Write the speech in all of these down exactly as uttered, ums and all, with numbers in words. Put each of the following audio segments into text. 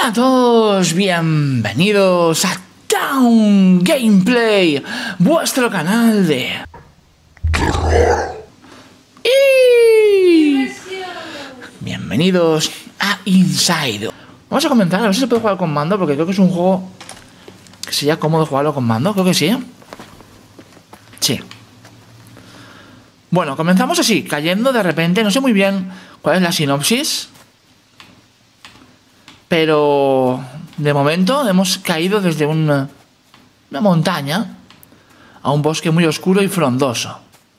Hola a todos, bienvenidos a Town Gameplay, vuestro canal de terror. Y bienvenidos a Inside. Vamos a comentar a ver si se puede jugar con mando, porque creo que es un juego que sería cómodo jugarlo con mando, creo que sí. Sí. Bueno, comenzamos así, cayendo de repente, no sé muy bien cuál es la sinopsis, pero de momento hemos caído desde una, una montaña a un bosque muy oscuro y frondoso.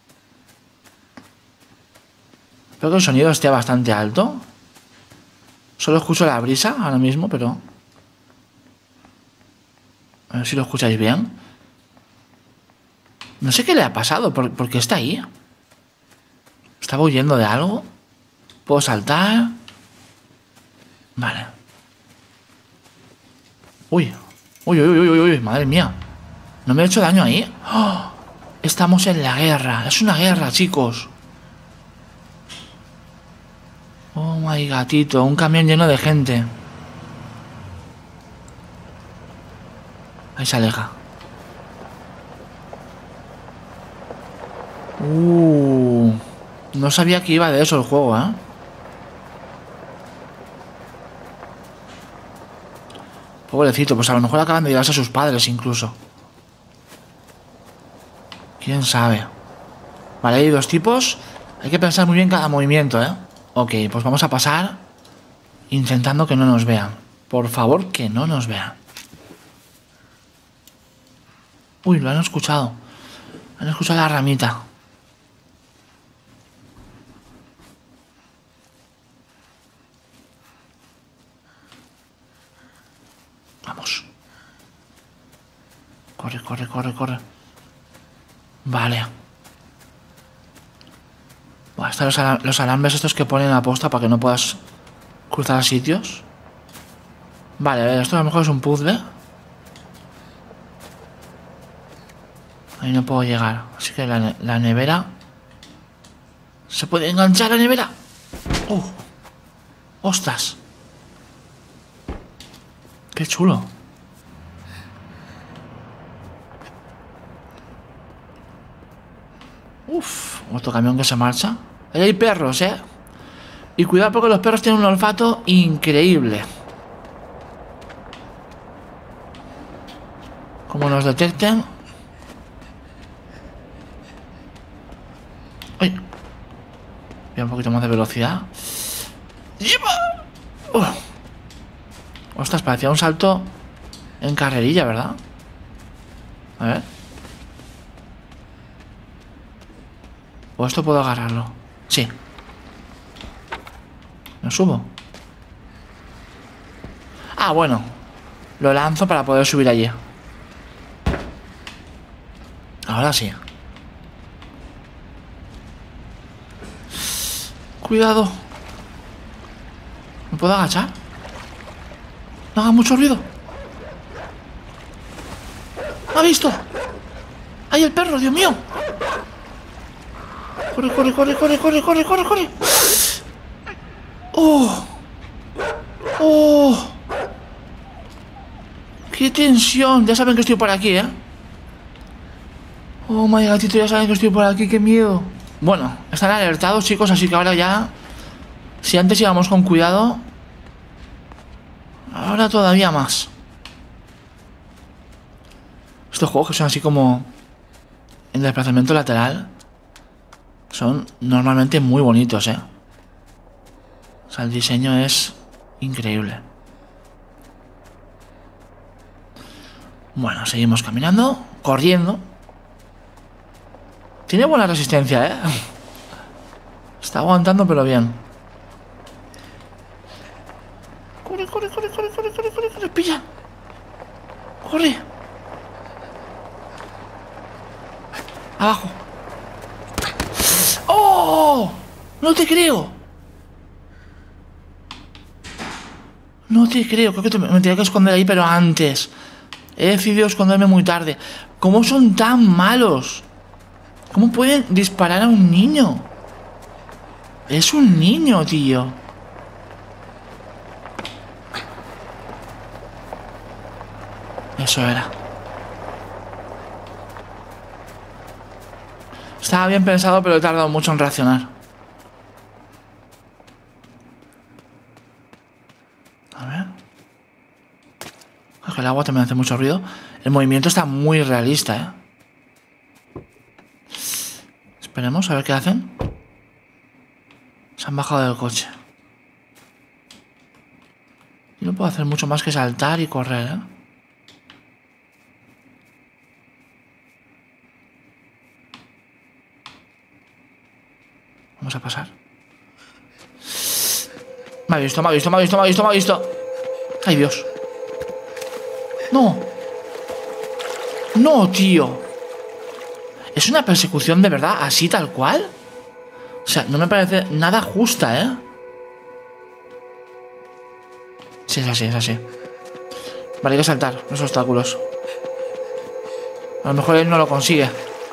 Espero que el sonido esté bastante alto. Solo escucho la brisa ahora mismo, pero a ver si lo escucháis bien. No sé qué le ha pasado, ¿por, por qué está ahí? ¿Estaba huyendo de algo? ¿Puedo saltar? Vale. Uy, uy, uy, uy, uy, uy, madre mía. ¿No me he hecho daño ahí? ¡Oh! Estamos en la guerra. Es una guerra, chicos. Oh my gatito, un camión lleno de gente. Ahí se aleja. Uh, no sabía que iba de eso el juego, ¿eh? Pobrecito, pues a lo mejor acaban de llevarse a sus padres incluso. ¿Quién sabe? Vale, hay dos tipos. Hay que pensar muy bien cada movimiento, ¿eh? Ok, pues vamos a pasar intentando que no nos vean. Por favor, que no nos vean. Uy, lo han escuchado. Han escuchado la ramita. Vamos. Corre, corre, corre, corre. Vale. Bueno, están los, alam los alambres estos que ponen a posta para que no puedas cruzar sitios. Vale, a ver, esto a lo mejor es un puzzle. Ahí no puedo llegar. Así que la, ne la nevera... ¿Se puede enganchar la nevera? ¡Uh! ¡Ostras! ¡Qué chulo! Uf, otro camión que se marcha. Ahí hay perros, ¿eh? Y cuidado porque los perros tienen un olfato increíble. Como nos detecten... ¡Ay! Voy a un poquito más de velocidad. ¡Uh! Ostras, parecía un salto en carrerilla, ¿verdad? A ver. ¿O esto puedo agarrarlo? Sí. ¿Me subo? Ah, bueno. Lo lanzo para poder subir allí. Ahora sí. Cuidado. ¿Me puedo agachar? No haga mucho ruido. ¿Me ha visto? ¡Ay, el perro, Dios mío! Corre, corre, corre, corre, corre, corre, corre, corre. ¡Oh! ¡Oh! ¡Qué tensión! Ya saben que estoy por aquí, ¿eh? Oh, my gatito, ya saben que estoy por aquí, qué miedo. Bueno, están alertados, chicos, así que ahora ya... Si antes íbamos con cuidado... Ahora todavía más. Estos juegos que son así como... En desplazamiento lateral... Son normalmente muy bonitos, ¿eh? O sea, el diseño es... increíble. Bueno, seguimos caminando. Corriendo. Tiene buena resistencia, ¿eh? Está aguantando, pero bien. Corre, corre, corre, corre, corre, corre, corre, corre, pilla. Corre. Abajo. ¡Oh! No te creo. No te creo. Creo que me tenía que esconder ahí, pero antes. He decidido esconderme muy tarde. ¿Cómo son tan malos? ¿Cómo pueden disparar a un niño? Es un niño, tío. Eso era. Estaba bien pensado, pero he tardado mucho en reaccionar. A ver. Es que el agua también hace mucho ruido. El movimiento está muy realista, ¿eh? Esperemos a ver qué hacen. Se han bajado del coche. Y no puedo hacer mucho más que saltar y correr, ¿eh? Vamos a pasar. Me ha visto, me ha visto, me ha visto, me ha visto, me ha visto. Ay, Dios. No. No, tío. ¿Es una persecución de verdad así tal cual? O sea, no me parece nada justa, ¿eh? Sí, es así, es así. Vale, hay que saltar los obstáculos. A lo mejor él no lo consigue.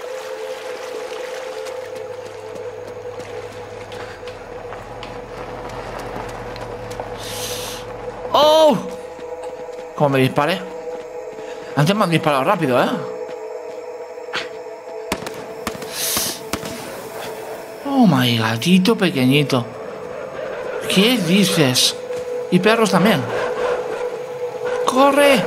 ¡Oh! Como me dispare. Antes me han disparado rápido, ¿eh? Oh my gatito pequeñito. ¿Qué dices? Y perros también. ¡Corre!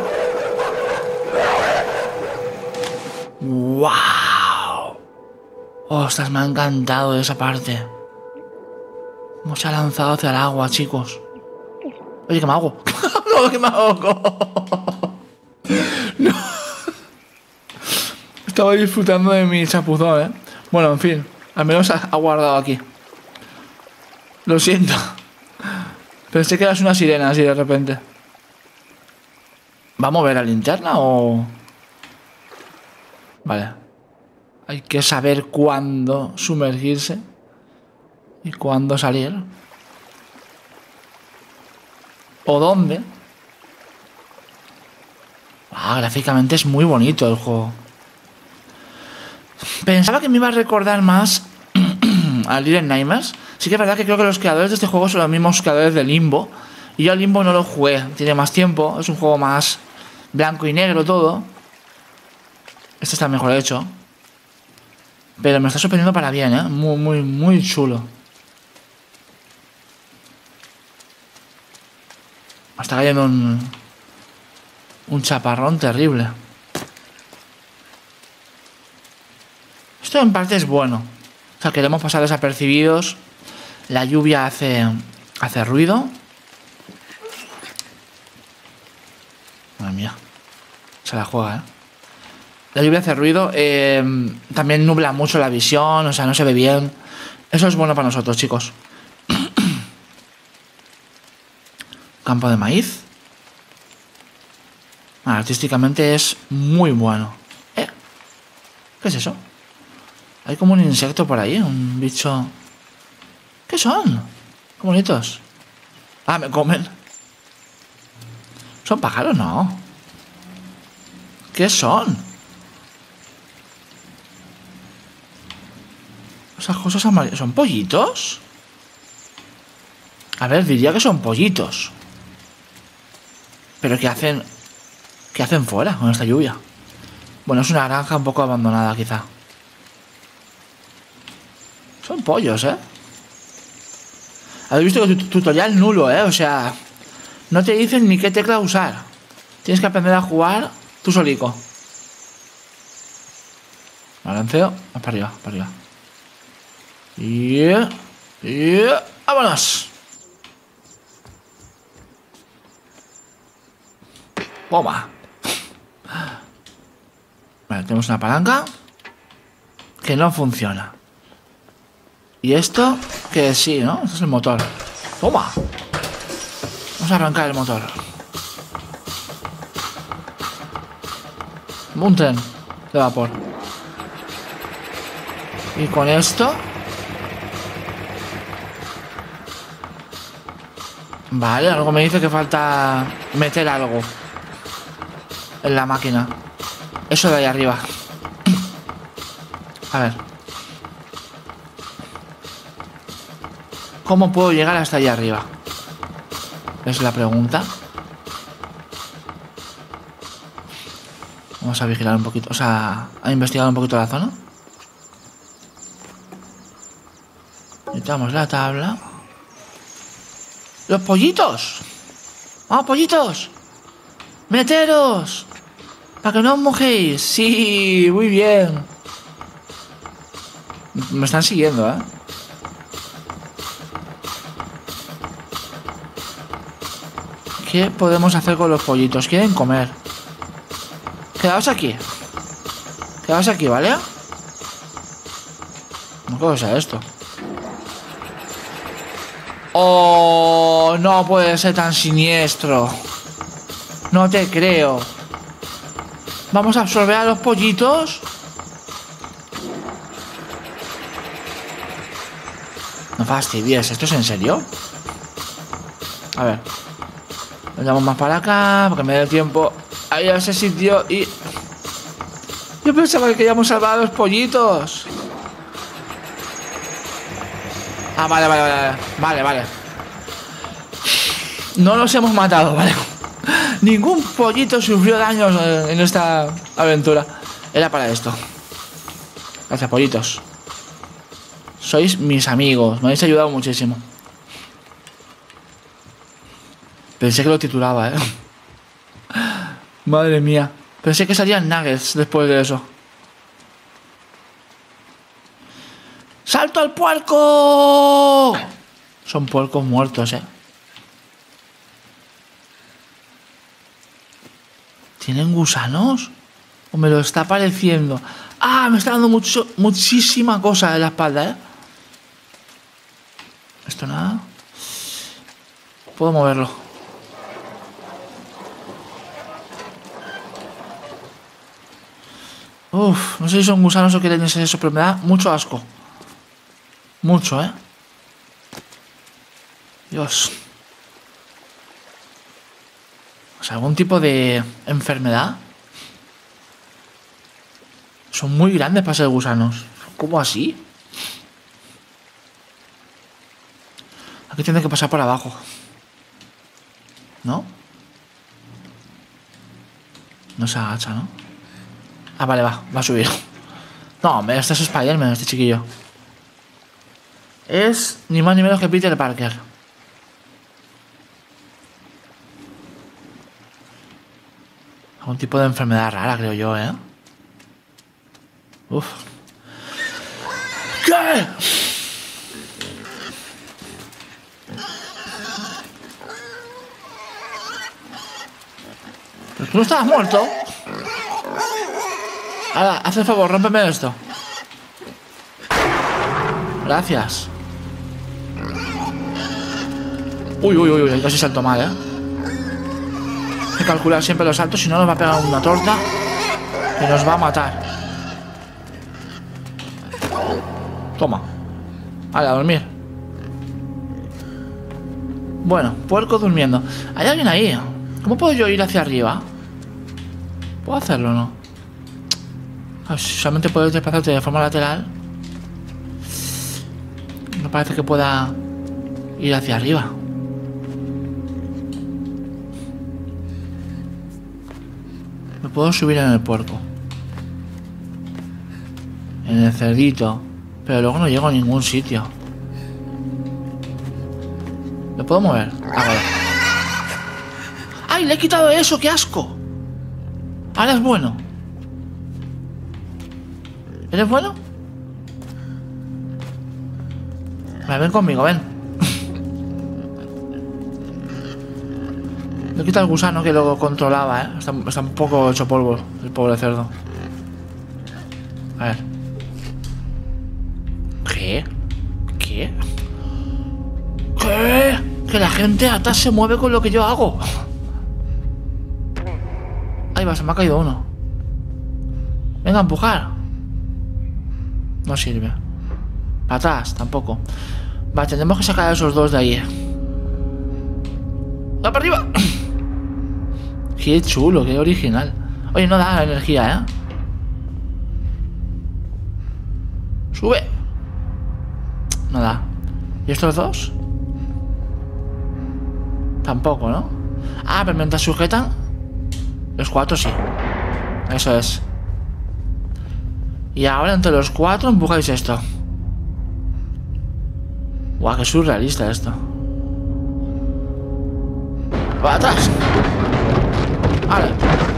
¡Wow! Ostras, me ha encantado esa parte. Cómo se ha lanzado hacia el agua, chicos. Oye, que me ahogo. No, que me ahogo. No. Estaba disfrutando de mi chapuzón, ¿eh? Bueno, en fin. Al menos ha, ha guardado aquí. Lo siento. Pensé que eras una sirena así de repente. ¿Va a mover la linterna o...? Vale. Hay que saber cuándo sumergirse y cuándo salir. ¿O dónde? Ah, gráficamente es muy bonito el juego. Pensaba que me iba a recordar más a Little Nightmares. Sí que es verdad que creo que los creadores de este juego son los mismos creadores de Limbo. Y yo a Limbo no lo jugué. Tiene más tiempo. Es un juego más blanco y negro todo. Este está mejor hecho. Pero me está sorprendiendo para bien, ¿eh? Muy, muy, muy chulo. Me está cayendo un... Un chaparrón terrible. Esto en parte es bueno. O sea, queremos pasar desapercibidos. La lluvia hace... Hace ruido. Madre mía. Se la juega, ¿eh? La lluvia hace ruido. Eh, también nubla mucho la visión. O sea, no se ve bien. Eso es bueno para nosotros, chicos. Campo de maíz. Ah, artísticamente es muy bueno. ¿Eh? ¿Qué es eso? Hay como un insecto por ahí. Un bicho... ¿Qué son? Qué bonitos. Ah, me comen. ¿Son pájaros? No. ¿Qué son? Esas cosas amarillas. ¿Son pollitos? A ver, diría que son pollitos. Pero ¿qué hacen? ¿Qué hacen fuera con esta lluvia? Bueno, es una granja un poco abandonada, quizá. Son pollos, ¿eh? Habéis visto que tu tutorial nulo, ¿eh? O sea, no te dicen ni qué tecla usar. Tienes que aprender a jugar tú solico. Balanceo. Más para arriba, para arriba. Y... Y... ¡vámonos! ¡Toma! Vale, tenemos una palanca que no funciona. Y esto, que sí, ¿no? Esto es el motor. ¡Toma! Vamos a arrancar el motor. Un tren de vapor. Y con esto... Vale, algo me dice que falta meter algo en la máquina. Eso de ahí arriba. A ver. ¿Cómo puedo llegar hasta allá arriba? Es la pregunta. Vamos a vigilar un poquito, o sea, a investigar un poquito la zona. Quitamos la tabla. ¡Los pollitos! ¡Vamos, pollitos! ¡Meteros! ¡Para que no os mojéis! ¡Sí! ¡Muy bien! Me están siguiendo, ¿eh? ¿Qué podemos hacer con los pollitos? Quieren comer. Quedaos aquí. Quedaos aquí, ¿vale? No puedo usar esto. ¡Oh! No puede ser tan siniestro. No te creo. ¿Vamos a absorber a los pollitos? No fastidies, ¿esto es en serio? A ver. Nos damos más para acá, porque me dé tiempo a ir a ese sitio y... Yo pensaba que queríamos salvar a los pollitos. Ah, vale, vale, vale. Vale, vale. No los hemos matado, vale. Ningún pollito sufrió daños en esta aventura. Era para esto. Gracias, pollitos. Sois mis amigos. Me habéis ayudado muchísimo. Pensé que lo titulaba, ¿eh? Madre mía. Pensé que salían nuggets después de eso. ¡Salto al puerco! Son puercos muertos, ¿eh? ¿Tienen gusanos? ¿O me lo está pareciendo? ¡Ah! Me está dando mucho, muchísima cosa en la espalda, ¿eh? Esto nada. Puedo moverlo. Uf, no sé si son gusanos o quieren ser eso, pero me da mucho asco. Mucho, ¿eh? Dios. O sea, algún tipo de enfermedad. Son muy grandes para ser gusanos. ¿Cómo así? Aquí tiene que pasar por abajo. ¿No? No se agacha, ¿no? Ah, vale, va. Va a subir. No, hombre, este es Spider-Man, este chiquillo. Es ni más ni menos que Peter Parker. Algún tipo de enfermedad rara, creo yo, ¿eh? Uf. ¿Qué? ¿Pero tú no estabas muerto? Ahora, haz el favor, rómpeme esto. Gracias. Uy, uy, uy, uy, casi salto mal, ¿eh? Hay que calcular siempre los saltos, si no nos va a pegar una torta que nos va a matar. Toma. Vale, a dormir. Bueno, puerco durmiendo. Hay alguien ahí. ¿Cómo puedo yo ir hacia arriba? ¿Puedo hacerlo o no? Ah, si solamente puedes desplazarte de forma lateral. No parece que pueda ir hacia arriba. Me puedo subir en el puerco, en el cerdito, pero luego no llego a ningún sitio. ¿Me puedo mover? Ah, vale. ¡Ay, le he quitado eso! ¡Qué asco! Ahora es bueno. ¿Eres bueno? Vale, ven conmigo, ven. Le quita el gusano que lo controlaba, ¿eh? Está, está un poco hecho polvo el pobre cerdo. A ver. ¿Qué? ¿Qué? ¿Qué? Que la gente atrás se mueve con lo que yo hago. Ahí va, se me ha caído uno. Venga, a empujar. No sirve. Para atrás, tampoco. Vale, tendremos que sacar a esos dos de ahí. ¡Va para arriba! Qué chulo, qué original. Oye, no da energía, ¿eh? Sube. No da. ¿Y estos dos? Tampoco, ¿no? Ah, pero mientras sujetan, los cuatro sí. Eso es. Y ahora entre los cuatro empujáis esto. Guau, qué surrealista esto. ¡Para atrás! ¡Vale!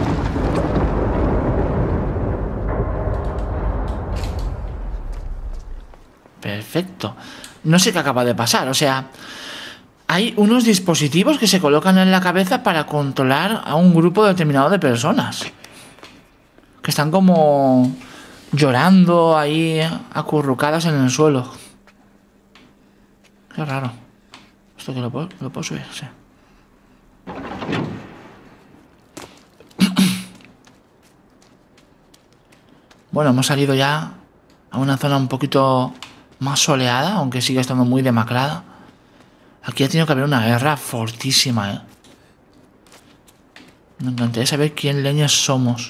Perfecto. No sé qué acaba de pasar, o sea... Hay unos dispositivos que se colocan en la cabeza para controlar a un grupo determinado de personas. Que están como... llorando ahí, acurrucadas en el suelo. Qué raro. ¿Esto que lo puedo, lo puedo subir? Sí. Bueno, hemos salido ya a una zona un poquito más soleada, aunque sigue estando muy demacrada. Aquí ha tenido que haber una guerra fortísima, ¿eh? Me encantaría saber quién leñas somos.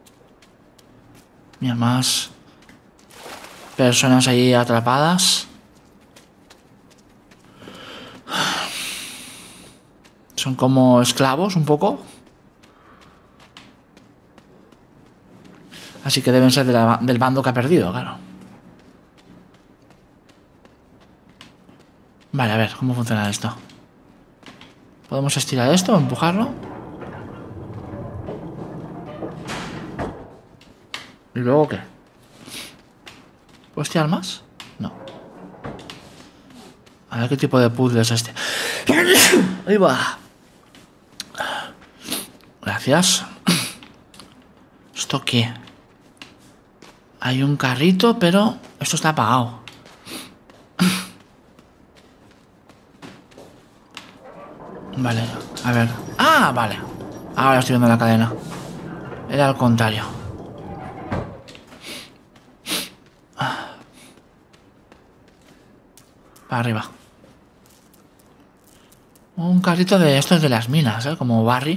Mira, más personas ahí atrapadas. Son como esclavos un poco. Así que deben ser de la, del bando que ha perdido, claro. Vale, a ver, ¿cómo funciona esto? ¿Podemos estirar esto o empujarlo? ¿Y luego qué? ¿Puedo estirar más? No. A ver qué tipo de puzzle es este. Ahí va. Gracias. ¿Esto qué? Hay un carrito, pero esto está apagado. Vale, a ver. ¡Ah! Vale. Ahora estoy viendo la cadena. Era al contrario. Para arriba. Un carrito de estos de las minas, ¿eh? Como Barry.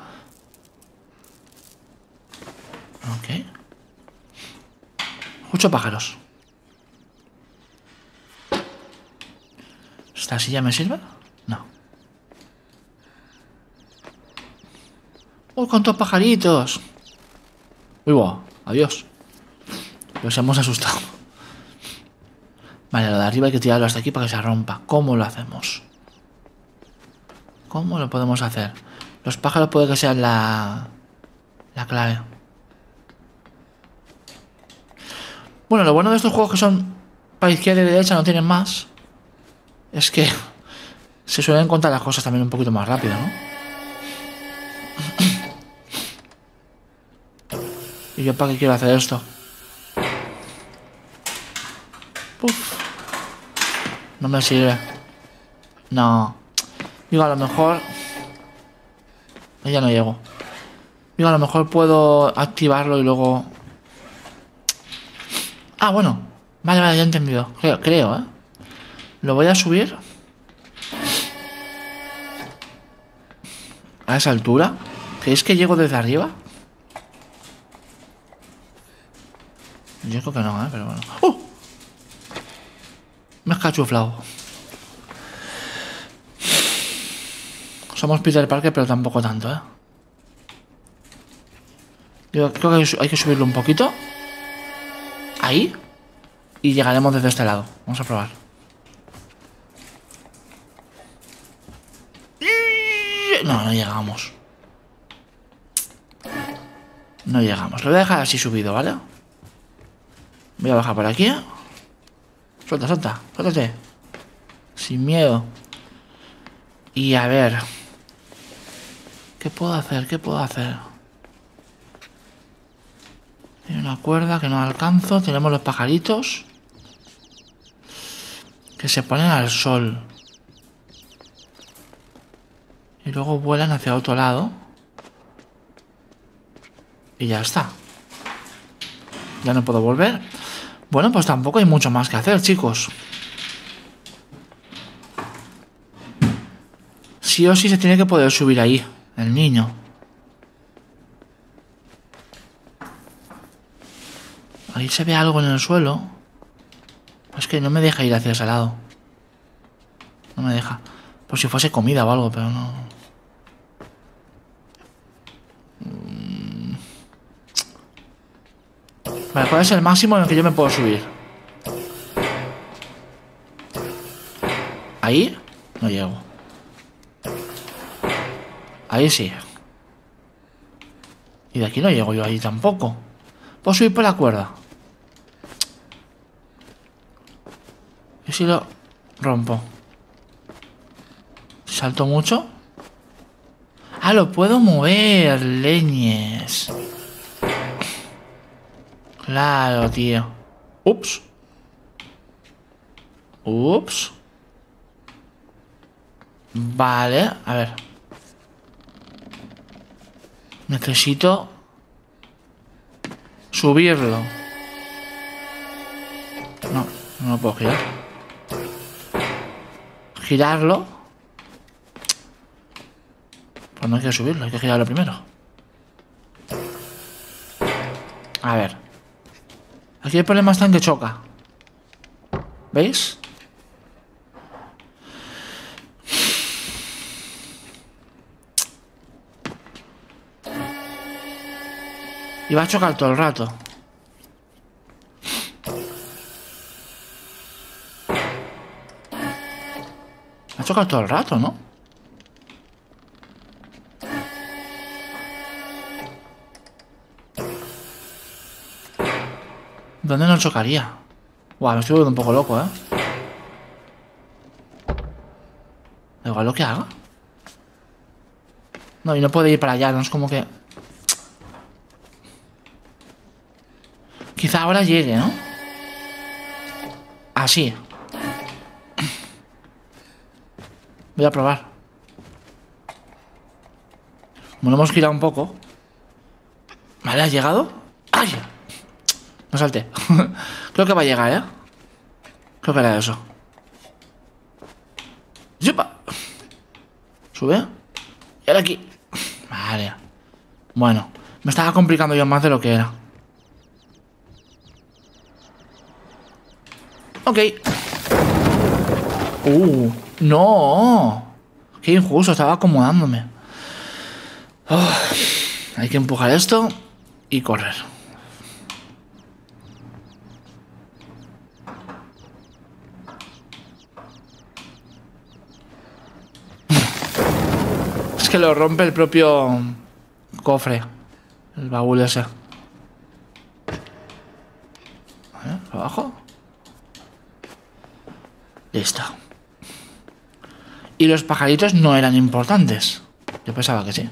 Ok. Escucho pájaros. ¿Esta silla me sirve? No. ¡Uy, cuántos pajaritos! Uy, wow, adiós. Los hemos asustado. Vale, lo de arriba hay que tirarlo hasta aquí para que se rompa. ¿Cómo lo hacemos? ¿Cómo lo podemos hacer? Los pájaros puede que sean la... la clave. Bueno, lo bueno de estos juegos que son para izquierda y derecha, no tienen más, es que se suelen contar las cosas también un poquito más rápido, ¿no? ¿Y yo para qué quiero hacer esto? Uf. No me sirve. No. Digo, a lo mejor... Ya no llego. Digo, a lo mejor puedo activarlo y luego... Ah, bueno. Vale, vale, ya he entendido. Creo, creo, ¿eh? Lo voy a subir. A esa altura. ¿Creéis que llego desde arriba? Yo creo que no, ¿eh? Pero bueno. ¡Uh! Me he escachuflado. Somos Peter Parker, pero tampoco tanto, ¿eh? Yo creo que hay que subirlo un poquito. Ahí. Y llegaremos desde este lado. Vamos a probar. No, no llegamos. No llegamos. Lo voy a dejar así subido, ¿vale? Voy a bajar por aquí. Suelta, suelta, suéltate. Sin miedo. Y a ver. ¿Qué puedo hacer? ¿Qué puedo hacer? Hay una cuerda que no alcanzo. Tenemos los pajaritos que se ponen al sol y luego vuelan hacia otro lado. Y ya está. Ya no puedo volver. Bueno, pues tampoco hay mucho más que hacer, chicos. Sí o sí se tiene que poder subir ahí, el niño. Ahí se ve algo en el suelo. Es que no me deja ir hacia ese lado. No me deja. Por si fuese comida o algo, pero no. Vale, ¿cuál es el máximo en el que yo me puedo subir? Ahí no llego. Ahí sí. Y de aquí no llego yo ahí tampoco. Puedo subir por la cuerda. ¿Y si lo rompo? ¿Salto mucho? Ah, lo puedo mover, leñes. Claro, tío. Ups. Ups. Vale, a ver. Necesito subirlo. No, no lo puedo girar. Girarlo. Pues no hay que subirlo, hay que girarlo primero. A ver. Aquí el problema está en que choca. ¿Veis? Y va a chocar todo el rato. Va a chocar todo el rato, ¿no? ¿Dónde no chocaría? Guau, me estoy volviendo un poco loco, ¿eh? Da igual lo que haga. No, y no puede ir para allá, no es como que... Quizá ahora llegue, ¿no? Así. Voy a probar. Como lo hemos girado un poco. Vale, ¿has llegado? ¡Ay! No salté. Creo que va a llegar, ¿eh? Creo que era eso. ¡Yupa! Sube. Y ahora aquí. Vale. Bueno, me estaba complicando yo más de lo que era. Ok. Uh, no. Qué injusto, estaba acomodándome. Oh, hay que empujar esto y correr. Es que lo rompe el propio cofre. El baúl ese. A ver, ¿para abajo? Listo. Y los pajaritos no eran importantes. Yo pensaba que sí.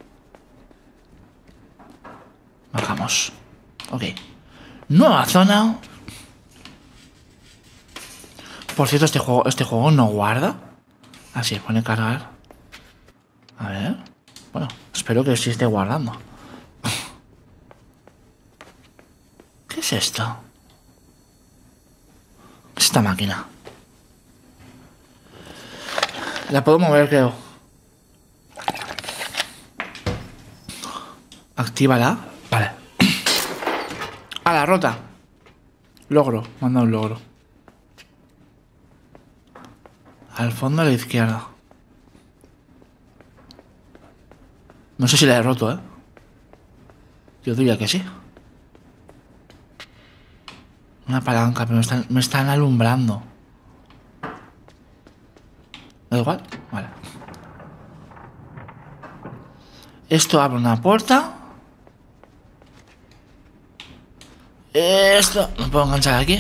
Bajamos. Ok. Nueva zona. Por cierto, este juego, este juego no guarda. Así, pone cargar. A ver. Bueno, espero que sí esté guardando. ¿Qué es esto? ¿Qué es esta máquina? La puedo mover, creo. Actívala. Vale. A la rota. Logro. Manda un logro. Al fondo a la izquierda. No sé si la he roto, ¿eh? Yo diría que sí. Una palanca, pero me están, me están alumbrando. ¿Da igual? Vale. Esto abre una puerta. Esto... ¿Me puedo enganchar aquí?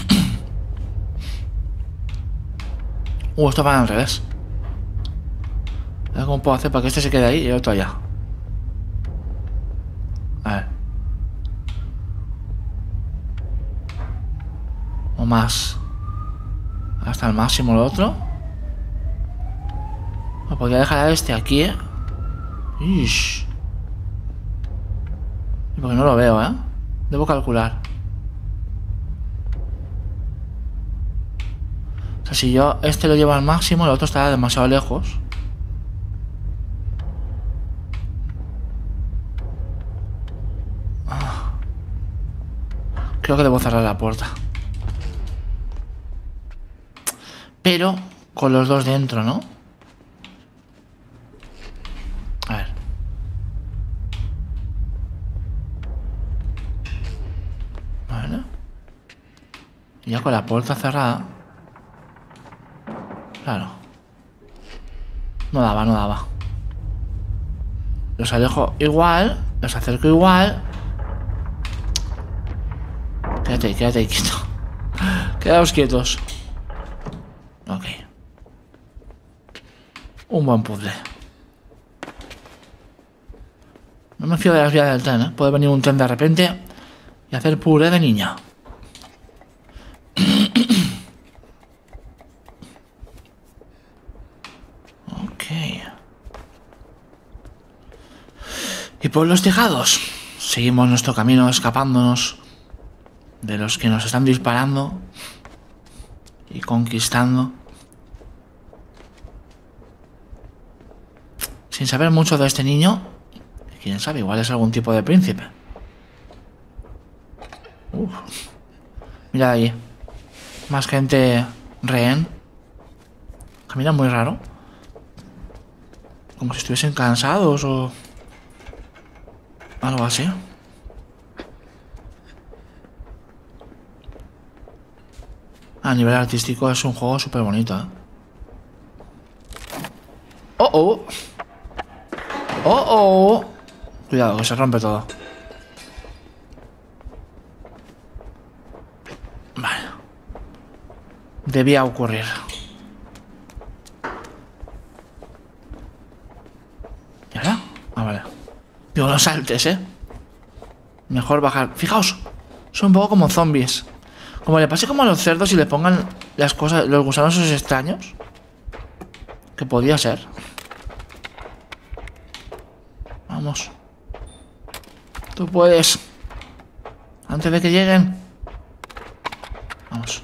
Uh, esto va al revés. A ver cómo puedo hacer para que este se quede ahí y el otro allá. A ver. O más. Hasta el máximo el otro. Me podría dejar a este aquí, ¿eh? Ish. Porque no lo veo, ¿eh? Debo calcular. O sea, si yo este lo llevo al máximo, el otro estará demasiado lejos. Creo que debo cerrar la puerta. Pero con los dos dentro, ¿no? A ver. Ya con la puerta cerrada. Claro. No daba, no daba. Los alejo igual. Los acerco igual. Quédate, quédate quieto. Quedaos quietos. Ok. Un buen puzzle. No me fío de las vías del tren, ¿eh? Puede venir un tren de repente y hacer puré de niña. Ok. Y por los tejados seguimos nuestro camino escapándonos de los que nos están disparando y conquistando. Sin saber mucho de este niño. Quién sabe, igual es algún tipo de príncipe. Uf. Mirad allí. Más gente rehén. Camina muy raro. Como si estuviesen cansados o algo así. A nivel artístico es un juego súper bonito, ¿eh? Oh, oh. Oh, oh. Cuidado, que se rompe todo. Vale. Debía ocurrir. ¿Y ahora? Ah, vale. Digo, no saltes, ¿eh? Mejor bajar. Fijaos, son un poco como zombies. Como le pase como a los cerdos y le pongan las cosas, los gusanos esos extraños. Que podía ser. Vamos. Tú puedes. Antes de que lleguen. Vamos.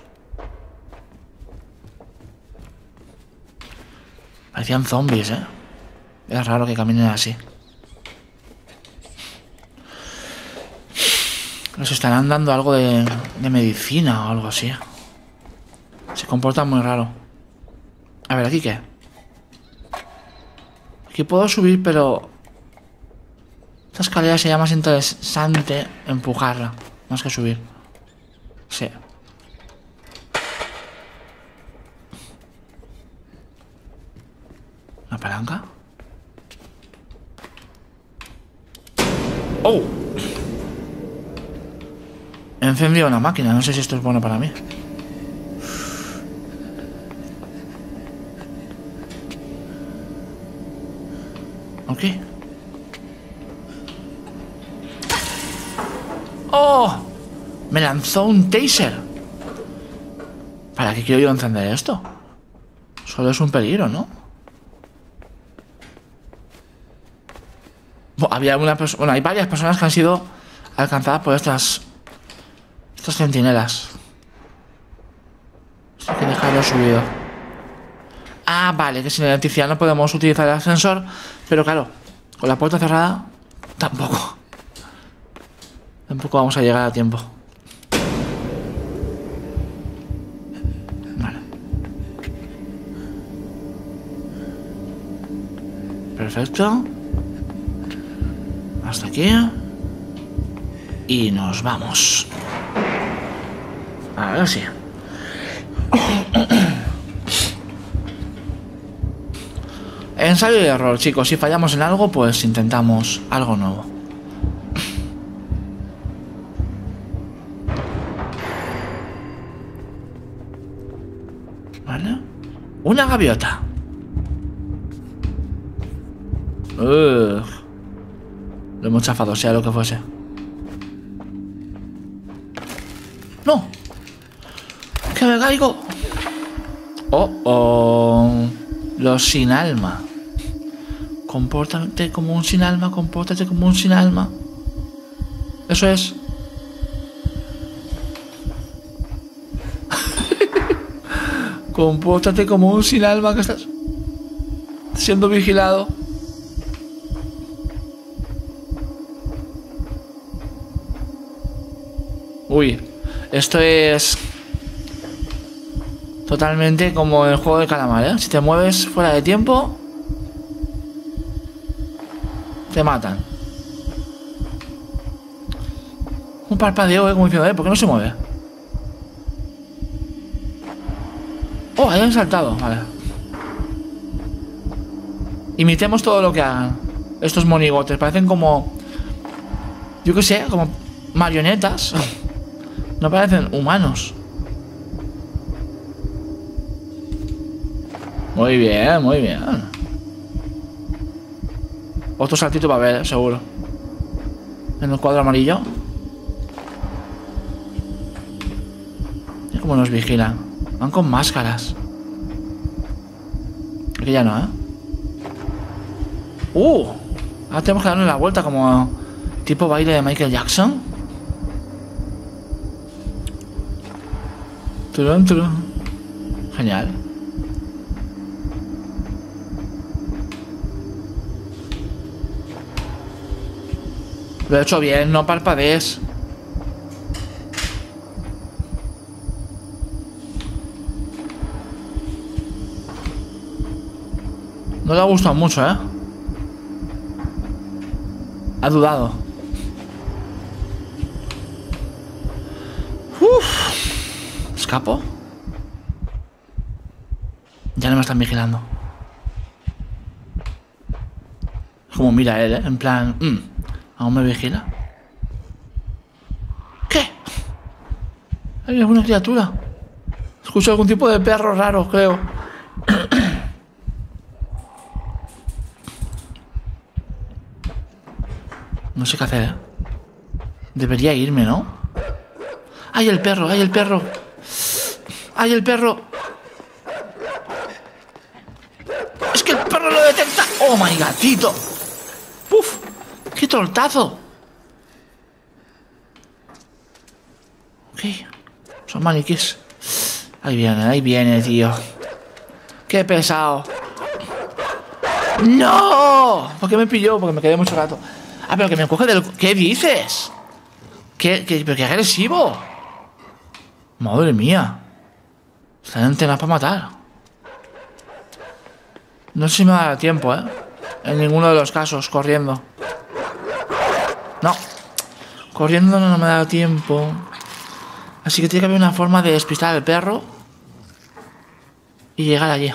Parecían zombies, ¿eh? Es raro que caminen así. Les estarán dando algo de, de medicina o algo así. Se comportan muy raro. A ver, ¿aquí qué? Aquí puedo subir, pero... esta escalera sería más interesante empujarla, más que subir. Sí. ¿Una palanca? ¡Oh! He encendido una máquina, no sé si esto es bueno para mí. Ok. ¡Oh! Me lanzó un taser. ¿Para qué quiero yo encender esto? Solo es un peligro, ¿no? Bueno, había una persona... Bueno, hay varias personas que han sido alcanzadas por estas... Estas centinelas. Esto hay que dejarlo subido. Ah, vale, que sin electricidad no podemos utilizar el ascensor. Pero claro, con la puerta cerrada, tampoco. Tampoco vamos a llegar a tiempo. Vale. Perfecto. Hasta aquí. Y nos vamos. Ahora sí. Ensayo y error, chicos. Si fallamos en algo, pues intentamos algo nuevo. ¿Vale? Una gaviota. Ugh. Lo hemos chafado, sea lo que fuese. ¡No! ¡Que me caigo! ¡Oh, oh! Los sin alma. Compórtate como un sin alma, compórtate como un sin alma. Eso es. Compórtate como un sin alma que estás siendo vigilado. Uy, esto es totalmente como el juego de calamar, ¿eh? Si te mueves fuera de tiempo, te matan. Un parpadeo, ¿eh? Como diciendo, ¿eh? ¿Por qué no se mueve? Oh, ahí han saltado, vale. Imitemos todo lo que hagan estos monigotes, parecen como... Yo qué sé, como marionetas. No parecen humanos. Muy bien, muy bien. Otro saltito va a haber, seguro. En el cuadro amarillo. Mira cómo nos vigilan. Van con máscaras. Aquí ya no, ¿eh? ¡Uh! Ahora tenemos que darle la vuelta como tipo baile de Michael Jackson. Turun, turun. Genial. Lo he hecho bien, no parpadees. No le ha gustado mucho, ¿eh? Ha dudado. Uf. ¿Escapo? Ya no me están vigilando. Como mira él, ¿eh? En plan... Mm, ¿aún me vigila? ¿Qué? ¿Hay alguna criatura? Escucho algún tipo de perro raro, creo. No sé qué hacer, ¿eh? Debería irme, ¿no? ¡Ay, el perro! ¡Ay, el perro! ¡Ay, el perro! ¡Es que el perro lo detecta! ¡Oh, my gatito! ¡Uf! ¡Qué tortazo! Ok. Son maniquís. Ahí viene, ahí viene, tío. ¡Qué pesado! ¡No! ¿Por qué me pilló? Porque me quedé mucho rato. Ah, pero que me coge del... ¿Qué dices? ¿Qué, qué, pero qué agresivo? Madre mía. Están entrenados para matar. No sé si me da tiempo, ¿eh? En ninguno de los casos, corriendo. No. Corriendo no me da tiempo. Así que tiene que haber una forma de despistar al perro y llegar allí.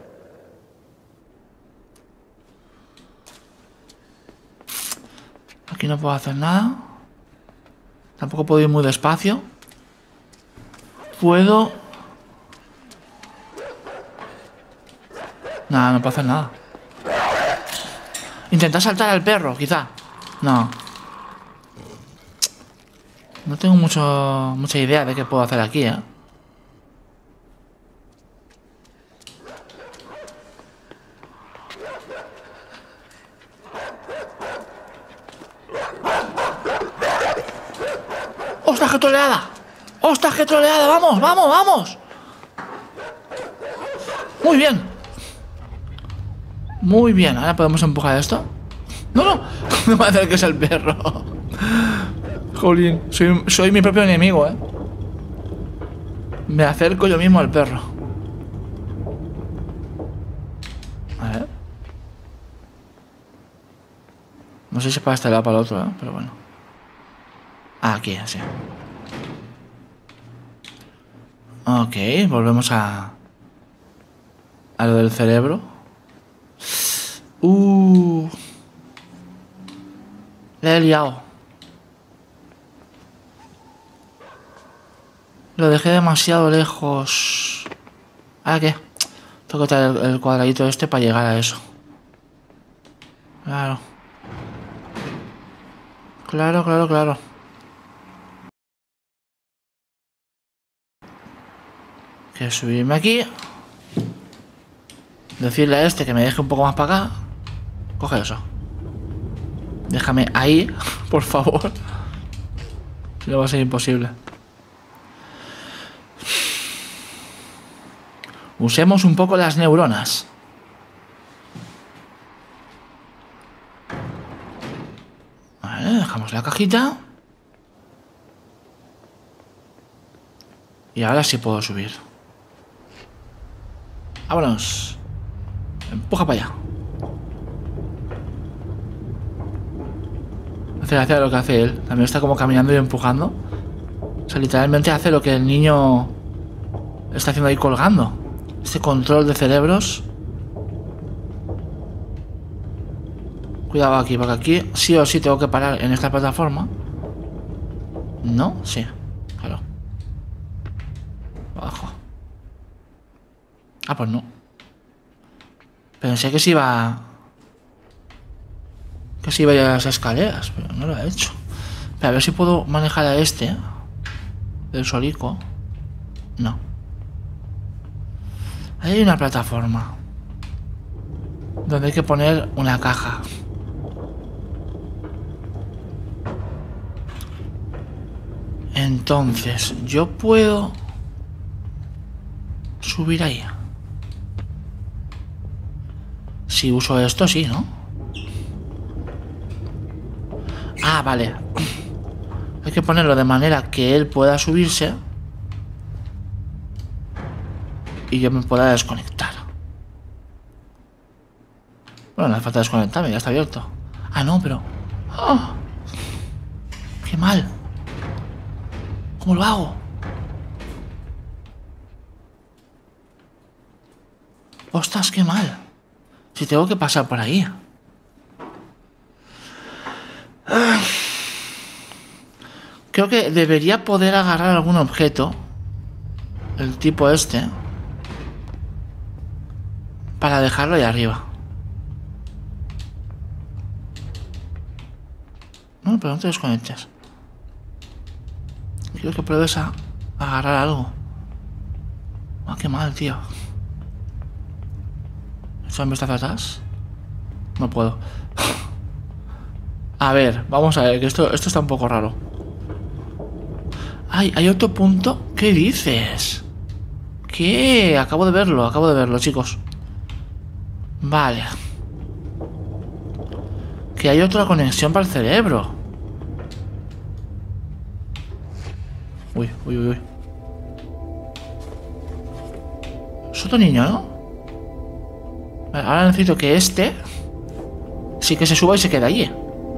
Aquí no puedo hacer nada. Tampoco puedo ir muy despacio. Puedo... Nada, no puedo hacer nada. Intentar saltar al perro, quizá. No. No tengo mucho, mucha idea de qué puedo hacer aquí, ¿eh? ¡Ostras, qué troleada! ¡Ostras, qué troleada! ¡Vamos, vamos, vamos! Muy bien. Muy bien. Ahora podemos empujar esto. ¡No, no! No me hace que es el perro. Jolín. Soy, soy mi propio enemigo, ¿eh? Me acerco yo mismo al perro. A ver. No sé si para este lado o para el otro, ¿eh? Pero bueno. Ah, aquí, así. Ok, volvemos a... A lo del cerebro. Uh... Le he liado. Lo dejé demasiado lejos. ¿Ahora qué? Tengo que traer el, el cuadradito este para llegar a eso. Claro. Claro, claro, claro. Que subirme aquí. Decirle a este que me deje un poco más para acá. Coge eso. Déjame ahí, por favor. Si no va a ser imposible. Usemos un poco las neuronas. Vale, dejamos la cajita. Y ahora sí puedo subir. Vámonos. Empuja para allá. Hace gracia lo que hace él. También está como caminando y empujando. O sea, literalmente hace lo que el niño está haciendo ahí colgando. Este control de cerebros. Cuidado aquí, porque aquí sí o sí tengo que parar en esta plataforma. ¿No? Sí, claro. Abajo. Ah, pues no. Pensé que se iba... Que se iba a ir a las escaleras, pero no lo he hecho. Pero a ver si puedo manejar a este. Del solico. No. Ahí hay una plataforma. Donde hay que poner una caja. Entonces, yo puedo subir ahí. Si uso esto, sí, ¿no? Ah, vale. Hay que ponerlo de manera que él pueda subirse y yo me pueda desconectar. Bueno, no hace falta desconectarme, ya está abierto. Ah, no, pero... ¡Oh! ¡Qué mal! ¿Cómo lo hago? ¡Ostras, qué mal! Si tengo que pasar por ahí. Ah. Creo que debería poder agarrar algún objeto. El tipo este. Para dejarlo ahí arriba. No, pero no te desconectes. Quiero que pruebes a agarrar algo. Ah, qué mal, tío. ¿Eso me está atrás? No puedo. A ver, vamos a ver, que esto, esto está un poco raro. Ay, hay otro punto. ¿Qué dices? ¿Qué? Acabo de verlo, acabo de verlo, chicos. Vale. Que hay otra conexión para el cerebro. Uy, uy, uy, uy. Es otro niño, ¿no? Vale, ahora necesito que este sí que se suba y se quede allí.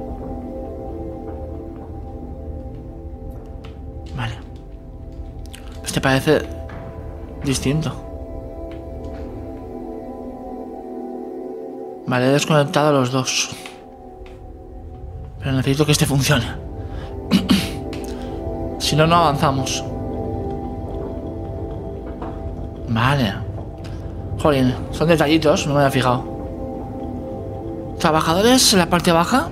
Vale. Este parece distinto. Vale, he desconectado a los dos. Pero necesito que este funcione. Si no, no avanzamos. Vale. Jolín, son detallitos, no me había fijado. Trabajadores en la parte baja.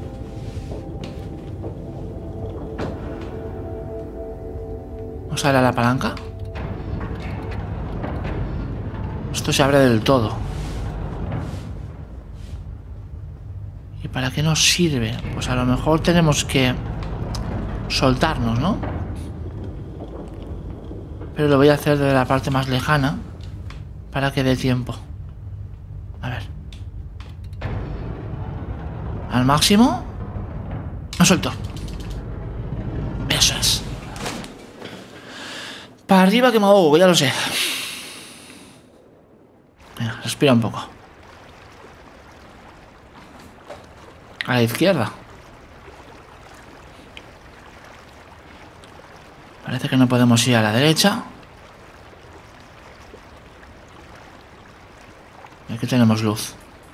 Vamos a darle a la palanca. Esto se abre del todo. ¿Y para qué nos sirve? Pues a lo mejor tenemos que soltarnos, ¿no? Pero lo voy a hacer desde la parte más lejana para que dé tiempo. A ver. Al máximo. Me suelto. Eso es. Para arriba que me ahogo, ya lo sé. Venga, respira un poco. A la izquierda. Parece que no podemos ir a la derecha. Y aquí tenemos luz.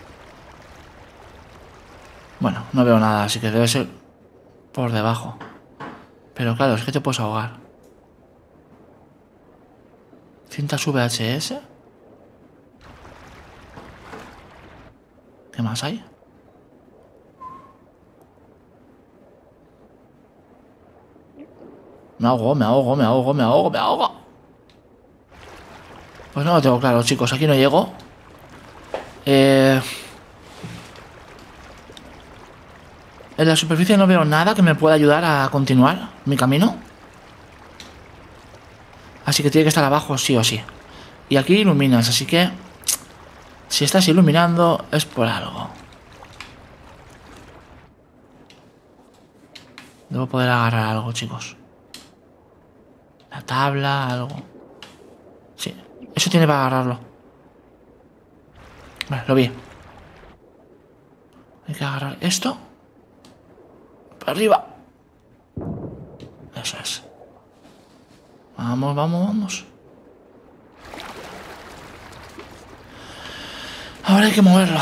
Bueno, no veo nada, así que debe ser por debajo. Pero claro, es que te puedes ahogar. Cintas V H S. ¿Qué más hay? Me ahogo, me ahogo, me ahogo, me ahogo, me ahogo. Pues no lo tengo claro, chicos. Aquí no llego. Eh... En la superficie no veo nada que me pueda ayudar a continuar mi camino. Así que tiene que estar abajo sí o sí. Y aquí iluminas, así que... Si estás iluminando es por algo. Debo poder agarrar algo, chicos. La tabla, algo. Sí, eso tiene para agarrarlo. Vale, lo vi. Hay que agarrar esto. Para arriba. Eso es. Vamos, vamos, vamos. Ahora hay que moverlo.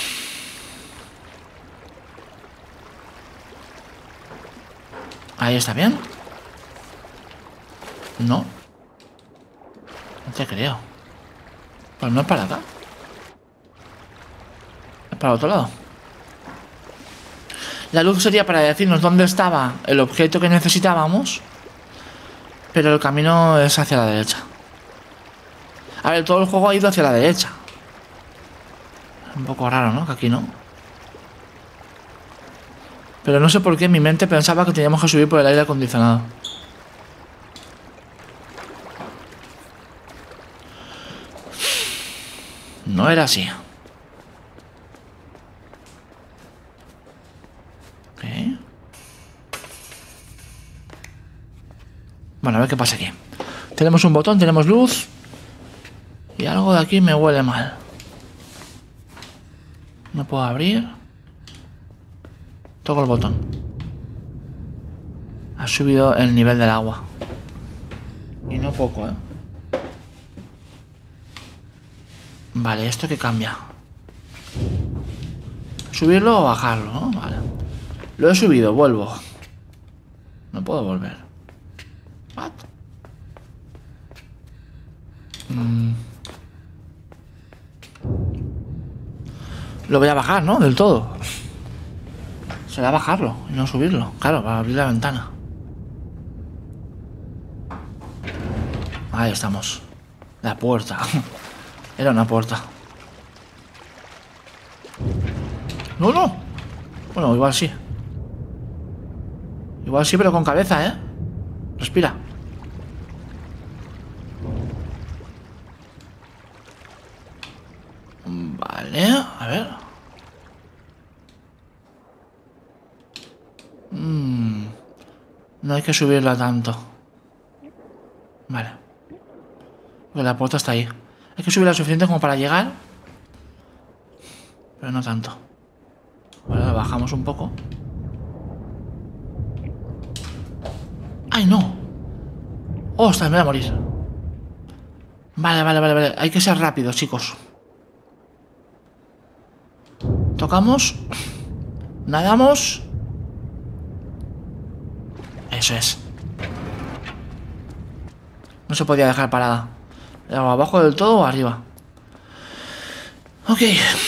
Ahí está bien. No. No te creo. Pues no es para acá. Es para el otro lado. La luz sería para decirnos dónde estaba el objeto que necesitábamos. Pero el camino es hacia la derecha. A ver, todo el juego ha ido hacia la derecha. Un poco raro, ¿no? Que aquí no. Pero no sé por qué en mi mente pensaba que teníamos que subir por el aire acondicionado. No era así. Ok. Bueno, a ver qué pasa aquí. Tenemos un botón, tenemos luz. Y algo de aquí me huele mal. No puedo abrir. Toco el botón. Ha subido el nivel del agua. Y no poco, ¿eh? Vale, ¿esto qué cambia? ¿Subirlo o bajarlo, no? Vale. Lo he subido, vuelvo. No puedo volver. What? Mm. Lo voy a bajar, ¿no? Del todo. Será bajarlo y no subirlo. Claro, para abrir la ventana. Ahí estamos. La puerta. Era una puerta. No, no. Bueno, igual sí. Igual sí, pero con cabeza, ¿eh? Respira. Vale, a ver. Mm, no hay que subirla tanto. Vale. Porque la puerta está ahí. Hay que subirla suficiente como para llegar. Pero no tanto. Vale, la bajamos un poco. ¡Ay, no! ¡Ostras, me voy a morir! Vale, vale, vale, vale. Hay que ser rápidos, chicos. Tocamos. Nadamos. Eso es. No se podía dejar parada. ¿Abajo del todo o arriba? Ok.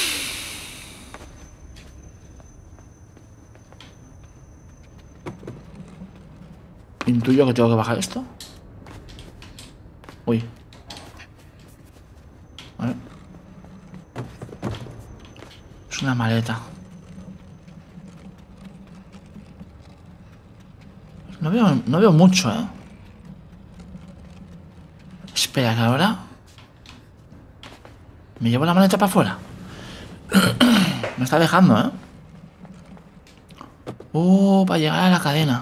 Intuyo que tengo que bajar esto. Uy. Vale. Es una maleta. No veo, no veo mucho, ¿eh? Espera, que ahora... ¿Me llevo la maleta para afuera? Me está dejando, ¿eh? Uh, para llegar a la cadena.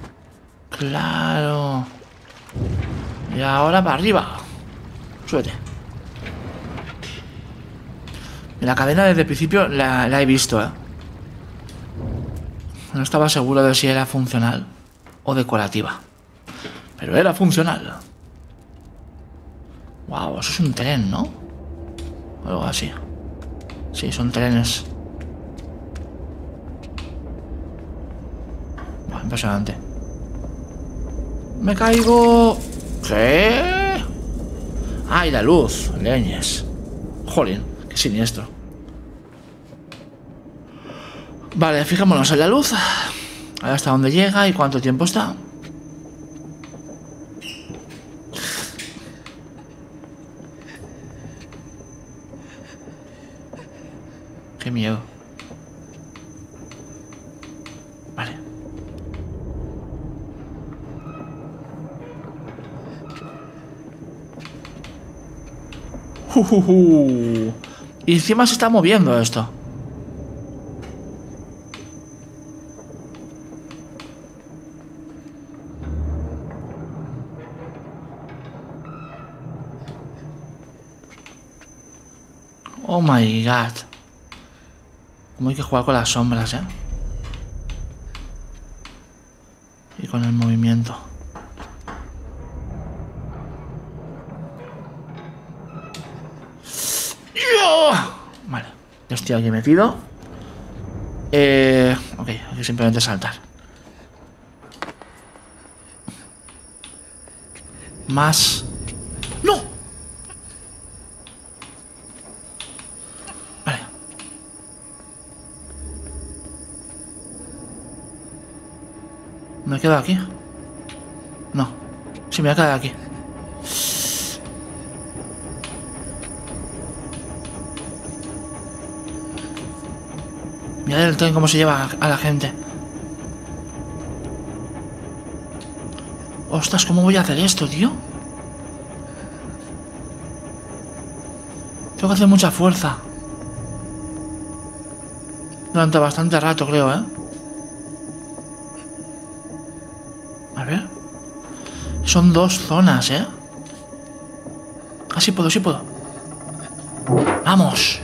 Claro. Y ahora para arriba. Suerte. La cadena desde el principio la, la he visto, ¿eh? No estaba seguro de si era funcional o decorativa. Pero era funcional. Wow, eso es un tren, ¿no? O algo así. Sí, son trenes. Wow, impresionante. Me caigo. ¿Qué? ¡Ay, la luz! Leñes. Jolín, qué siniestro. Vale, fijémonos en la luz. A ver hasta dónde llega y cuánto tiempo está. Qué miedo. Vale. Uh, uh, uh. Y encima se está moviendo esto. Oh my god. Cómo hay que jugar con las sombras, ¿eh? Y con el movimiento. Vale. estoy aquí metido. Eh, ok, aquí simplemente saltar. Más. ¡No! Vale. ¿Me he quedado aquí? No. Sí, me he quedado aquí. Mirad el tren cómo se lleva a la gente. Ostras, ¿cómo voy a hacer esto, tío? Tengo que hacer mucha fuerza. Durante bastante rato, creo, ¿eh? A ver. Son dos zonas, ¿eh? Ah, sí puedo, sí puedo. ¡Vamos!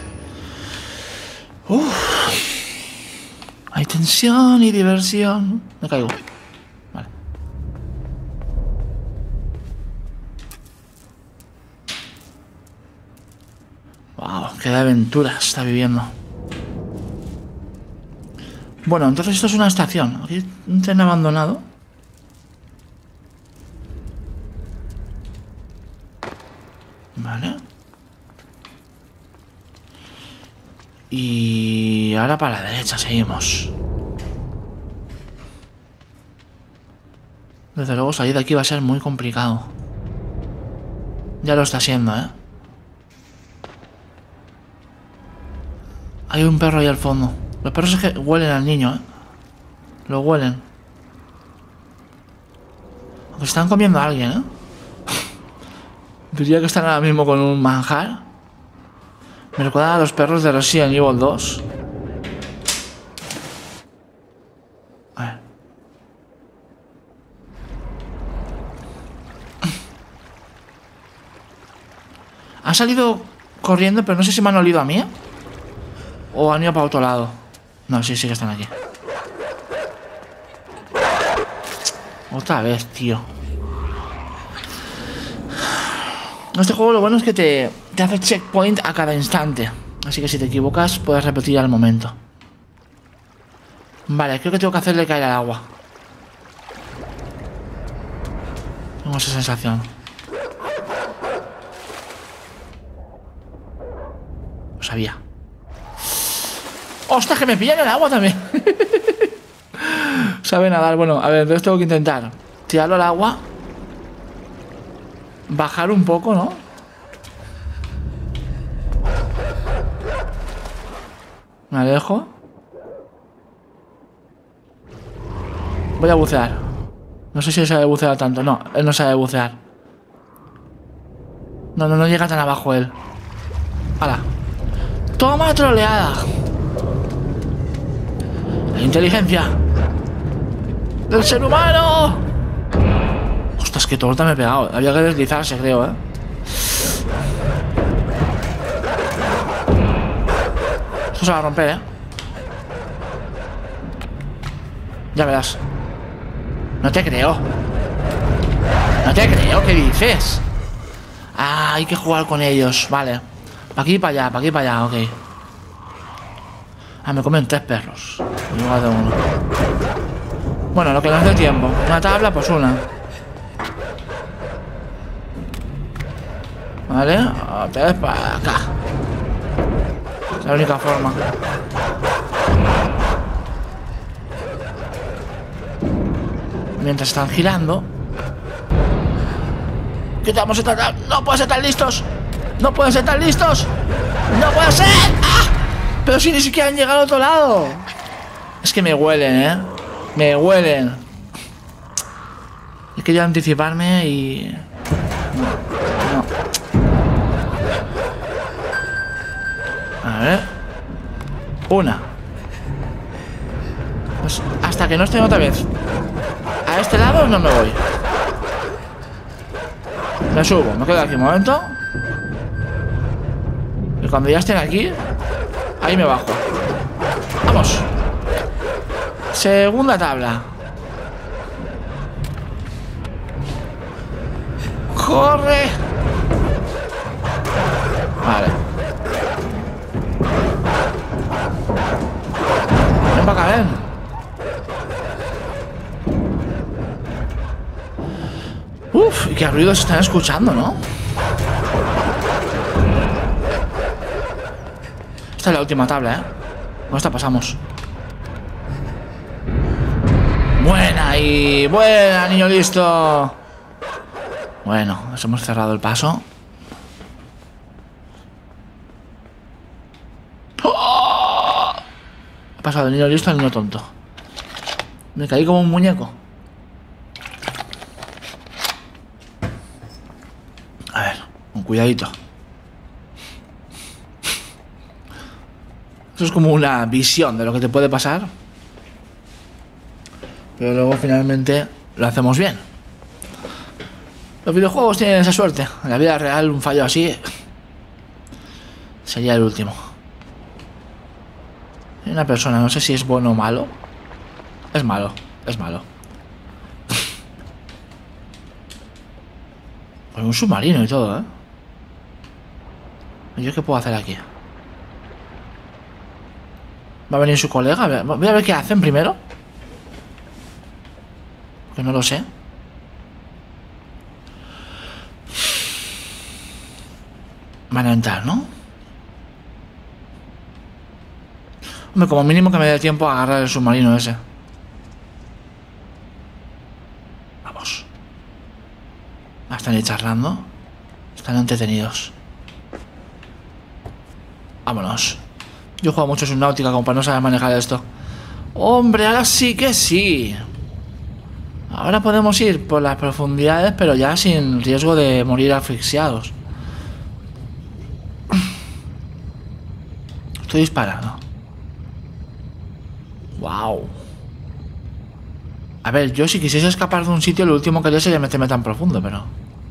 Uf. Hay tensión y diversión. Me caigo. Vale. Wow, qué de aventura está viviendo. Bueno, entonces esto es una estación. Aquí hay un tren abandonado. Vale. Y ahora para la derecha seguimos. Desde luego salir de aquí va a ser muy complicado. Ya lo está siendo, ¿eh? Hay un perro ahí al fondo. Los perros es que huelen al niño, ¿eh? Lo huelen. Aunque están comiendo a alguien, ¿eh? Diría que están ahora mismo con un manjar. Me recuerdan a los perros de Resident Evil dos. A ver. Han salido corriendo, pero no sé si me han olido a mí, ¿eh? O han ido para otro lado. No, sí, sí que están aquí. Otra vez, tío. Este juego lo bueno es que te, te hace checkpoint a cada instante. Así que si te equivocas puedes repetir al momento. Vale, creo que tengo que hacerle caer al agua. Tengo esa sensación. Lo sabía. ¡Ostras, que me pillan en el agua también! Sabe nadar. Bueno, a ver, entonces tengo que intentar tirarlo al agua. Bajar un poco, ¿no? Me alejo. Voy a bucear. No sé si él sabe bucear tanto. No, él no sabe bucear. No, no, no llega tan abajo él. ¡Hala! ¡Toma troleada! La inteligencia del ser humano. Ostras, qué torta me he pegado. Había que deslizarse, creo, ¿eh? Esto se va a romper, ¿eh? Ya verás. No te creo. No te creo, ¿qué dices? Ah, hay que jugar con ellos. Vale. Pa' aquí y para allá, pa' aquí y para allá, ok. Ah, me comen tres perros en lugar de uno. Bueno, lo que nos dé tiempo. Una tabla, pues una. Vale, otra vez para acá. Es la única forma. Mientras están girando. Quitamos esta tabla. ¡No pueden ser tan listos! ¡No pueden ser tan listos! ¡No puede ser! ¡Ah! Pero si ni siquiera han llegado al otro lado. Es que me huelen, ¿eh? Me huelen. He querido anticiparme y... No, no. A ver. Una. Pues hasta que no estén otra vez a este lado no me voy. Me subo, me quedo aquí un momento. Y cuando ya estén aquí, ahí me bajo. Vamos. Segunda tabla. ¡Corre! Vale. Ven para acá, ven. Uf, y qué ruidos están escuchando, ¿no? Esta es la última tabla, ¿eh? Con esta pasamos. Buena y... Buena, niño listo. Bueno, nos hemos cerrado el paso. ¡Oh! Ha pasado el niño listo al niño tonto. Me caí como un muñeco. A ver, con cuidadito. Eso es como una visión de lo que te puede pasar. Pero luego finalmente lo hacemos bien. Los videojuegos tienen esa suerte. En la vida real un fallo así sería el último. Hay una persona, no sé si es bueno o malo. Es malo, es malo. Con un submarino y todo, ¿eh? ¿Yo qué puedo hacer aquí? ¿Va a venir su colega? Voy a ver qué hacen primero. Porque no lo sé. Van a entrar, ¿no? Hombre, como mínimo que me dé tiempo a agarrar el submarino ese. Vamos. Están ahí charlando. Están entretenidos. Vámonos. Yo he jugado mucho Subnautica como para no saber manejar esto. Hombre, ahora sí que sí. Ahora podemos ir por las profundidades, pero ya sin riesgo de morir asfixiados. Estoy disparando. Wow. A ver, yo si quisiese escapar de un sitio, lo último que haría sería meterme tan profundo, pero...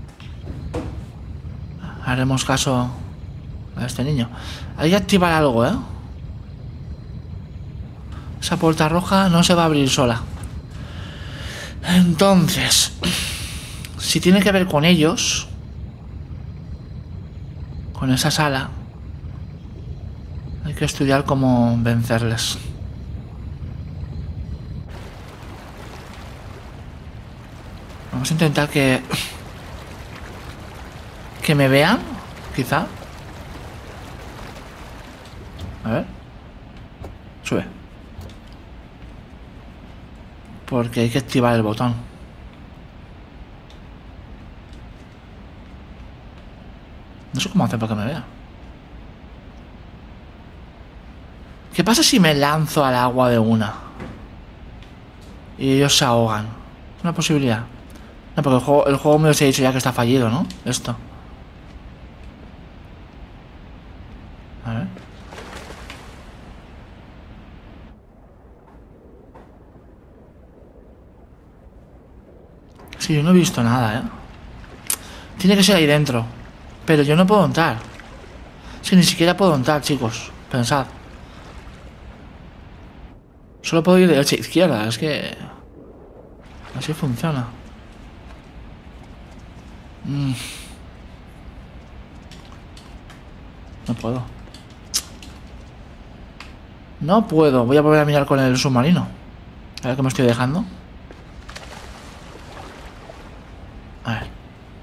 haremos caso a este niño. Hay que activar algo, ¿eh? Esa puerta roja no se va a abrir sola. Entonces, si tiene que ver con ellos, con esa sala, hay que estudiar cómo vencerles. Vamos a intentar que... que me vean, quizá. A ver. Sube. Porque hay que activar el botón. No sé cómo hacer para que me vea. ¿Qué pasa si me lanzo al agua de una? Y ellos se ahogan. Es una posibilidad. No, porque el juego, el juego me os he dicho ya que está fallido, ¿no? Esto. A ver. Sí, yo no he visto nada, ¿eh? Tiene que ser ahí dentro. Pero yo no puedo entrar. Es que ni siquiera puedo entrar, chicos. Pensad. Solo puedo ir de derecha a izquierda. Es que... así funciona. Mm. No puedo. No puedo. Voy a volver a mirar con el submarino. A ver qué me estoy dejando. A ver.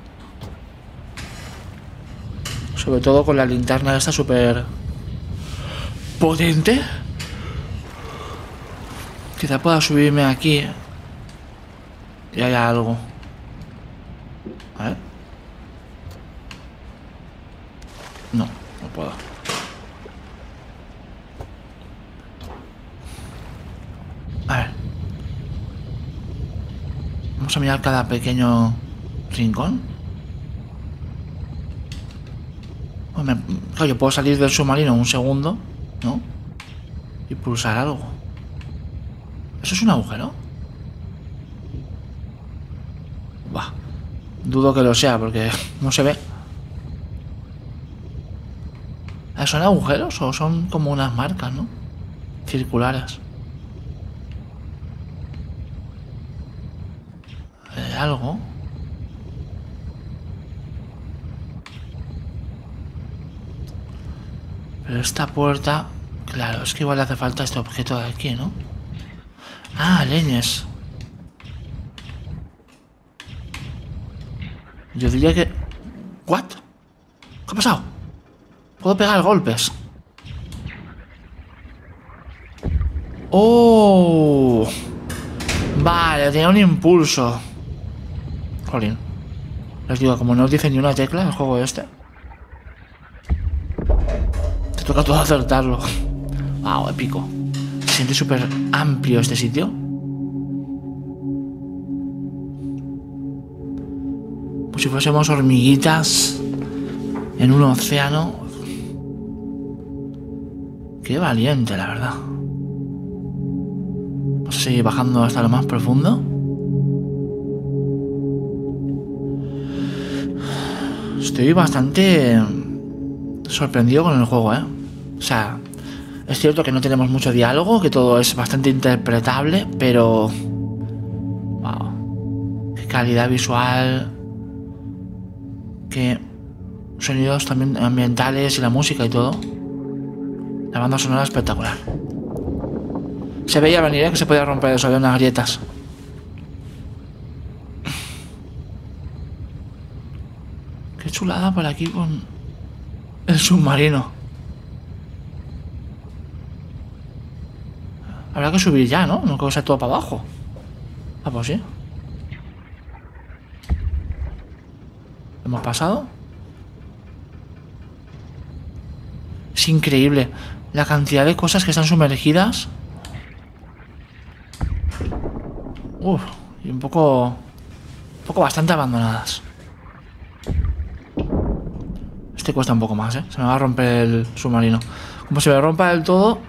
Sobre todo con la linterna esta súper potente. Quizá pueda subirme aquí y haya algo. A ver. No, no puedo. A ver. Vamos a mirar cada pequeño rincón. Bueno, me, claro, yo puedo salir del submarino un segundo, ¿no? Y pulsar algo. ¿Eso es un agujero? Bah, dudo que lo sea porque no se ve. ¿Son agujeros o son como unas marcas, no? Circulares. Eh, algo. Pero esta puerta Claro, es que igual le hace falta este objeto de aquí, ¿no? Ah, leñes. Yo diría que... ¿What? ¿Qué ha pasado? Puedo pegar golpes. ¡Oh! Vale, tenía un impulso. Jolín. Les digo, como no os dice ni una tecla el juego este, te toca todo acertarlo. Wow, épico. Se siente súper amplio este sitio. Como si fuésemos hormiguitas en un océano. Qué valiente, la verdad. Vamos a seguir bajando hasta lo más profundo. Estoy bastante sorprendido con el juego, ¿eh? O sea, es cierto que no tenemos mucho diálogo, que todo es bastante interpretable, pero... Wow. Qué calidad visual. Qué sonidos también ambientales y la música y todo. La banda sonora espectacular. Se veía venir, ¿eh? Que se podía romper eso, había unas grietas. Qué chulada por aquí con el submarino. Habrá que subir ya, ¿no? No que sea todo para abajo. Ah, pues sí. ¿Hemos pasado? Es increíble la cantidad de cosas que están sumergidas. Uf, y un poco... Un poco bastante abandonadas. Este cuesta un poco más, ¿eh? Se me va a romper el submarino. Como se me rompa del todo...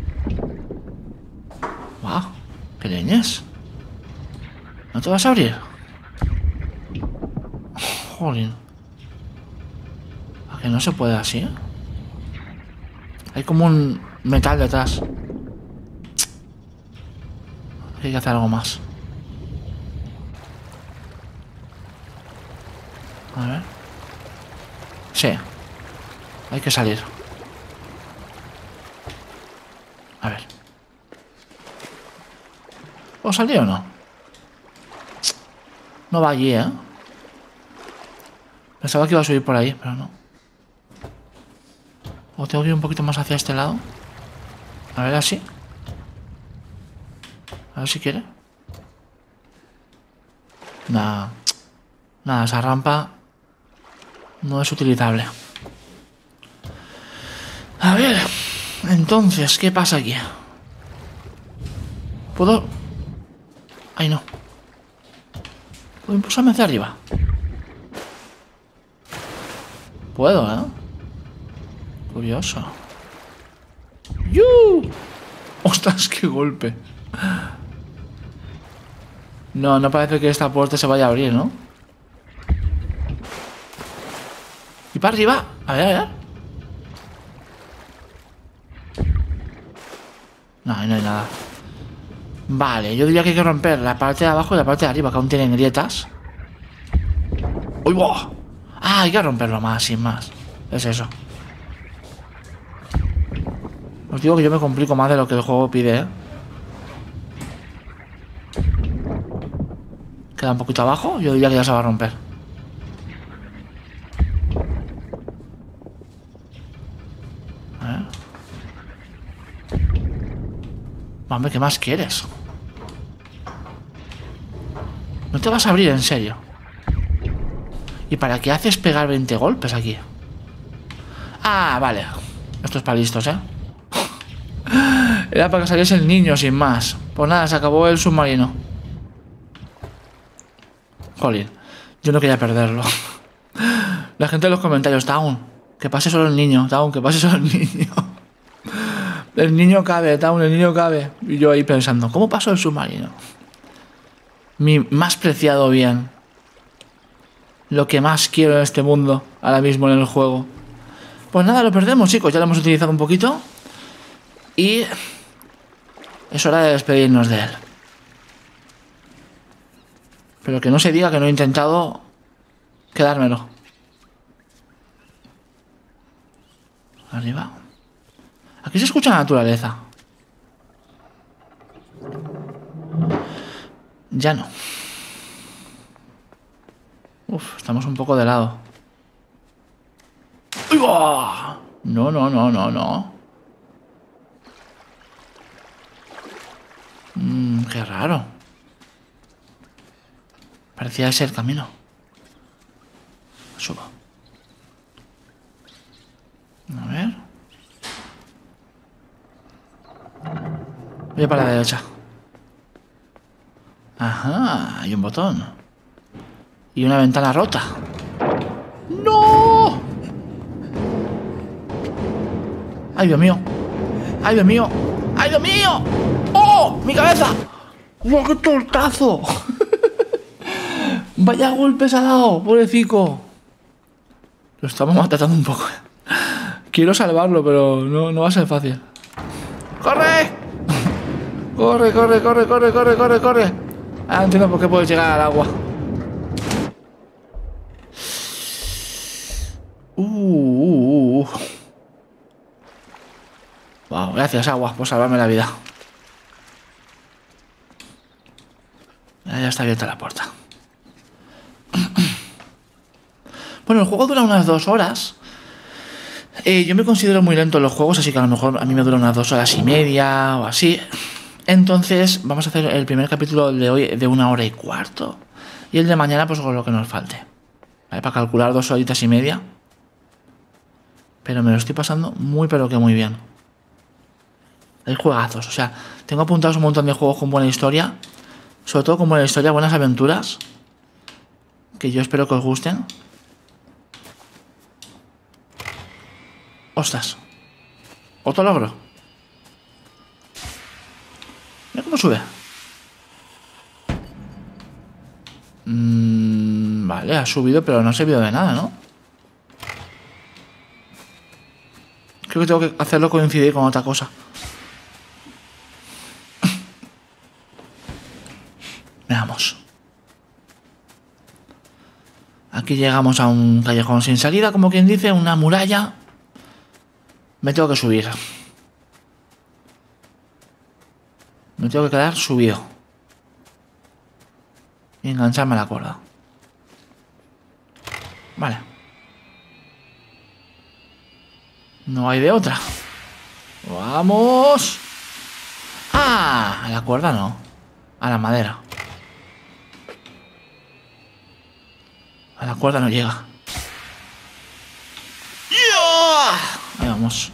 ¡Wow! ¡Qué leñes! ¿No te vas a abrir? Jolín. ¿A que no se puede así? Hay como un metal detrás. Hay que hacer algo más. A ver. Sí. Hay que salir. A ver. ¿Puedo salir o no? No va allí, ¿eh? Pensaba que iba a subir por ahí, pero no. O tengo que ir un poquito más hacia este lado. A ver, así. A ver si quiere. Nada. Nada, esa rampa no es utilizable. A ver. Entonces, ¿qué pasa aquí? ¿Puedo...? Ay, no. ¿Puedo impulsarme hacia arriba? Puedo, ¿eh? Curioso. ¡Yu! ¡Ostras, qué golpe! No, no parece que esta puerta se vaya a abrir, ¿no? ¿Y para arriba? A ver, a ver. No, ahí no hay nada. Vale, yo diría que hay que romper la parte de abajo y la parte de arriba, que aún tienen grietas. ¡Uy, boh! Ah, hay que romperlo más, sin más. Es eso. Os digo que yo me complico más de lo que el juego pide, ¿eh? Queda un poquito abajo, yo diría que ya se va a romper. A ver. Hombre, ¿qué más quieres? No te vas a abrir, en serio. ¿Y para qué haces pegar veinte golpes aquí? Ah, vale. Esto es para listos, ¿eh? Era para que saliese el niño, sin más. Pues nada, se acabó el submarino. Jolín, yo no quería perderlo. La gente en los comentarios, Town, que pase solo el niño, Town, que pase solo el niño. El niño cabe, Town, el niño cabe. Y yo ahí pensando, ¿cómo pasó el submarino? Mi más preciado bien. Lo que más quiero en este mundo, ahora mismo en el juego. Pues nada, lo perdemos, chicos, ya lo hemos utilizado un poquito. Y es hora de despedirnos de él. Pero que no se diga que no he intentado quedármelo. Arriba. Aquí se escucha la naturaleza. Ya no. Uf, estamos un poco de lado. ¡Uy, va! No, no, no, no, no. Mmm, qué raro. Parecía ser el camino. Subo. A ver. Voy para la derecha. Ajá, hay un botón. Y una ventana rota. ¡No! ¡Ay, Dios mío! ¡Ay, Dios mío! ¡Ay, Dios mío! ¡Oh! ¡Mi cabeza! ¡Oh, qué tortazo! Vaya golpes ha dado, pobrecito. Lo estamos maltratando un poco. Quiero salvarlo, pero no, no va a ser fácil. ¡Corre! ¡Corre, corre, corre, corre, corre, corre, corre! Ah, entiendo por qué puedes llegar al agua. Uh, uh, uh. Wow, gracias, agua, por salvarme la vida. Ya está abierta la puerta. Bueno, el juego dura unas dos horas. Eh, yo me considero muy lento en los juegos, así que a lo mejor a mí me dura unas dos horas y media o así. Entonces, vamos a hacer el primer capítulo de hoy de una hora y cuarto. Y el de mañana, pues con lo que nos falte. ¿Vale? Para calcular dos horitas y media. Pero me lo estoy pasando muy, pero que muy bien. Hay juegazos, o sea, tengo apuntados un montón de juegos con buena historia. Sobre todo con buena historia, buenas aventuras. Que yo espero que os gusten. Ostras. Otro logro. Mira cómo sube. Mm, vale, ha subido, pero no ha servido de nada, ¿no? Creo que tengo que hacerlo coincidir con otra cosa. Veamos. Aquí llegamos a un callejón sin salida, como quien dice, una muralla. Me tengo que subir. Me tengo que quedar subido. Y engancharme a la cuerda. Vale. No hay de otra. ¡Vamos! ¡Ah! A la cuerda no. A la madera. A la cuerda no llega. Ahí vamos.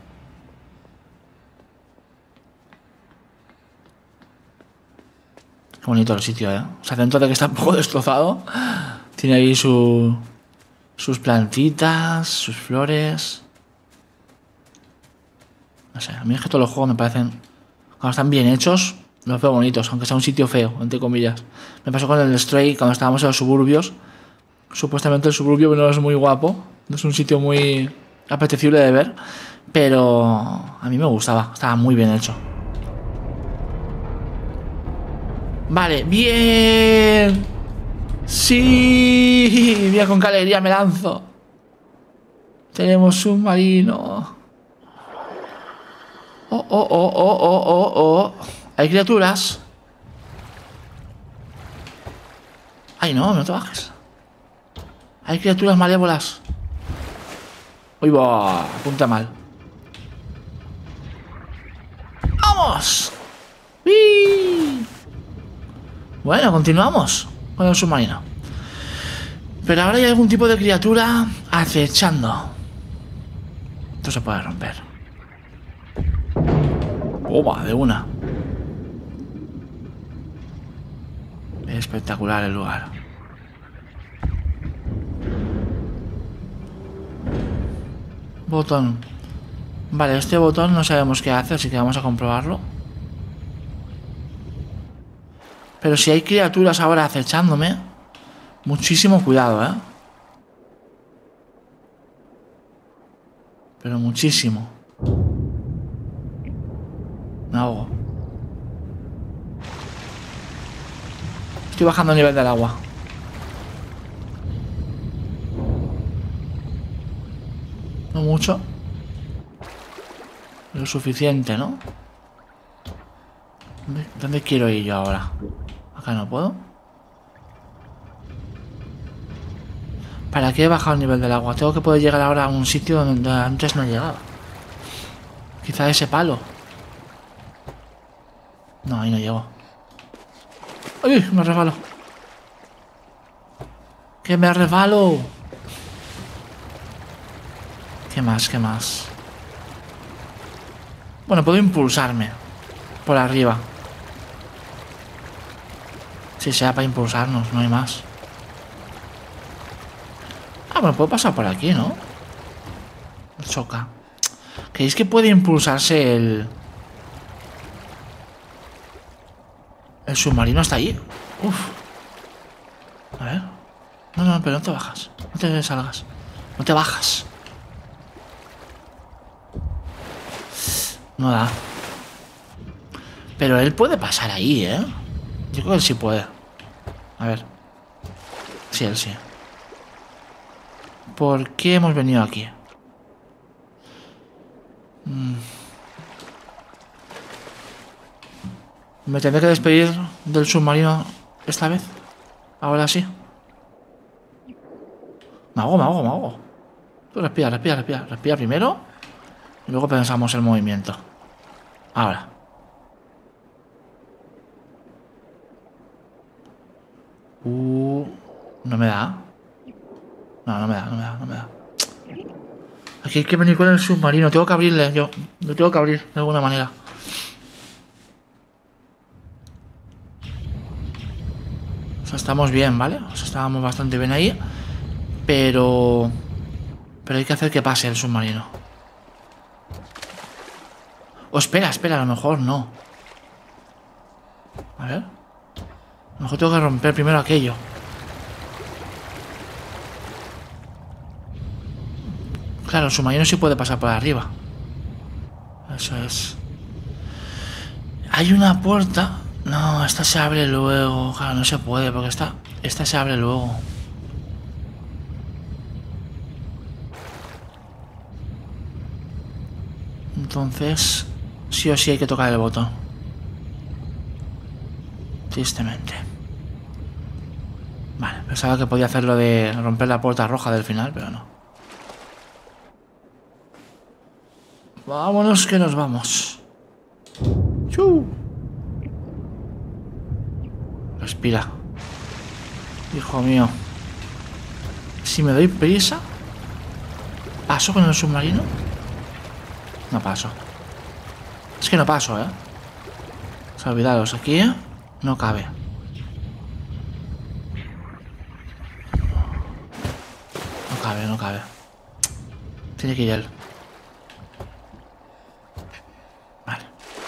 Qué bonito el sitio, ¿eh? O sea, dentro de que está un poco destrozado, tiene ahí su, sus plantitas, sus flores. No sé, a mí es que todos los juegos me parecen... Cuando están bien hechos, los veo bonitos, aunque sea un sitio feo, entre comillas. Me pasó con el Stray cuando estábamos en los suburbios. Supuestamente el suburbio no es muy guapo, no es un sitio muy apetecible de ver, pero a mí me gustaba, estaba muy bien hecho. Vale, bien. Sí, mira con qué alegría me lanzo. Tenemos submarino. Oh, oh, oh, oh, oh, oh, oh. Hay criaturas. Ay, no, no te bajes. Hay criaturas malévolas. Uy, va, apunta mal. ¡Vamos! ¡Uy! Bueno, continuamos con el submarino. Pero ahora hay algún tipo de criatura acechando. Esto se puede romper. ¡Oba! De una. Espectacular el lugar. Botón. Vale, este botón no sabemos qué hace, así que vamos a comprobarlo. Pero si hay criaturas ahora acechándome, muchísimo cuidado, ¿eh? Pero muchísimo. Me ahogo. Estoy bajando el nivel del agua. No mucho. Lo suficiente, ¿no? ¿Dónde, dónde quiero ir yo ahora? Acá no puedo. ¿Para qué he bajado el nivel del agua? Tengo que poder llegar ahora a un sitio donde antes no he llegado. Quizá ese palo. No, ahí no llego. ¡Ay! Me resbalo. ¡Que me resbalo! ¿Qué más? ¿Qué más? Bueno, puedo impulsarme por arriba. Si sea para impulsarnos, no hay más. Ah, bueno, puedo pasar por aquí, ¿no? Choca. ¿Creéis que puede impulsarse el... el submarino hasta ahí? Uf. A ver. No, no, pero no te bajas. No te salgas. No te bajas. No da. Pero él puede pasar ahí, ¿eh? Yo creo que él sí puede. A ver. Sí, él sí. ¿Por qué hemos venido aquí? Mm. ¿Me tendré que despedir del submarino esta vez? Ahora sí. Me ahogo, me ahogo, me ahogo. Tú respira, respira, respira. Respira primero. Y luego pensamos el movimiento. Ahora. Uh, no me da. No, no me da, no me da, no me da. Aquí hay que venir con el submarino. Tengo que abrirle yo. Lo tengo que abrir de alguna manera. O sea, estamos bien, ¿vale? O sea, estábamos bastante bien ahí. Pero... Pero hay que hacer que pase el submarino. O espera, espera, a lo mejor no. A ver. A lo mejor tengo que romper primero aquello. Claro, el submarino sí puede pasar por arriba. Eso es. Hay una puerta. No, esta se abre luego. Claro, no se puede porque esta, esta se abre luego. Entonces, sí o sí hay que tocar el botón. Tristemente. Vale, pensaba que podía hacerlo de romper la puerta roja del final, pero no. Vámonos que nos vamos. ¡Chu! Respira. Hijo mío. Si me doy prisa, ¿paso con el submarino? No paso. Es que no paso, ¿eh? O sea, olvidaros, aquí no cabe. No cabe, no cabe. Tiene que ir él. Vale.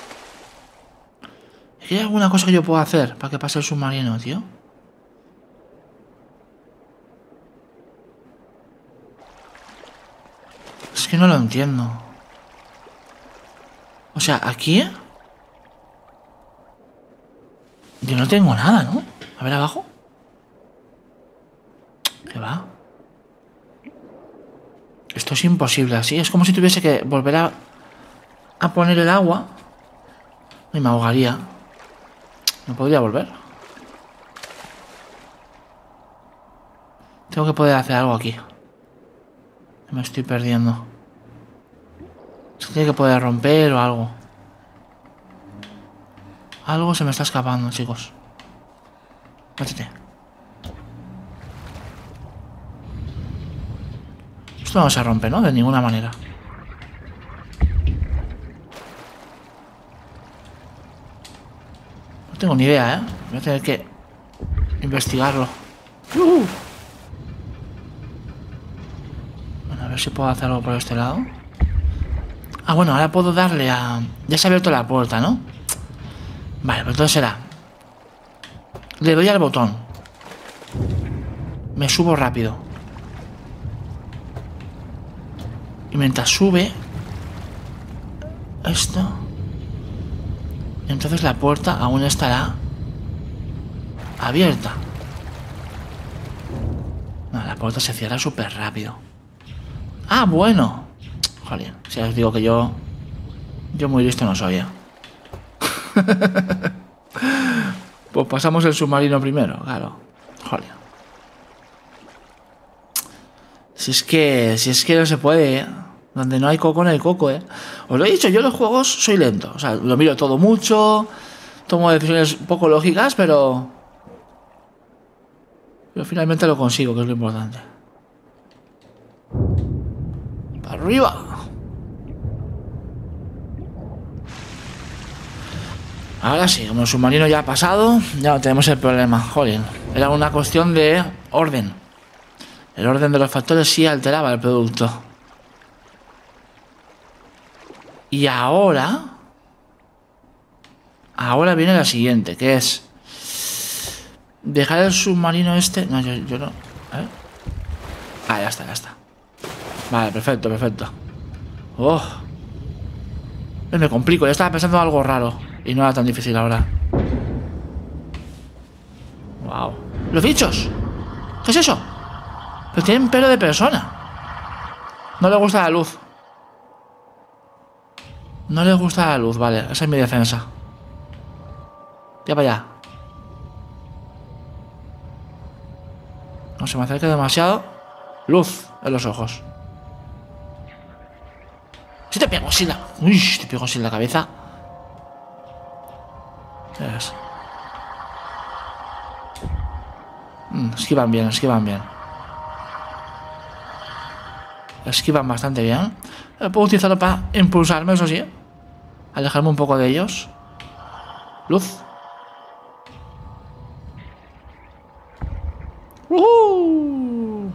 ¿Hay alguna cosa que yo pueda hacer para que pase el submarino, tío? Es que no lo entiendo. O sea, aquí... yo no tengo nada, ¿no? A ver abajo. ¿Qué va? Esto es imposible así. Es como si tuviese que volver a, a poner el agua. Y me ahogaría. No podría volver. Tengo que poder hacer algo aquí. Me estoy perdiendo. Se tiene que poder romper o algo. Algo se me está escapando, chicos. Métete. Esto no se rompe, ¿no? De ninguna manera. No tengo ni idea, ¿eh? Voy a tener que investigarlo. ¡Uh! Bueno, a ver si puedo hacer algo por este lado. Ah, bueno, ahora puedo darle a... ya se ha abierto la puerta, ¿no? Vale, pues entonces será... le doy al botón. Me subo rápido. Y mientras sube... esto... entonces la puerta aún estará... abierta. No, la puerta se cierra súper rápido. Ah, bueno. Joder, si os digo que yo... Yo muy listo no soy, ¿eh? Pues pasamos el submarino primero, claro. Joder. Si es que... Si es que no se puede, ¿eh? Donde no hay coco, no hay coco, ¿eh? Os lo he dicho, yo en los juegos soy lento. O sea, lo miro todo mucho. Tomo decisiones poco lógicas, pero... Pero finalmente lo consigo, que es lo importante. ¡Para arriba! Ahora sí, como el submarino ya ha pasado, ya no tenemos el problema. Joder, era una cuestión de orden. El orden de los factores sí alteraba el producto. Y ahora... Ahora viene la siguiente, que es... Dejar el submarino este... No, yo, yo no... ¿Eh? Ah, ya está, ya está. Vale, perfecto, perfecto. Oh. Me complico, ya estaba pensando en algo raro. Y no era tan difícil ahora. Wow. ¡Los bichos! ¿Qué es eso? Pero tienen pelo de persona. No le gusta la luz. No le gusta la luz, vale. Esa es mi defensa. Ya para allá. No se me acerque demasiado. Luz en los ojos. Si te pego sin la... Uy, te pego sin la cabeza. Es. Mm, esquivan bien, esquivan bien. Esquivan bastante bien. Puedo utilizarlo para impulsarme, eso sí. Alejarme un poco de ellos. Luz. Uh.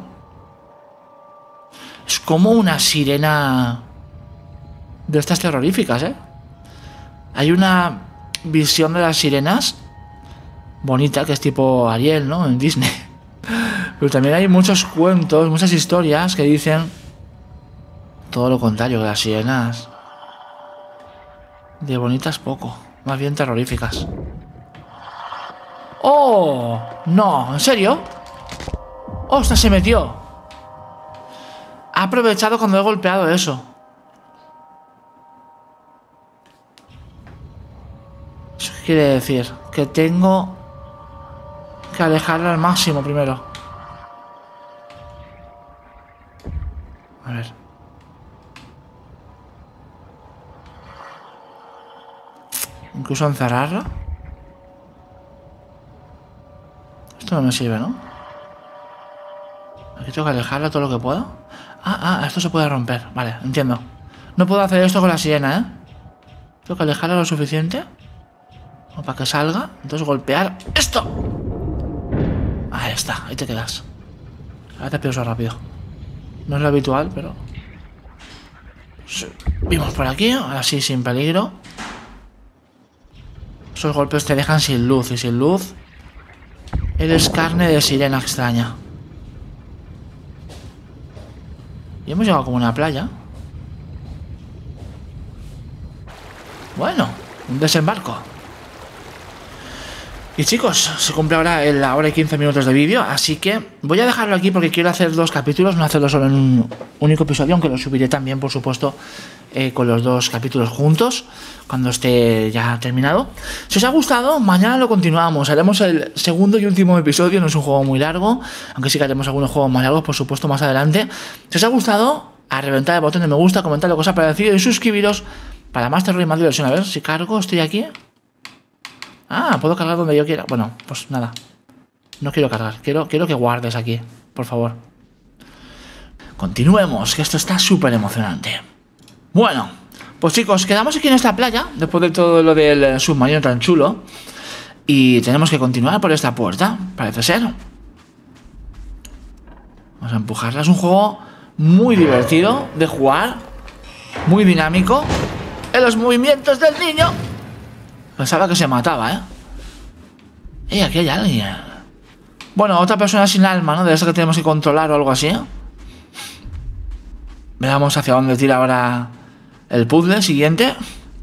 Es como una sirena de estas terroríficas, ¿eh? Hay una visión de las sirenas bonita, que es tipo Ariel, ¿no? En Disney. Pero también hay muchos cuentos, muchas historias que dicen todo lo contrario, que las sirenas de bonitas poco, más bien terroríficas. ¡Oh! No, ¿en serio? ¡Ostras, se metió! Ha aprovechado cuando he golpeado eso. Eso quiere decir que tengo que alejarla al máximo primero. A ver. Incluso encerrarla. Esto no me sirve, ¿no? Aquí tengo que alejarla todo lo que pueda. Ah, ah, esto se puede romper. Vale, entiendo. No puedo hacer esto con la sirena, ¿eh? Tengo que alejarla lo suficiente como para que salga. Entonces golpear esto. Ahí está, ahí te quedas. Ahora te pienso rápido. No es lo habitual, pero... Vimos por aquí, ahora sí, sin peligro. Esos golpes te dejan sin luz, y sin luz eres carne de sirena extraña. Y hemos llegado como a una playa. Bueno, un desembarco. Y chicos, se cumple ahora la hora y quince minutos de vídeo, así que voy a dejarlo aquí porque quiero hacer dos capítulos, no hacerlo solo en un único episodio, aunque lo subiré también, por supuesto, eh, con los dos capítulos juntos, cuando esté ya terminado. Si os ha gustado, mañana lo continuamos, haremos el segundo y último episodio, no es un juego muy largo, aunque sí que haremos algunos juegos más largos, por supuesto, más adelante. Si os ha gustado, a reventar el botón de me gusta, comentar lo que os ha parecido y suscribiros para más terror y más diversión. A ver si cargo, estoy aquí. Ah, puedo cargar donde yo quiera. Bueno, pues nada. No quiero cargar. Quiero, quiero que guardes aquí, por favor. Continuemos, que esto está súper emocionante. Bueno, pues chicos, quedamos aquí en esta playa, después de todo lo del submarino tan chulo. Y tenemos que continuar por esta puerta, parece ser. Vamos a empujarla. Es un juego muy divertido de jugar. Muy dinámico. En los movimientos del niño. Pensaba que se mataba, ¿eh? Eh, aquí hay alguien. Bueno, otra persona sin alma, ¿no? De esa que tenemos que controlar o algo así, ¿eh? Veamos hacia dónde tira ahora el puzzle siguiente.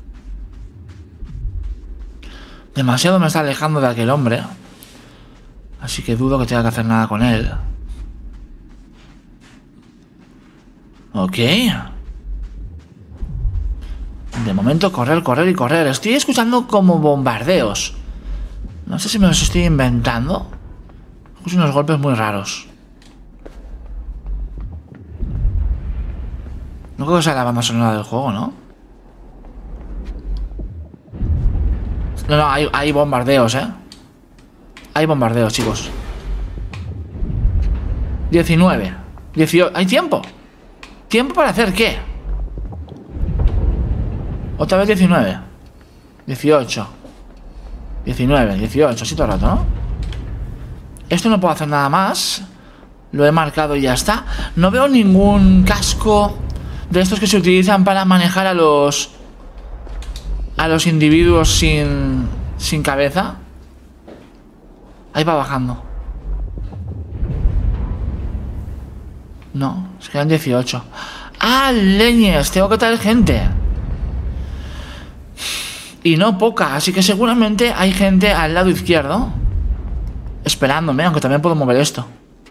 Demasiado me está alejando de aquel hombre. Así que dudo que tenga que hacer nada con él. Ok. De momento correr, correr y correr. Estoy escuchando como bombardeos. No sé si me los estoy inventando. Escucho unos golpes muy raros. No creo que sea la banda sonora del juego, ¿no? No, no, hay, hay bombardeos, ¿eh? Hay bombardeos, chicos. diecinueve. dieciocho. ¿Hay tiempo? ¿Tiempo para hacer qué? Otra vez diecinueve. dieciocho. diecinueve, dieciocho, así todo el rato, ¿no? Esto no puedo hacer nada más. Lo he marcado y ya está. No veo ningún casco de estos que se utilizan para manejar a los... a los individuos sin... sin cabeza. Ahí va bajando. No, se quedan dieciocho. ¡Ah, leñes! Tengo que traer gente. Y no poca, así que seguramente hay gente al lado izquierdo esperándome, aunque también puedo mover esto.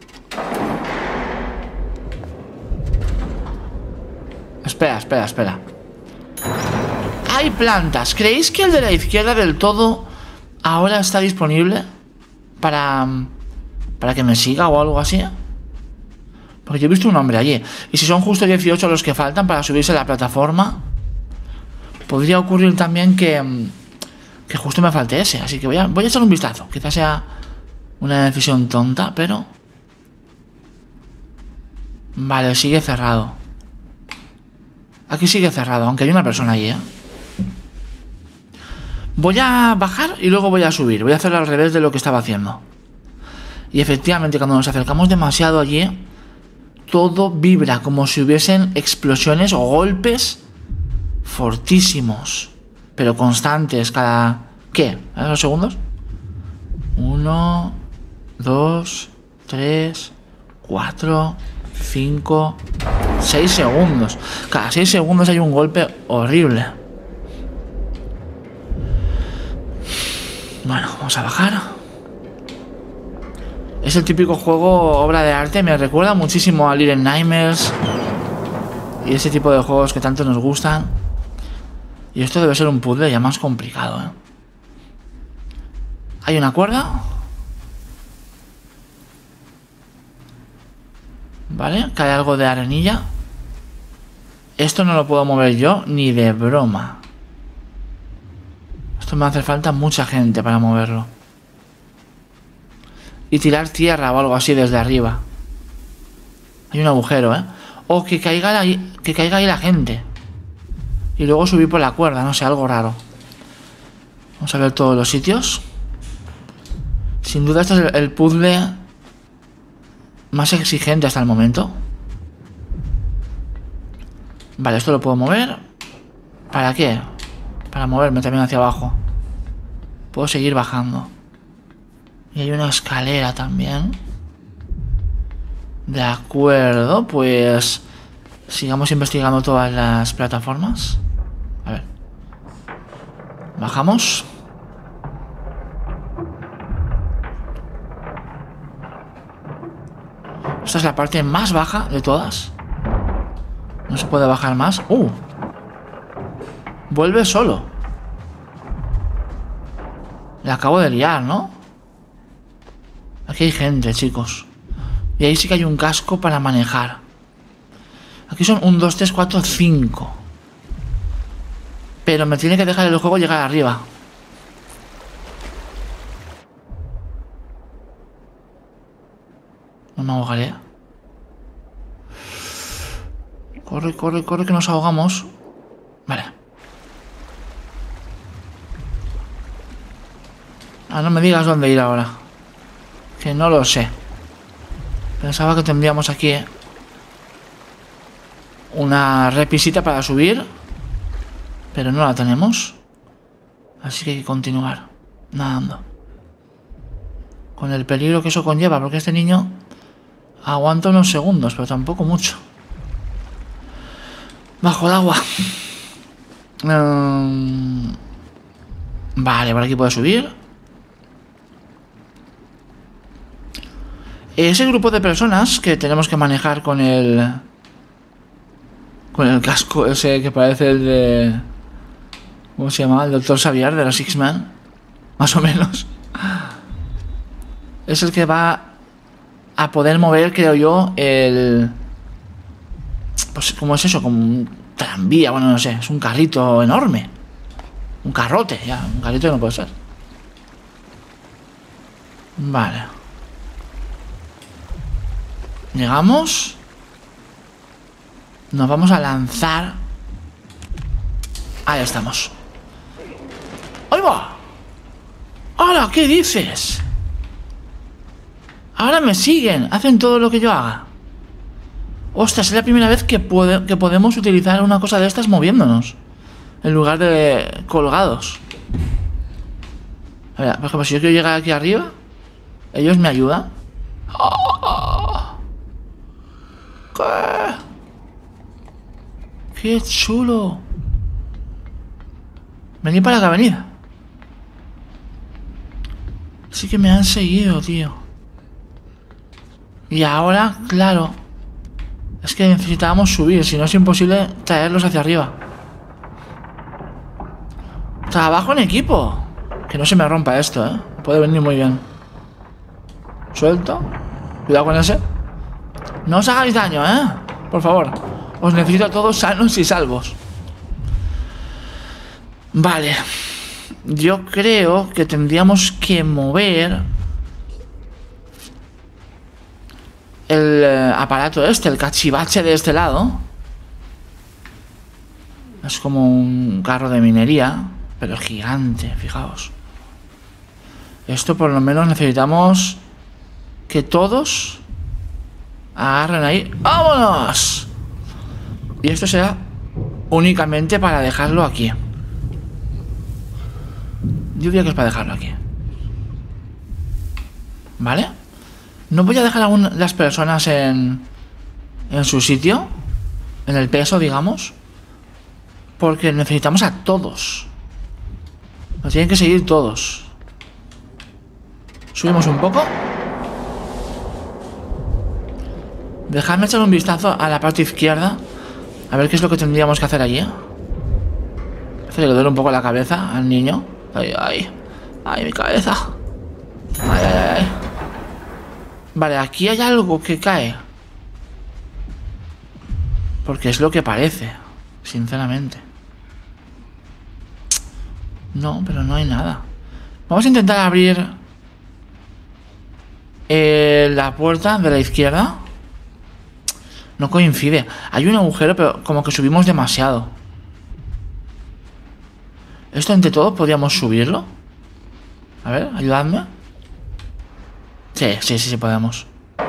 Espera, espera, espera. Hay plantas. ¿Creéis que el de la izquierda del todo ahora está disponible para... para que me siga o algo así? Porque yo he visto un hombre allí. Y si son justo dieciocho los que faltan para subirse a la plataforma, podría ocurrir también que... que justo me falte ese. Así que voy a, voy a echar un vistazo. Quizás sea una decisión tonta, pero... Vale, sigue cerrado. Aquí sigue cerrado, aunque hay una persona allí, ¿eh? Voy a bajar y luego voy a subir. Voy a hacerlo al revés de lo que estaba haciendo. Y efectivamente, cuando nos acercamos demasiado allí, todo vibra como si hubiesen explosiones o golpes fortísimos, pero constantes cada... ¿Qué? ¿A los segundos? Uno, dos, tres, cuatro, cinco, seis segundos. Cada seis segundos hay un golpe horrible. Bueno, vamos a bajar. Es el típico juego, obra de arte. Me recuerda muchísimo a Little Nightmares y ese tipo de juegos que tanto nos gustan. Y esto debe ser un puzzle ya más complicado, ¿eh? Hay una cuerda. Vale, cae algo de arenilla. Esto no lo puedo mover yo ni de broma. Esto me hace falta mucha gente para moverlo. Y tirar tierra o algo así desde arriba. Hay un agujero, ¿eh? O que caiga ahí, que caiga ahí la gente. Y luego subir por la cuerda, no sé, algo raro. Vamos a ver todos los sitios. Sin duda este es el, el puzzle más exigente hasta el momento. Vale, esto lo puedo mover. ¿Para qué? Para moverme también hacia abajo. Puedo seguir bajando. Y hay una escalera también. De acuerdo, pues... sigamos investigando todas las plataformas. A ver. Bajamos. Esta es la parte más baja de todas. No se puede bajar más. ¡Uh! Vuelve solo. Le acabo de liar, ¿no? Aquí hay gente, chicos. Y ahí sí que hay un casco para manejar. Aquí son un, dos, tres, cuatro, cinco. Pero me tiene que dejar el juego llegar arriba. No me ahogaré. Corre, corre, corre, que nos ahogamos. Vale. Ah, no me digas dónde ir ahora. Que no lo sé. Pensaba que tendríamos aquí una repisita para subir, pero no la tenemos. Así que hay que continuar nadando. Con el peligro que eso conlleva, porque este niño aguanta unos segundos, pero tampoco mucho. Bajo el agua. Um, vale, por aquí puedo subir. Ese grupo de personas que tenemos que manejar con el... con el casco ese que parece el de... ¿Cómo se llama? El doctor Xavier de los X-Men. Más o menos. Es el que va a poder mover, creo yo, el... Pues, ¿cómo es eso? Como un tranvía, bueno, no sé. Es un carrito enorme. Un carrote, ya. Un carrito no puede ser. Vale. Llegamos. Nos vamos a lanzar. Ahí estamos. ¡Ahí va! ¡Ahora! ¿Qué dices? Ahora me siguen. Hacen todo lo que yo haga. Ostras, es la primera vez que, puede, que podemos utilizar una cosa de estas moviéndonos. En lugar de colgados. A ver, por ejemplo, si yo quiero llegar aquí arriba, ellos me ayudan. ¡Oh! ¿Qué? ¡Qué chulo! Vení para acá, venid. Sí que me han seguido, tío. Y ahora, claro, es que necesitábamos subir, si no es imposible traerlos hacia arriba. Trabajo en equipo. Que no se me rompa esto, ¿eh? Puede venir muy bien. Suelto. Cuidado con ese. No os hagáis daño, ¿eh? Por favor. Os necesito a todos sanos y salvos. Vale. Yo creo que tendríamos que mover el eh, aparato este, el cachivache de este lado. Es como un carro de minería, pero gigante, fijaos. Esto por lo menos necesitamos que todos agarren ahí. ¡Vámonos! Y esto será únicamente para dejarlo aquí. Yo diría que es para dejarlo aquí. ¿Vale? No voy a dejar a las personas en, en su sitio, en el peso, digamos, porque necesitamos a todos. Nos tienen que seguir todos. Subimos un poco. Dejadme echar un vistazo a la parte izquierda. A ver qué es lo que tendríamos que hacer allí. Parece que le duele un poco la cabeza al niño. Ay, ay. Ay, mi cabeza. Ay, ay, ay. Vale, aquí hay algo que cae. Porque es lo que parece, sinceramente. No, pero no hay nada. Vamos a intentar abrir eh, la puerta de la izquierda. No coincide. Hay un agujero, pero como que subimos demasiado. Esto entre todos podríamos subirlo. A ver, ayudadme. Sí, sí, sí, sí podemos.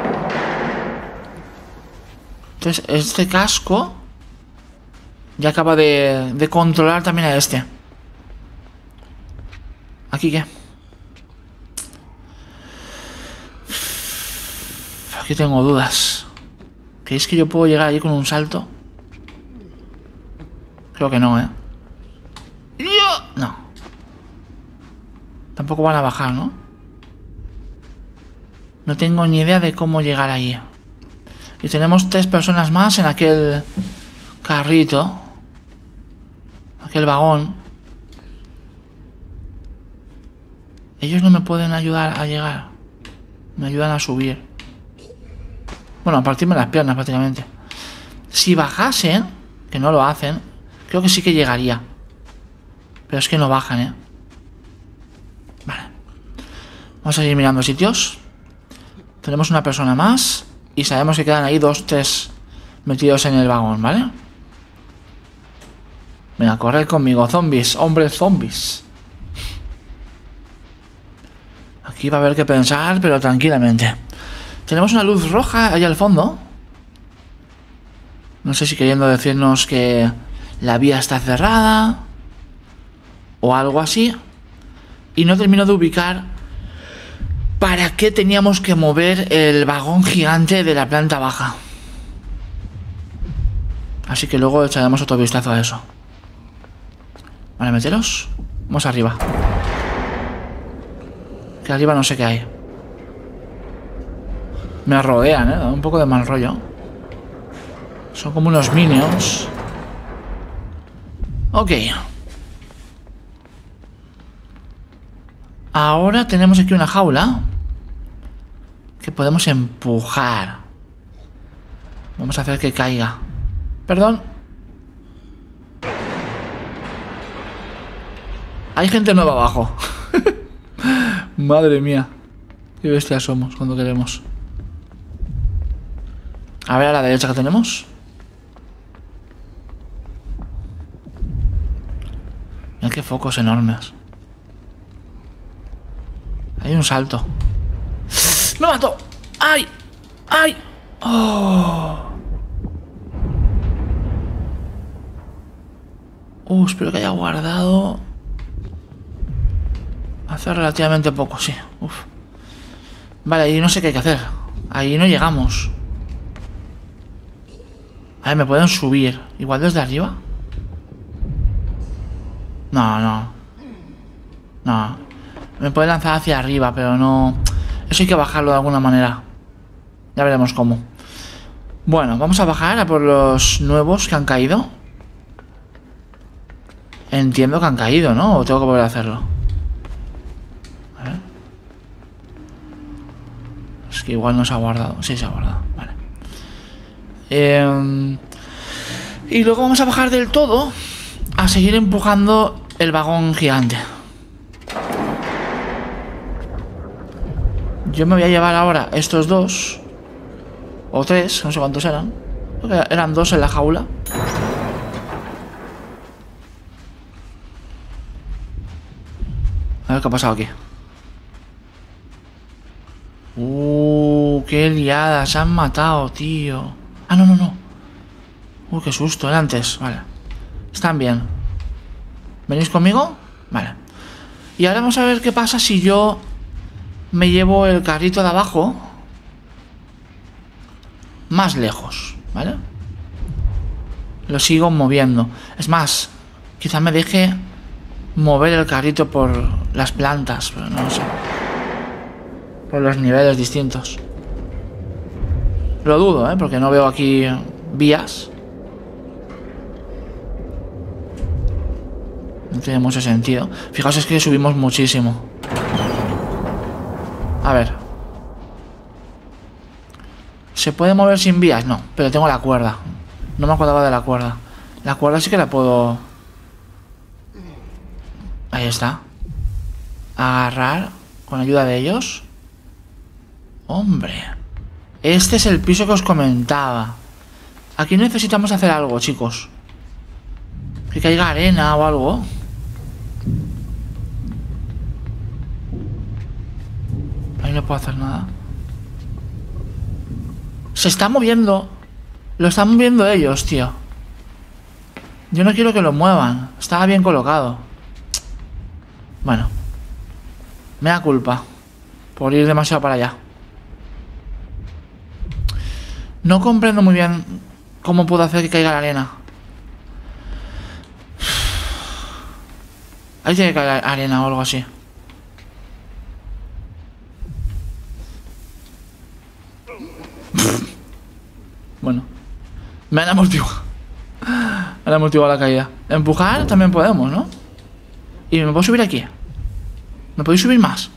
Entonces, este casco ya acaba de, de controlar también a este. ¿Aquí qué? Aquí tengo dudas. ¿Creéis que yo puedo llegar allí con un salto? Creo que no, ¿eh? No. Tampoco van a bajar, ¿no? No tengo ni idea de cómo llegar allí. Y tenemos tres personas más en aquel carrito. Aquel vagón. Ellos no me pueden ayudar a llegar. Me ayudan a subir. Bueno, a partirme las piernas prácticamente. Si bajasen, que no lo hacen, creo que sí que llegaría. Pero es que no bajan, ¿eh? Vale. Vamos a seguir mirando sitios. Tenemos una persona más. Y sabemos que quedan ahí dos, tres metidos en el vagón, ¿vale? Venga, corred conmigo, zombies, hombres zombies. Aquí va a haber que pensar, pero tranquilamente. Tenemos una luz roja allá al fondo. No sé si queriendo decirnos que la vía está cerrada o algo así. Y no termino de ubicar para qué teníamos que mover el vagón gigante de la planta baja. Así que luego echaremos otro vistazo a eso. Vale, meteros. Vamos arriba. Que arriba no sé qué hay. Me rodean, ¿eh? Da un poco de mal rollo. Son como unos minions. Ok. Ahora tenemos aquí una jaula que podemos empujar. Vamos a hacer que caiga. Perdón. Hay gente nueva abajo. Madre mía. Qué bestias somos cuando queremos. A ver a la derecha que tenemos. Mira qué focos enormes. Hay un salto. ¡Me mato! ¡Ay! ¡Ay! ¡Oh! Uh, espero que haya guardado hace relativamente poco, sí. Uf. Vale, ahí no sé qué hay que hacer. Ahí no llegamos. A ver, ¿me pueden subir? ¿Igual desde arriba? No, no. No. Me puede lanzar hacia arriba, pero no... Eso hay que bajarlo de alguna manera. Ya veremos cómo. Bueno, vamos a bajar a por los nuevos que han caído. Entiendo que han caído, ¿no? ¿O tengo que volver a hacerlo? A ver. Es que igual no se ha guardado. Sí, se ha guardado. Vale. Eh, y luego vamos a bajar del todo a seguir empujando el vagón gigante. Yo me voy a llevar ahora estos dos. O tres, no sé cuántos eran. Creo que eran dos en la jaula. A ver qué ha pasado aquí. Uh, qué liada. Se han matado, tío. Ah, no, no, no. Uh, qué susto, era antes. Vale. Están bien. ¿Venís conmigo? Vale. Y ahora vamos a ver qué pasa si yo me llevo el carrito de abajo más lejos, ¿vale? Lo sigo moviendo. Es más, quizá me deje mover el carrito por las plantas, pero no lo sé. Por los niveles distintos. Lo dudo, ¿eh? Porque no veo aquí vías. No tiene mucho sentido. Fijaos, es que subimos muchísimo. A ver. ¿Se puede mover sin vías? No, pero tengo la cuerda. No me acordaba de la cuerda. La cuerda sí que la puedo... Ahí está. Agarrar con ayuda de ellos. Hombre. Este es el piso que os comentaba. Aquí necesitamos hacer algo, chicos. Que caiga arena o algo. Ahí no puedo hacer nada. Se está moviendo. Lo están moviendo ellos, tío. Yo no quiero que lo muevan. Estaba bien colocado. Bueno. Me da culpa por ir demasiado para allá. No comprendo muy bien cómo puedo hacer que caiga la arena. Ahí tiene que caer arena o algo así. Bueno. Me han amortiguado. Me han amortiguado la caída. Empujar también podemos, ¿no? Y me puedo subir aquí. ¿Me podéis subir más?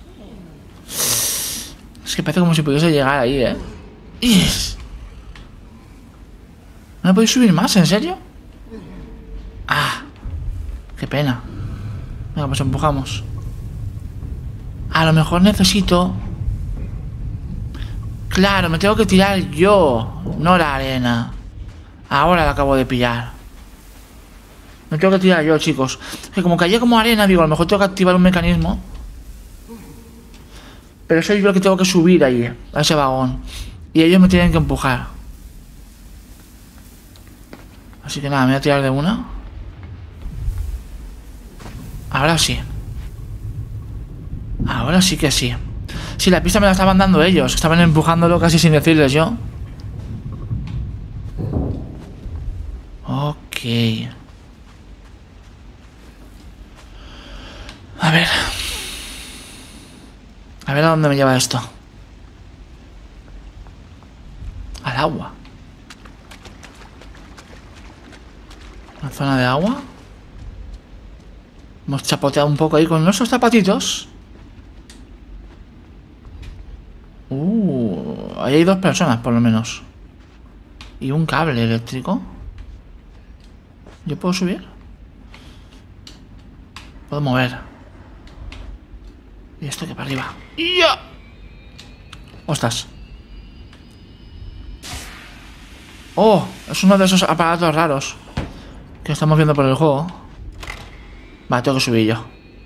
Es que parece como si pudiese llegar ahí, ¿eh? Yes. ¿No me podéis subir más? ¿En serio? Ah. Qué pena. Venga, pues empujamos. A lo mejor necesito... Claro, me tengo que tirar yo, no la arena. Ahora la acabo de pillar. Me tengo que tirar yo, chicos. Que como caía como arena, digo, a lo mejor tengo que activar un mecanismo. Pero soy yo el que tengo que subir ahí, a ese vagón. Y ellos me tienen que empujar. Así que nada, me voy a tirar de una. Ahora sí. Ahora sí que sí. Sí, la pista me la estaban dando ellos. Estaban empujándolo casi sin decirles yo. Ok. A ver. A ver a dónde me lleva esto. Al agua. Una zona de agua. Hemos chapoteado un poco ahí con nuestros zapatitos. Ahí hay dos personas, por lo menos. Y un cable eléctrico. ¿Yo puedo subir? Puedo mover. Y esto que para arriba. ¡Ya! ¡Ostras! ¡Oh! Es uno de esos aparatos raros que estamos viendo por el juego. Vale, tengo que subir yo.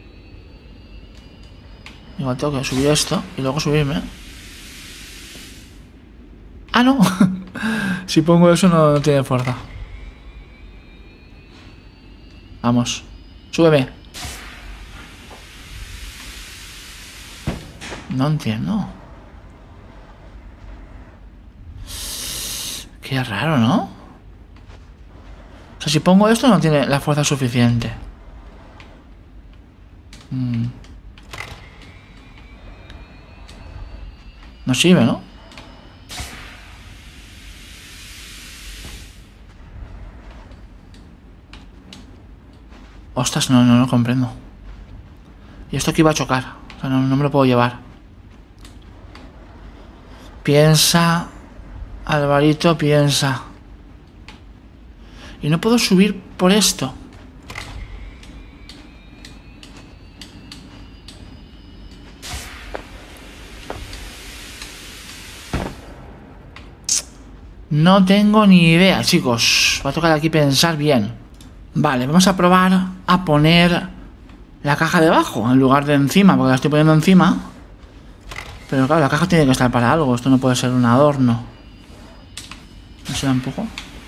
Igual tengo que subir esto y luego subirme. ¡Ah, no! Si pongo eso no, no tiene fuerza. Vamos. Súbeme. No entiendo. Qué raro, ¿no? O sea, si pongo esto no tiene la fuerza suficiente. Mm. No sirve, ¿no? Ostras, no, no lo comprendo. Y esto aquí va a chocar. O sea, no, no me lo puedo llevar. Piensa, Alvarito, piensa. Y no puedo subir por esto. No tengo ni idea, chicos. Va a tocar aquí pensar bien. Vale, vamos a probar a poner la caja debajo en lugar de encima, porque la estoy poniendo encima. Pero claro, la caja tiene que estar para algo. Esto no puede ser un adorno. ¿No se la empujo?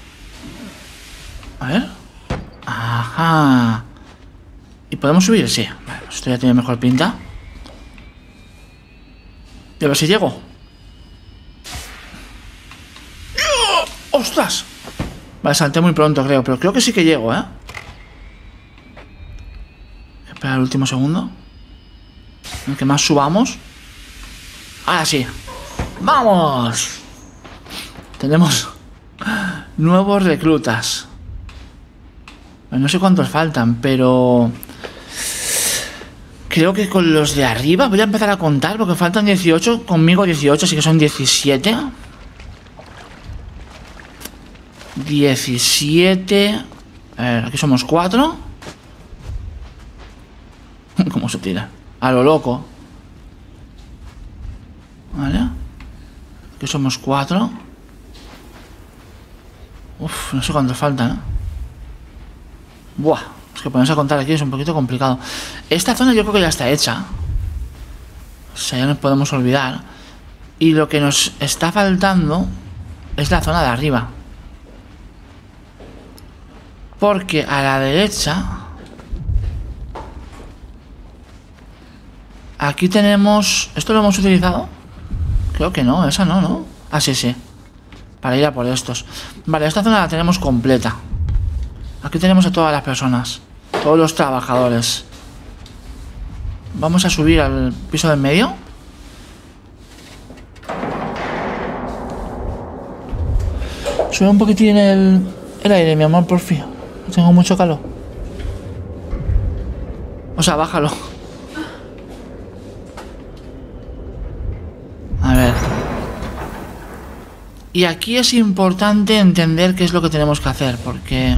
A ver. Ajá. ¿Y podemos subir? Sí. Vale, pues esto ya tiene mejor pinta. Y a ver si llego. ¡Ostras! Vale, salté muy pronto, creo. Pero creo que sí que llego, ¿eh? Espera el último segundo. En el que más subamos. Ahora sí. ¡Vamos! Tenemos nuevos reclutas. No sé cuántos faltan, pero creo que con los de arriba voy a empezar a contar, porque faltan dieciocho, conmigo dieciocho, así que son diecisiete. diecisiete. A ver, aquí somos cuatro. ¿Cómo se tira? A lo loco. Vale. Aquí somos cuatro. Uf, no sé cuántos faltan, ¿eh? Buah, es que ponerse a contar aquí es un poquito complicado. Esta zona yo creo que ya está hecha. O sea, ya nos podemos olvidar. Y lo que nos está faltando es la zona de arriba. Porque a la derecha aquí tenemos... ¿Esto lo hemos utilizado? Creo que no, esa no, ¿no? Ah, sí, sí. Para ir a por estos. Vale, esta zona la tenemos completa. Aquí tenemos a todas las personas. Todos los trabajadores. Vamos a subir al piso del medio. Sube un poquitín el, el aire, mi amor, por fin. Tengo mucho calor. O sea, bájalo. A ver. Y aquí es importante entender qué es lo que tenemos que hacer, porque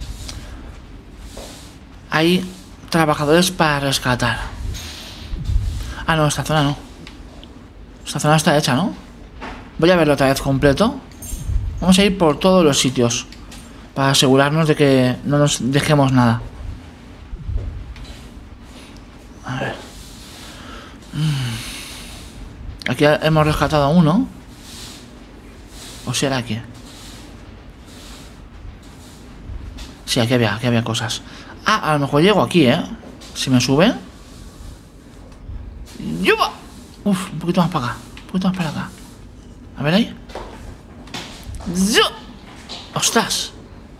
hay trabajadores para rescatar. Ah, no, esta zona no. Esta zona está hecha, ¿no? Voy a verlo otra vez completo. Vamos a ir por todos los sitios para asegurarnos de que no nos dejemos nada. A ver. Aquí hemos rescatado a uno. ¿O será aquí? Sí, aquí había, aquí había cosas. Ah, a lo mejor llego aquí, ¿eh? Si me sube. ¡Yuba! Uf, un poquito más para acá. Un poquito más para acá. A ver ahí. ¡Yo! ¡Ostras!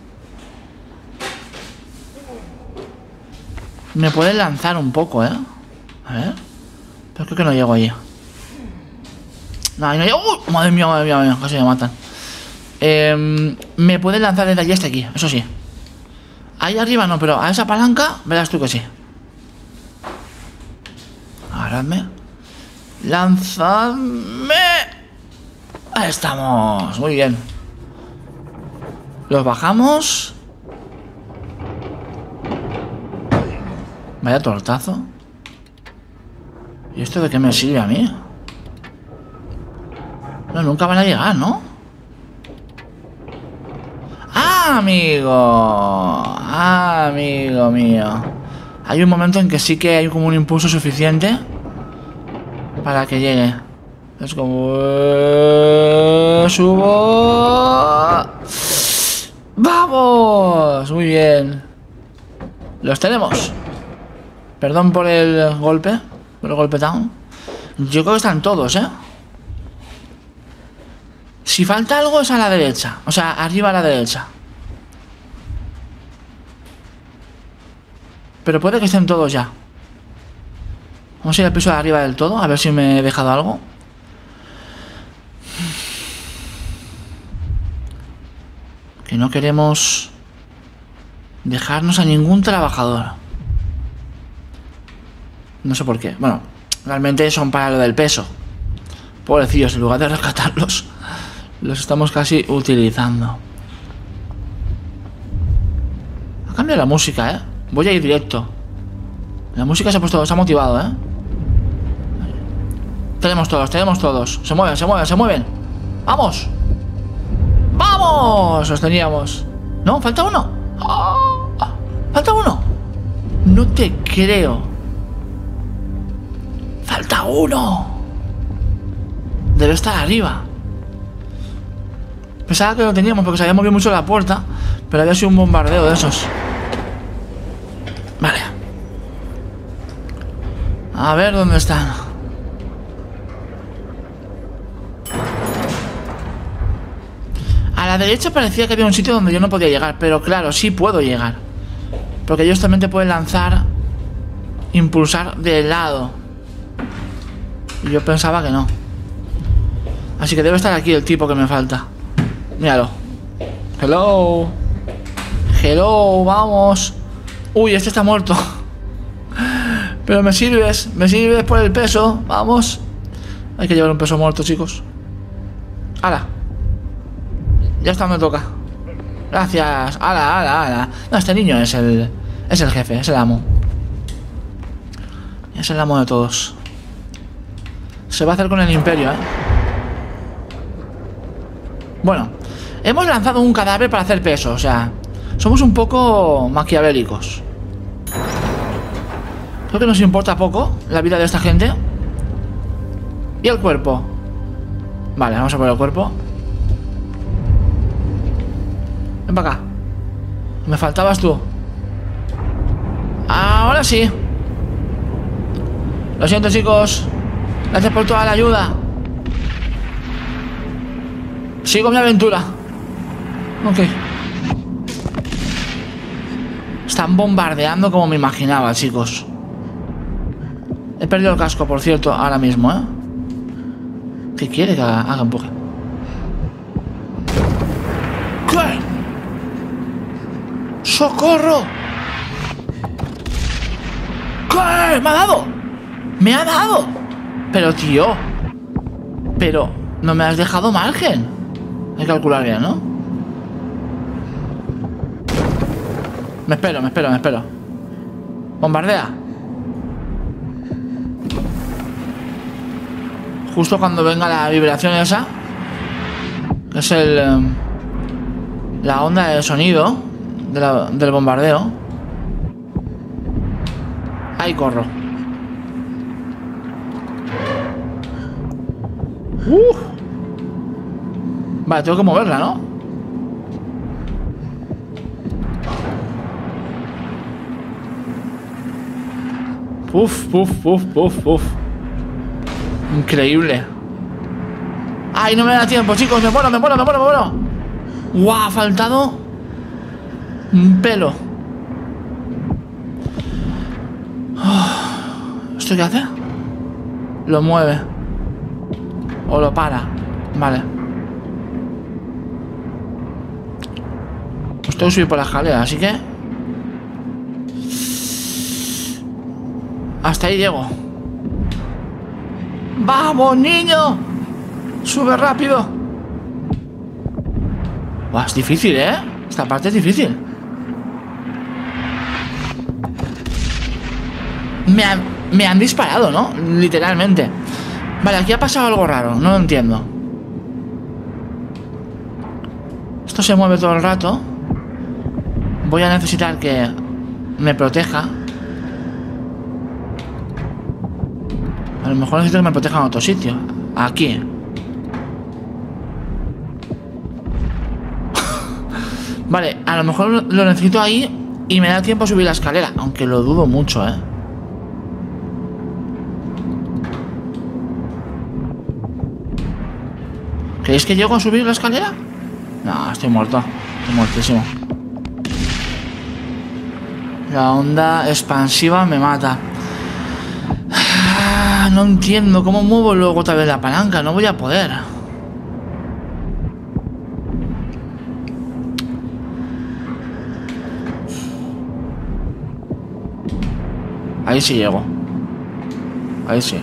Me pueden lanzar un poco, ¿eh? A ver. Pero creo que no llego allí. No, ahí no llego. ¡Uh! Madre mía, madre mía, madre mía. Casi me matan. Eh, me pueden lanzar desde allí hasta aquí, eso sí. Ahí arriba no, pero a esa palanca verás tú que sí. Agarradme. ¡Lanzadme! Ahí estamos. Muy bien. Los bajamos. Vaya tortazo. ¿Y esto de qué me sirve a mí? No, nunca van a llegar, ¿no? ¡Ah, amigo! ¡Ah, amigo mío! Hay un momento en que sí que hay como un impulso suficiente para que llegue. Es como... ¡Subo! ¡Vamos! Muy bien. Los tenemos. Perdón por el golpe. Por el golpetón. Yo creo que están todos, ¿eh? Si falta algo es a la derecha. O sea, arriba a la derecha. Pero puede que estén todos ya. Vamos a ir al piso de arriba del todo. A ver si me he dejado algo. Que no queremos dejarnos a ningún trabajador. No sé por qué. Bueno, realmente son para lo del peso. Pobrecillos, en lugar de rescatarlos, los estamos casi utilizando. Ha cambiado la música, ¿eh? Voy a ir directo. La música se ha puesto, se ha motivado, ¿eh? Tenemos todos, tenemos todos. Se mueven, se mueven, se mueven. ¡Vamos! ¡Vamos! Los teníamos. No, falta uno. ¡Oh! Falta uno. No te creo. Falta uno. Debe estar arriba. Pensaba que lo teníamos porque se había movido mucho la puerta, pero había sido un bombardeo de esos. Vale. A ver dónde están. A la derecha parecía que había un sitio donde yo no podía llegar, pero claro, sí puedo llegar. Porque ellos también te pueden lanzar, impulsar de lado. Y yo pensaba que no. Así que debe estar aquí el tipo que me falta. Míralo. Hello. Hello, vamos. Uy, este está muerto. Pero me sirves, me sirves por el peso. Vamos. Hay que llevar un peso muerto, chicos. ¡Hala! Ya está, me toca. Gracias. ¡Hala, hala, hala! No, este niño es el... Es el jefe, es el amo. Es el amo de todos. Se va a hacer con el imperio, ¿eh? Bueno, hemos lanzado un cadáver para hacer peso, o sea... Somos un poco maquiavélicos. Creo que nos importa poco la vida de esta gente. ¿Y el cuerpo? Vale, vamos a por el cuerpo. Ven para acá. Me faltabas tú. Ahora sí. Lo siento, chicos. Gracias por toda la ayuda. Sigo mi aventura. Ok. Están bombardeando como me imaginaba, chicos. He perdido el casco, por cierto, ahora mismo, ¿eh? ¿Qué quiere que haga, haga empuje? ¿Qué? ¡Socorro! ¿Qué? ¡Me ha dado! ¡Me ha dado! Pero, tío. Pero, no me has dejado margen. Hay que calcular bien, ¿no? Me espero, me espero, me espero. Bombardea. Justo cuando venga la vibración esa, que es el... Eh, la onda de sonido de la, del bombardeo. Ahí corro. Uh. Vale, tengo que moverla, ¿no? Uf, uf, uf, uf, uf. Increíble. Ay, no me da tiempo, chicos. Me muero, me muero, me muero, me muero. Guau, ha faltado un pelo. ¿Esto qué hace? Lo mueve. O lo para. Vale. Pues tengo que subir por la escalera, así que... Hasta ahí llego. ¡Vamos, niño! ¡Sube rápido! Buah, es difícil, ¿eh? Esta parte es difícil. Me han, me han disparado, ¿no? Literalmente. Vale, aquí ha pasado algo raro. No lo entiendo. Esto se mueve todo el rato. Voy a necesitar que me proteja. A lo mejor necesito que me proteja en otro sitio. Aquí. Vale, a lo mejor lo necesito ahí y me da tiempo a subir la escalera. Aunque lo dudo mucho, ¿eh? ¿Creéis que llego a subir la escalera? No, estoy muerto. Estoy muertísimo. La onda expansiva me mata. Ah, no entiendo cómo muevo luego otra vez la palanca. No voy a poder. Ahí sí llego. Ahí sí.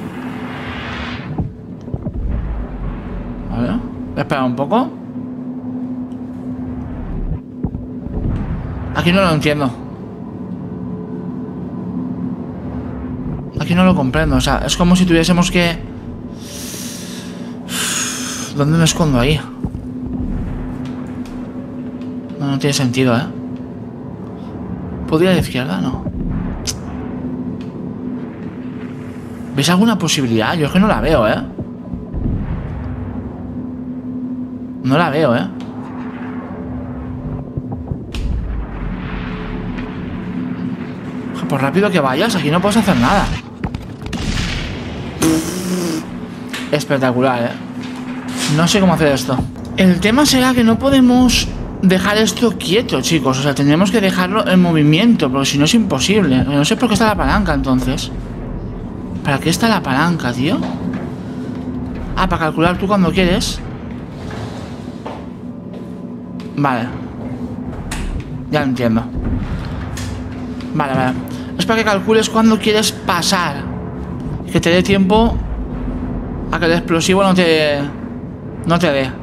Vale. Voy a esperar un poco. Aquí no lo entiendo. Aquí no lo comprendo. O sea, es como si tuviésemos que... ¿Dónde me escondo ahí? No, no tiene sentido, ¿eh? ¿Podría ir a la izquierda? No. ¿Veis alguna posibilidad? Yo es que no la veo, ¿eh? No la veo, ¿eh? Por rápido que vayas, aquí no puedes hacer nada. Espectacular, ¿eh? No sé cómo hacer esto. El tema será que no podemos dejar esto quieto, chicos. O sea, tendremos que dejarlo en movimiento, porque si no es imposible. No sé por qué está la palanca, entonces. ¿Para qué está la palanca, tío? Ah, para calcular tú cuando quieres. Vale. Ya lo entiendo. Vale, vale. Es para que calcules cuando quieres pasar. Que te dé tiempo a que el explosivo no te... No te dé.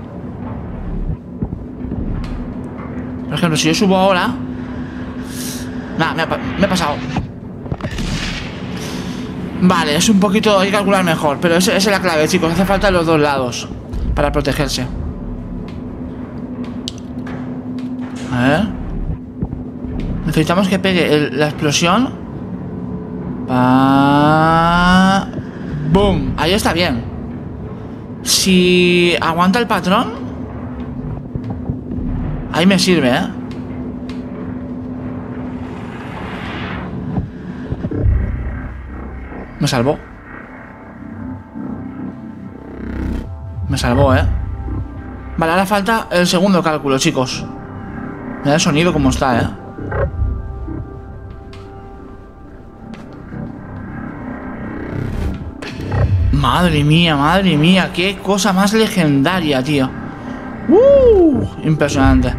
Por ejemplo, si yo subo ahora... Nada, me, ha, me he pasado. Vale, es un poquito... Hay que calcular mejor. Pero esa, esa es la clave, chicos. Hace falta los dos lados para protegerse. A ver. Necesitamos que pegue el, la explosión. Pa... ¡Boom! Ahí está bien. Si aguanta el patrón, ahí me sirve, ¿eh? Me salvó. Me salvó, ¿eh? Vale, ahora falta el segundo cálculo, chicos. Me da el sonido como está, ¿eh? Madre mía, madre mía. Qué cosa más legendaria, tío. Uh, impresionante.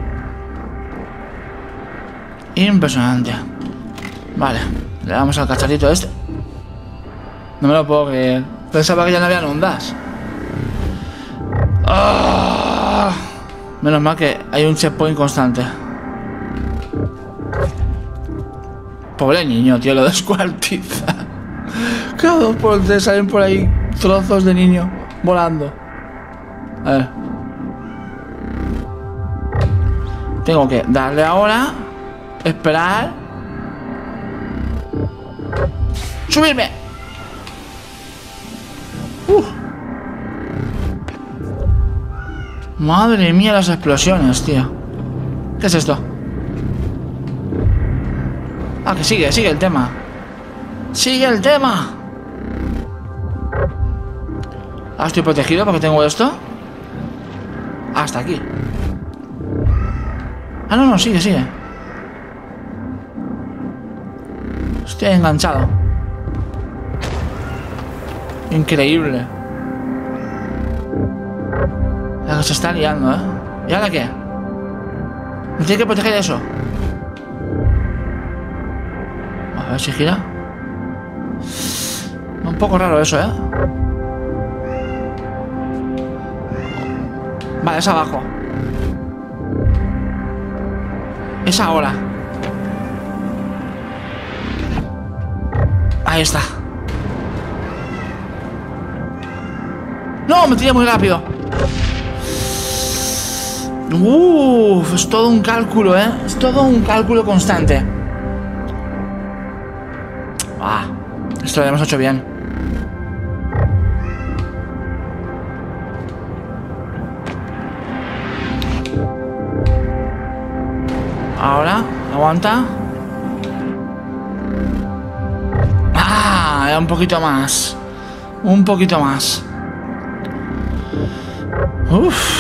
Impresionante. Vale, le damos al cacharrito este. No me lo puedo creer. Pensaba que ya no habían ondas. Oh, menos mal que hay un checkpoint constante. Pobre niño, tío, lo descuartiza. Cada dos por tres salen por ahí trozos de niño volando. A ver. Tengo que darle ahora. Esperar. ¡Subirme! Uf. Madre mía, las explosiones, tío. ¿Qué es esto? Ah, que sigue, sigue el tema. Sigue el tema. Ah, estoy protegido porque tengo esto. Hasta aquí. Ah, no, no, sigue, sigue. Estoy enganchado. Increíble. La que se está liando, ¿eh? ¿Y ahora qué? ¿Me tiene que proteger eso? A ver si gira. Un poco raro eso, ¿eh? Vale, es abajo. Es ahora. Ahí está. No, me tiré muy rápido. Uff, es todo un cálculo, ¿eh? Es todo un cálculo constante. Ah, esto lo hemos hecho bien. Ahora, aguanta. Ah, un poquito más. Un poquito más. Uff.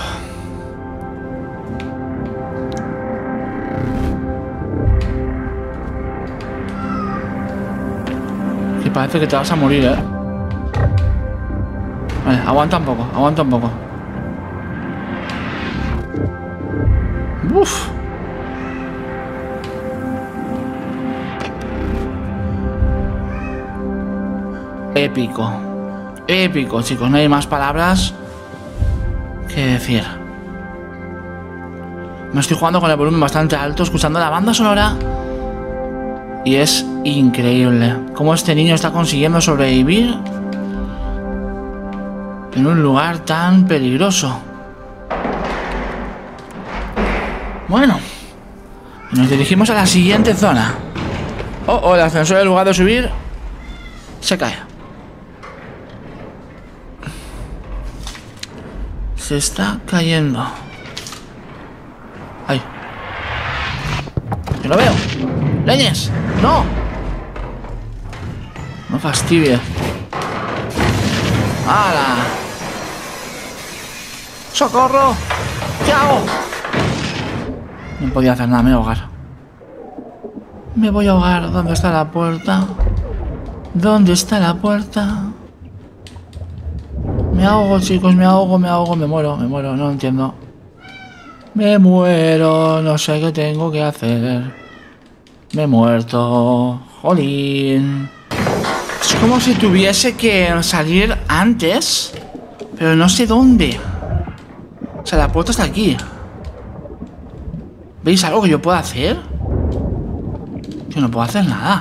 Que parece que te vas a morir, ¿eh? Vale, aguanta un poco, aguanta un poco. Uff. Épico. Épico, chicos. No hay más palabras que decir. Me estoy jugando con el volumen bastante alto, escuchando la banda sonora. Y es increíble cómo este niño está consiguiendo sobrevivir en un lugar tan peligroso. Bueno, nos dirigimos a la siguiente zona. Oh, oh, el ascensor en lugar de subir se cae. Se está cayendo. ¡Ay! ¡Que lo veo! ¡Leñes! ¡No! No fastidies. ¡Hala! ¡Socorro! ¿Qué hago? No podía hacer nada, me voy a ahogar. Me voy a ahogar. ¿Dónde está la puerta? ¿Dónde está la puerta? Me ahogo, chicos, me ahogo, me ahogo, me muero, me muero, no entiendo. Me muero, no sé qué tengo que hacer. Me he muerto. Jolín. Es como si tuviese que salir antes, pero no sé dónde. O sea, la puerta está aquí. ¿Veis algo que yo pueda hacer? Yo no puedo hacer nada.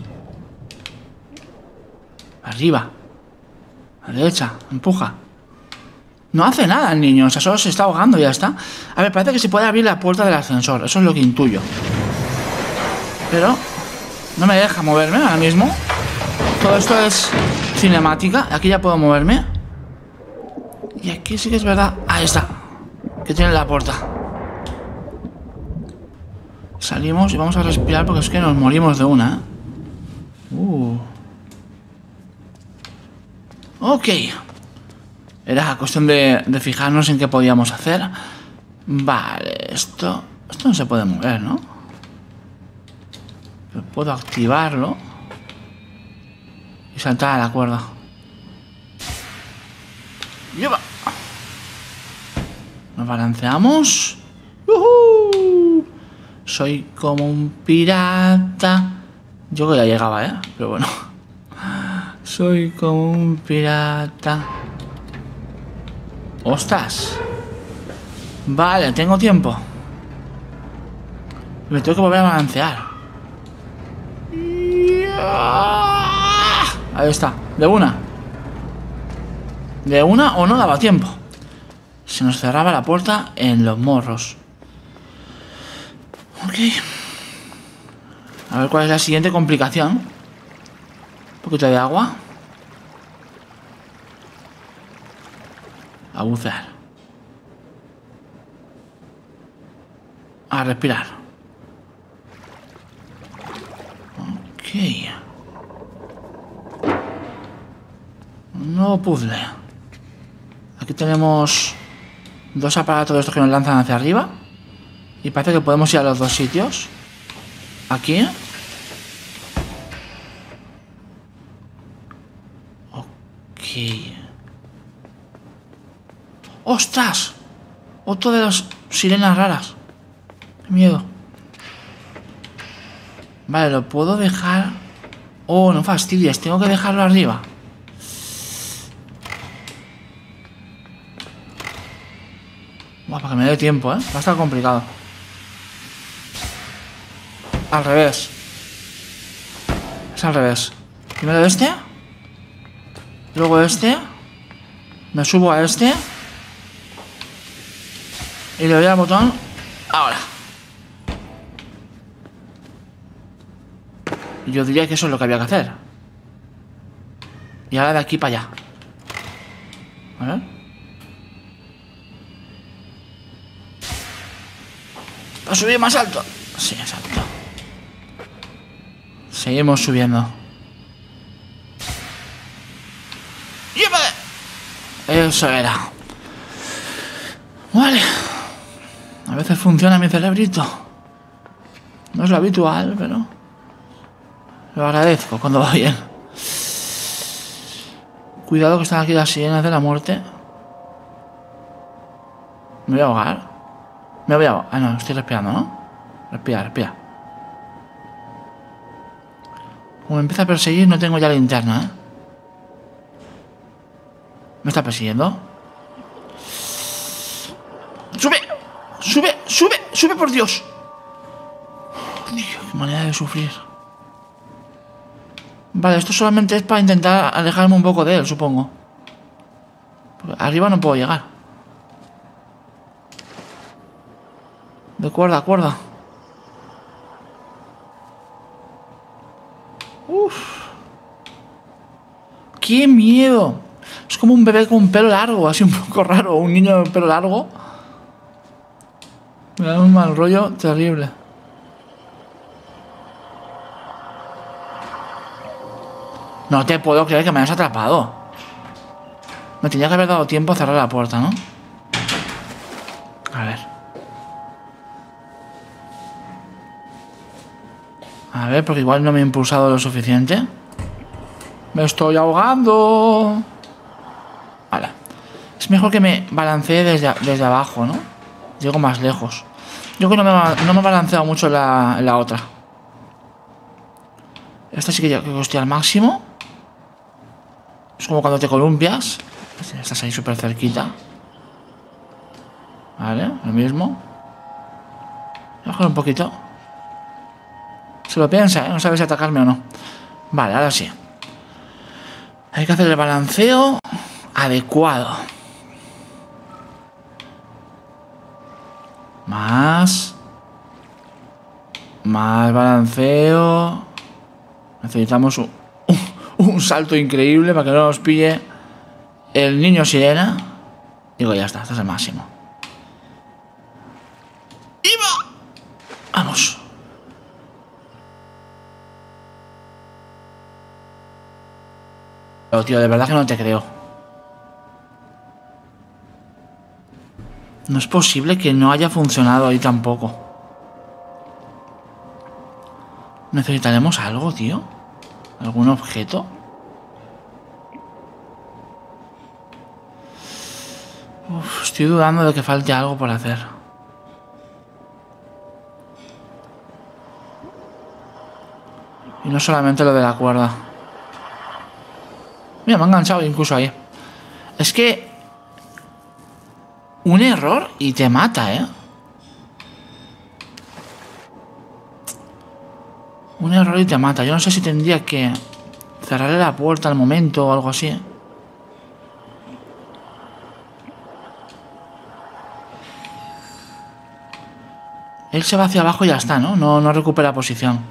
Arriba. A la derecha, empuja. No hace nada el niño, o sea, solo se está ahogando y ya está. A ver, parece que se puede abrir la puerta del ascensor. Eso es lo que intuyo. Pero no me deja moverme ahora mismo. Todo esto es cinemática. Aquí ya puedo moverme. Y aquí sí que es verdad. Ahí está. Que tiene la puerta. Salimos y vamos a respirar porque es que nos morimos de una, ¿eh? Uh. Ok. Era cuestión de, de fijarnos en qué podíamos hacer. Vale, esto... Esto no se puede mover, ¿no? Pero puedo activarlo. Y saltar a la cuerda. ¡Lleva! Nos balanceamos. ¡Uhú! Soy como un pirata. Yo que ya llegaba, ¿eh? Pero bueno. Soy como un pirata. ¡Ostras! Vale, tengo tiempo. Me tengo que volver a balancear. Ahí está, de una. De una o no daba tiempo. Se nos cerraba la puerta en los morros. Ok. A ver cuál es la siguiente complicación. Un poquito de agua. A bucear. A respirar. Ok. Un nuevo puzzle. Aquí tenemos dos aparatos de estos que nos lanzan hacia arriba. Y parece que podemos ir a los dos sitios. Aquí. Ok. ¡Ostras! Otro de las sirenas raras. Qué miedo. Vale, lo puedo dejar... Oh, no fastidies. Tengo que dejarlo arriba. Buah, para que me dé tiempo, ¿eh? Va a estar complicado. al revés. Es al revés. Primero este. Luego este. Me subo a este. Y le doy al botón. Ahora. Yo diría que eso es lo que había que hacer. Y ahora de aquí para allá. A ver. ¿Para subir más alto? Sí, exacto. Seguimos subiendo. ¡Llévate! Eso era. Vale. A veces funciona mi cerebrito. No es lo habitual, pero lo agradezco cuando va bien. Cuidado que están aquí las sirenas de la muerte. Me voy a ahogar. Me voy a ahogar. Ah, no, estoy respirando, ¿no? Respira, respira. Como me empieza a perseguir, no tengo ya linterna, ¿eh? ¿Me está persiguiendo? ¡Sube! ¡Sube! ¡Sube! ¡Sube, por Dios! Dios, qué manera de sufrir. Vale, esto solamente es para intentar alejarme un poco de él, supongo. Porque arriba no puedo llegar. De cuerda a cuerda. Uf. ¡Qué miedo! Es como un bebé con pelo largo, así un poco raro. Un niño de pelo largo. Me da un mal rollo terrible. No te puedo creer que me hayas atrapado. Me tenía que haber dado tiempo a cerrar la puerta, ¿no? A ver. A ver, porque igual no me he impulsado lo suficiente. Me estoy ahogando. Vale. Es mejor que me balancee desde, desde abajo, ¿no? Llego más lejos. Yo creo que no me, no me he balanceado mucho en la, en la otra. Esta sí que ya que estoy al máximo. Es como cuando te columpias. Estás ahí súper cerquita. Vale, lo mismo. Bajar un poquito. Se lo piensa, ¿eh? No sabe si atacarme o no. Vale, ahora sí. Hay que hacer el balanceo adecuado. Más. Más balanceo. Necesitamos un, un, un salto increíble para que no nos pille el niño sirena. Digo, ya está, este es el máximo. ¡Iba! Vamos. Pero, tío, de verdad que no te creo. No es posible que no haya funcionado ahí tampoco. ¿Necesitaremos algo, tío? ¿Algún objeto? Uf, estoy dudando de que falte algo por hacer. Y no solamente lo de la cuerda. Mira, me ha enganchado incluso ahí. Es que... un error y te mata, ¿eh? Un error y te mata. Yo no sé si tendría que cerrarle la puerta al momento o algo así. Él se va hacia abajo y ya está, ¿no? No, no recupera posición.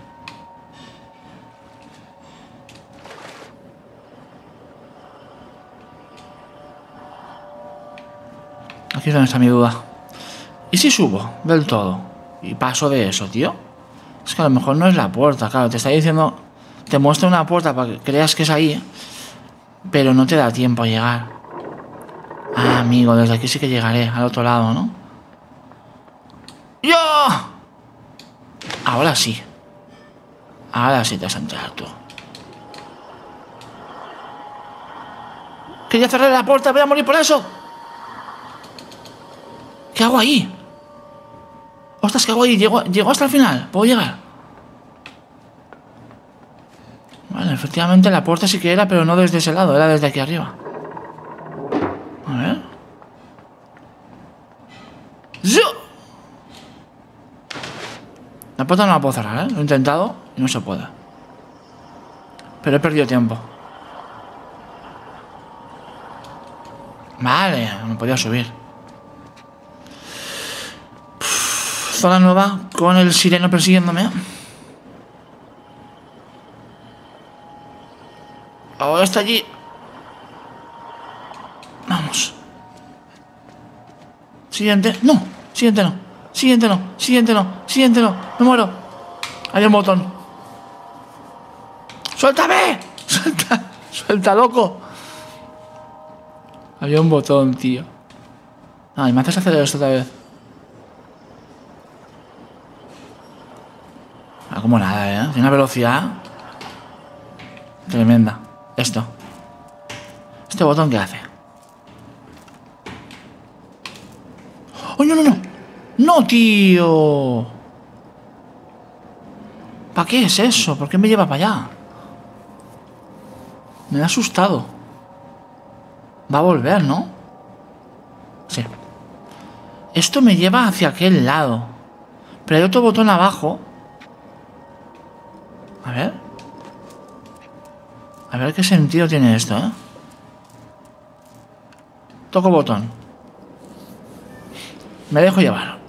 Aquí es donde está mi duda. ¿Y si subo del todo? Y paso de eso, tío. Es que a lo mejor no es la puerta, claro. Te está diciendo... Te muestra una puerta para que creas que es ahí. Pero no te da tiempo a llegar. Ah, amigo, desde aquí sí que llegaré. Al otro lado, ¿no? ¡Yo! Ahora sí. Ahora sí te vas a enterar tú. Quería cerrar la puerta, voy a morir por eso. ¿Qué hago ahí? Ostras, ¿qué hago ahí? ¿Llego, llego hasta el final? ¿Puedo llegar? Vale, efectivamente la puerta sí que era, pero no desde ese lado, era desde aquí arriba. A ver. ¡Yo! La puerta no la puedo cerrar, ¿eh? Lo he intentado y no se puede. Pero he perdido tiempo. Vale, no podía subir. Uf, zona nueva con el sireno persiguiéndome. Ahora está allí. Vamos. Siguiente. No. Siguiente no. Siguiente no. Siguiente no. Siguiente no. Me muero. Hay un botón. ¡Suéltame! ¡Suelta! ¡Suelta, loco! Había un botón, tío. Ay, me haces hacer esto otra vez. Ah, como nada, ¿eh? Tiene una velocidad tremenda. Esto. ¿Este botón qué hace? ¡Oh, no, no, no! ¡No, tío! ¿Para qué es eso? ¿Por qué me lleva para allá? Me ha asustado. Va a volver, ¿no? Sí. Esto me lleva hacia aquel lado. Pero hay otro botón abajo. A ver. A ver qué sentido tiene esto, ¿eh? Toco botón. Me dejo llevar.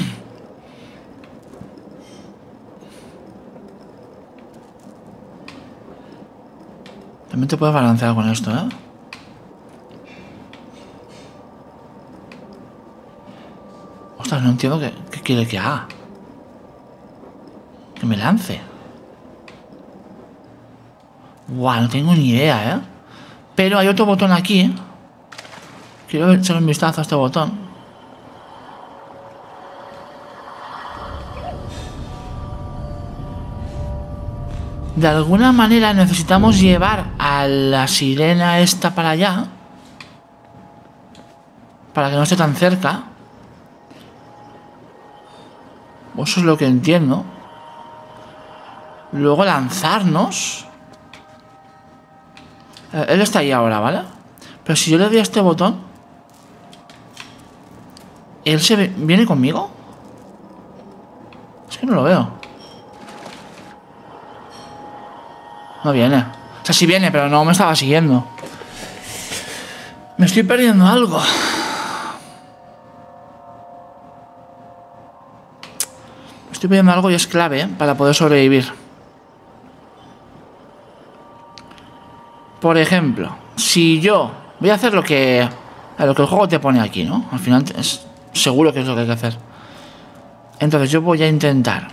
También te puedes balancear con esto, ¿eh? Ostras, no entiendo qué, qué quiere que haga. Que me lance. Buah, no tengo ni idea, ¿eh? Pero hay otro botón aquí, ¿eh? Quiero echar un vistazo a este botón. De alguna manera necesitamos llevar a la sirena esta para allá. Para que no esté tan cerca. Eso es lo que entiendo. Luego lanzarnos. Eh, él está ahí ahora, ¿vale? Pero si yo le doy a este botón, ¿él se ve, viene conmigo? Es que no lo veo. No viene. O sea, sí viene, pero no me estaba siguiendo. Me estoy perdiendo algo. Me estoy perdiendo algo y es clave, ¿eh? Para poder sobrevivir. Por ejemplo, si yo voy a hacer lo que lo que el juego te pone aquí, ¿no? Al final es seguro que es lo que hay que hacer. Entonces yo voy a intentar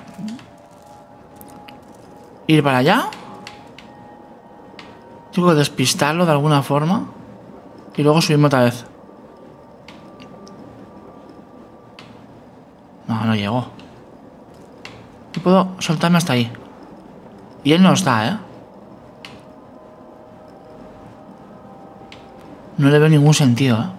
ir para allá. Tengo que despistarlo de alguna forma y luego subirme otra vez. No, no llego. Yo puedo soltarme hasta ahí. Y él no está, ¿eh? No le veo ningún sentido, ¿eh?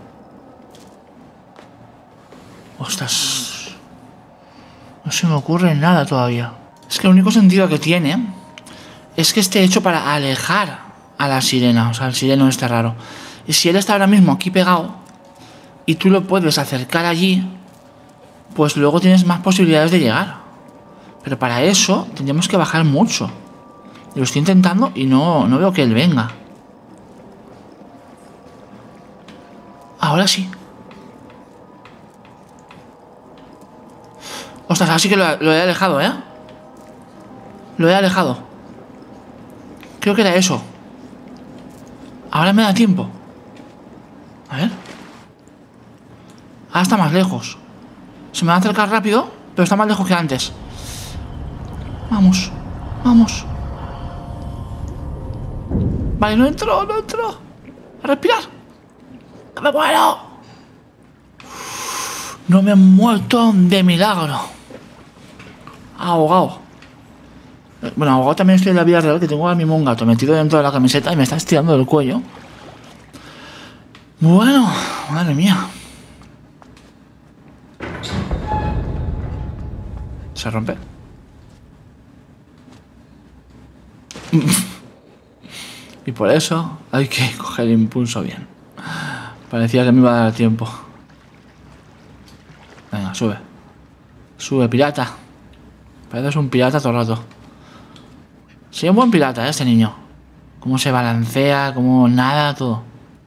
Ostras. No se me ocurre nada todavía. Es que el único sentido que tiene es que esté hecho para alejar a la sirena, o sea, el sireno este raro. Y si él está ahora mismo aquí pegado y tú lo puedes acercar allí, pues luego tienes más posibilidades de llegar. Pero para eso tendríamos que bajar mucho. Lo estoy intentando y no, no veo que él venga. Ahora sí. Ostras, así que lo, lo he alejado, ¿eh? Lo he alejado. Creo que era eso. Ahora me da tiempo. A ver. Ahora está más lejos. Se me va a acercar rápido, pero está más lejos que antes. Vamos. Vamos. Vale, no entro, no entro. A respirar. ¡No me muero! No me he muerto de milagro. Ahogado. Bueno, ahogado también estoy en la vida real, que tengo ahora mismo un gato metido dentro de la camiseta y me está estirando del cuello. Bueno, madre mía. Se rompe. Y por eso hay que coger el impulso bien. Parecía que me iba a dar tiempo. Venga, sube. Sube, pirata. Pareces un pirata todo el rato. Sí, un buen pirata, ¿eh? Este niño. Cómo se balancea, cómo nada, todo.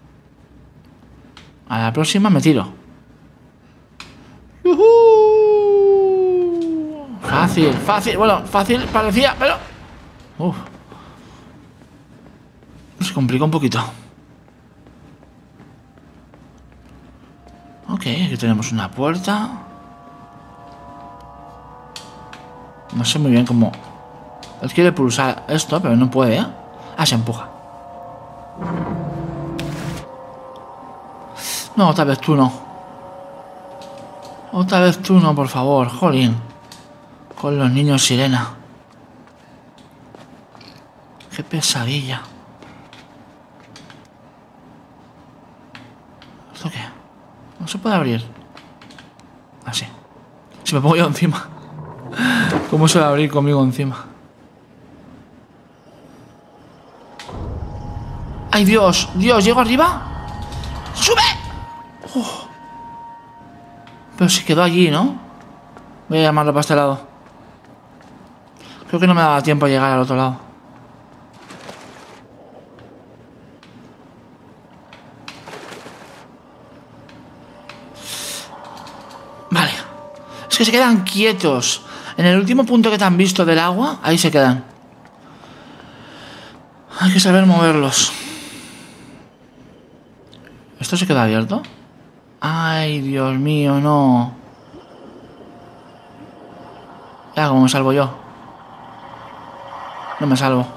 A la próxima me tiro. ¡Yuhu! Fácil, fácil. Bueno, fácil parecía, pero... Uf. Se complica un poquito. Ok, aquí tenemos una puerta. No sé muy bien cómo... Él quiere pulsar esto, pero no puede, ¿eh? Ah, se empuja. No, otra vez tú no. Otra vez tú no, por favor. Jolín. Con los niños sirena. Qué pesadilla. ¿Esto qué? No se puede abrir. Así. Si me pongo yo encima. ¿Cómo se va a abrir conmigo encima? ¡Ay, Dios! ¡Dios! ¿Llego arriba? ¡Sube! Oh. Pero se quedó allí, ¿no? Voy a llamarlo para este lado. Creo que no me daba tiempo a llegar al otro lado. Vale. Es que se quedan quietos. En el último punto que te han visto del agua, ahí se quedan. Hay que saber moverlos. ¿Esto se queda abierto? Ay, Dios mío, no. Ya, ¿cómo me salvo yo? No me salvo.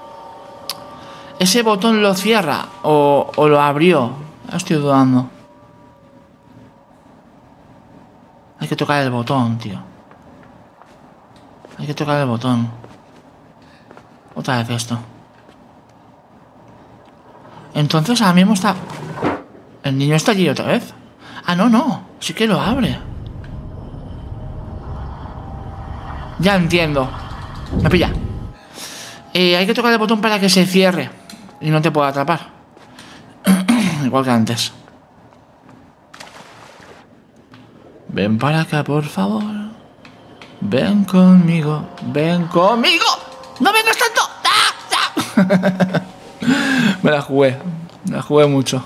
¿Ese botón lo cierra o, o lo abrió? Estoy dudando. Hay que tocar el botón, tío. Hay que tocar el botón. Otra vez esto. Entonces ahora mismo está... ¿El niño está allí otra vez? Ah, no, no. Sí que lo abre. Ya entiendo. Me pilla. Eh, hay que tocar el botón para que se cierre y no te pueda atrapar. Igual que antes. Ven para acá, por favor. Ven conmigo. Ven conmigo. ¡No vengas tanto! ¡Ah! ¡Ah! Me la jugué. Me la jugué mucho.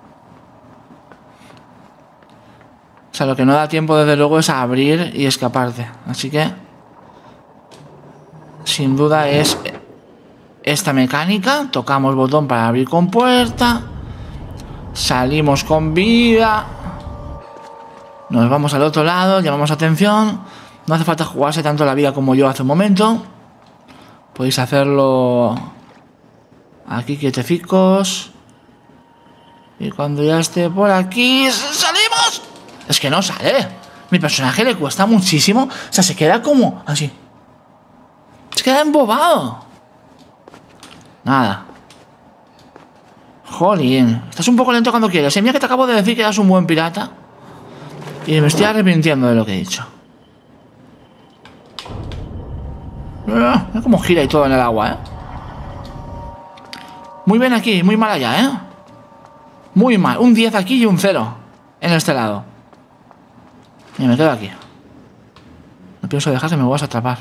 O sea, lo que no da tiempo desde luego es abrir y escaparte. Así que... sin duda es esta mecánica. Tocamos botón para abrir con puerta. Salimos con vida. Nos vamos al otro lado, llamamos atención. No hace falta jugarse tanto la vida como yo hace un momento. Podéis hacerlo aquí quietecicos. Y cuando ya esté por aquí, ¡salimos! Es que no sale. Mi personaje le cuesta muchísimo. O sea, se queda como así. Se queda embobado. Nada. Jolín. Estás un poco lento cuando quieres. ¿Eh? Mira que te acabo de decir que eras un buen pirata. Y me estoy arrepintiendo de lo que he dicho. Mira cómo gira y todo en el agua, ¿eh? Muy bien aquí, muy mal allá, ¿eh? Muy mal. Un diez aquí y un cero en este lado. Y me quedo aquí. No pienso dejar que me vas a atrapar.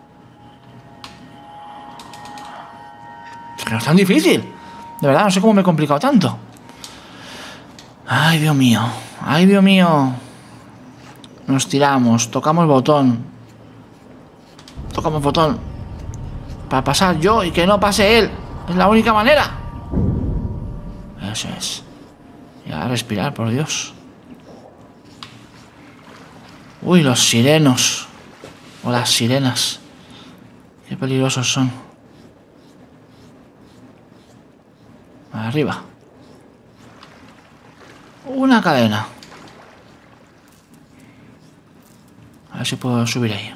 Es que no es tan difícil. De verdad, no sé cómo me he complicado tanto. Ay, Dios mío. Ay, Dios mío. Nos tiramos, tocamos botón. Tocamos botón para pasar yo y que no pase él. Es la única manera. Eso es. Y a respirar, por Dios. Uy, los sirenos. O las sirenas. Qué peligrosos son. Arriba. Una cadena. A ver si puedo subir ahí.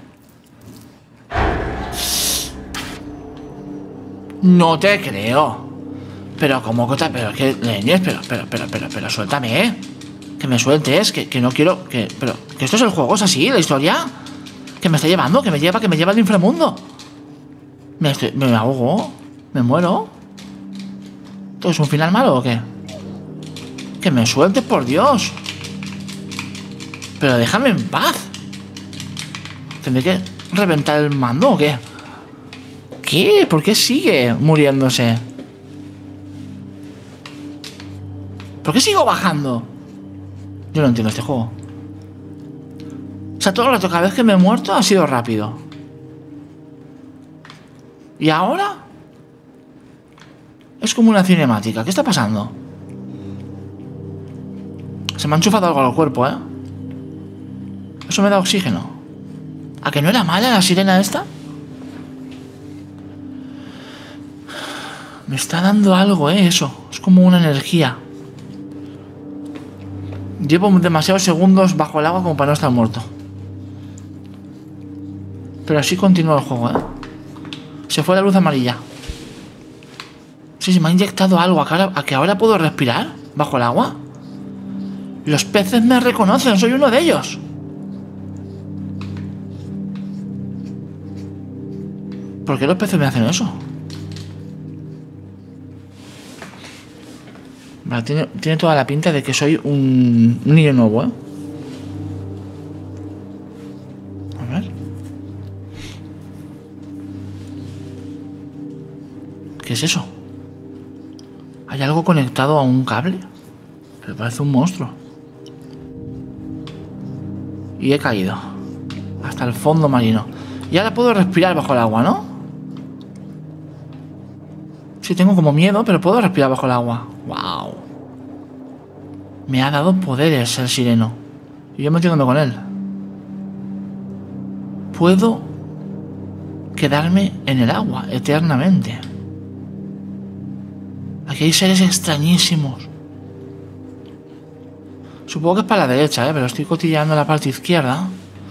No te creo. Pero como que pero que leñes, pero, pero, pero, pero, pero, suéltame, ¿eh? Que me sueltes, que, que no quiero. Que, pero, que esto es el juego, es así, la historia. Que me está llevando, que me lleva, que me lleva al inframundo. Me, estoy, me ahogo, me muero. ¿Esto es un final malo o qué? Que me sueltes, por Dios. Pero déjame en paz. Tendré que reventar el mando o qué? ¿Qué? ¿Por qué sigue muriéndose? ¿Por qué sigo bajando? Yo no entiendo este juego. O sea, todo el rato, cada vez que me he muerto ha sido rápido. ¿Y ahora? Es como una cinemática. ¿Qué está pasando? Se me ha enchufado algo al cuerpo, ¿eh? Eso me da oxígeno. ¿A que no era mala la sirena esta? Me está dando algo, ¿eh? Eso. Es como una energía. Llevo demasiados segundos bajo el agua como para no estar muerto. Pero así continúa el juego, ¿eh? Se fue la luz amarilla. Sí, se me ha inyectado algo. ¿A que ahora, a que ahora puedo respirar bajo el agua? Los peces me reconocen. Soy uno de ellos. ¿Por qué los peces me hacen eso? Vale, tiene, tiene toda la pinta de que soy un, un niño nuevo, ¿eh? A ver. ¿Qué es eso? ¿Hay algo conectado a un cable? Me parece un monstruo. Y he caído. Hasta el fondo marino. Y ahora puedo respirar bajo el agua, ¿no? Sí, tengo como miedo, pero puedo respirar bajo el agua. ¡Wow! Me ha dado poderes el sireno. Y yo metiéndome con él. Puedo quedarme en el agua eternamente. Aquí hay seres extrañísimos. Supongo que es para la derecha, ¿eh? Pero estoy cotilleando la parte izquierda.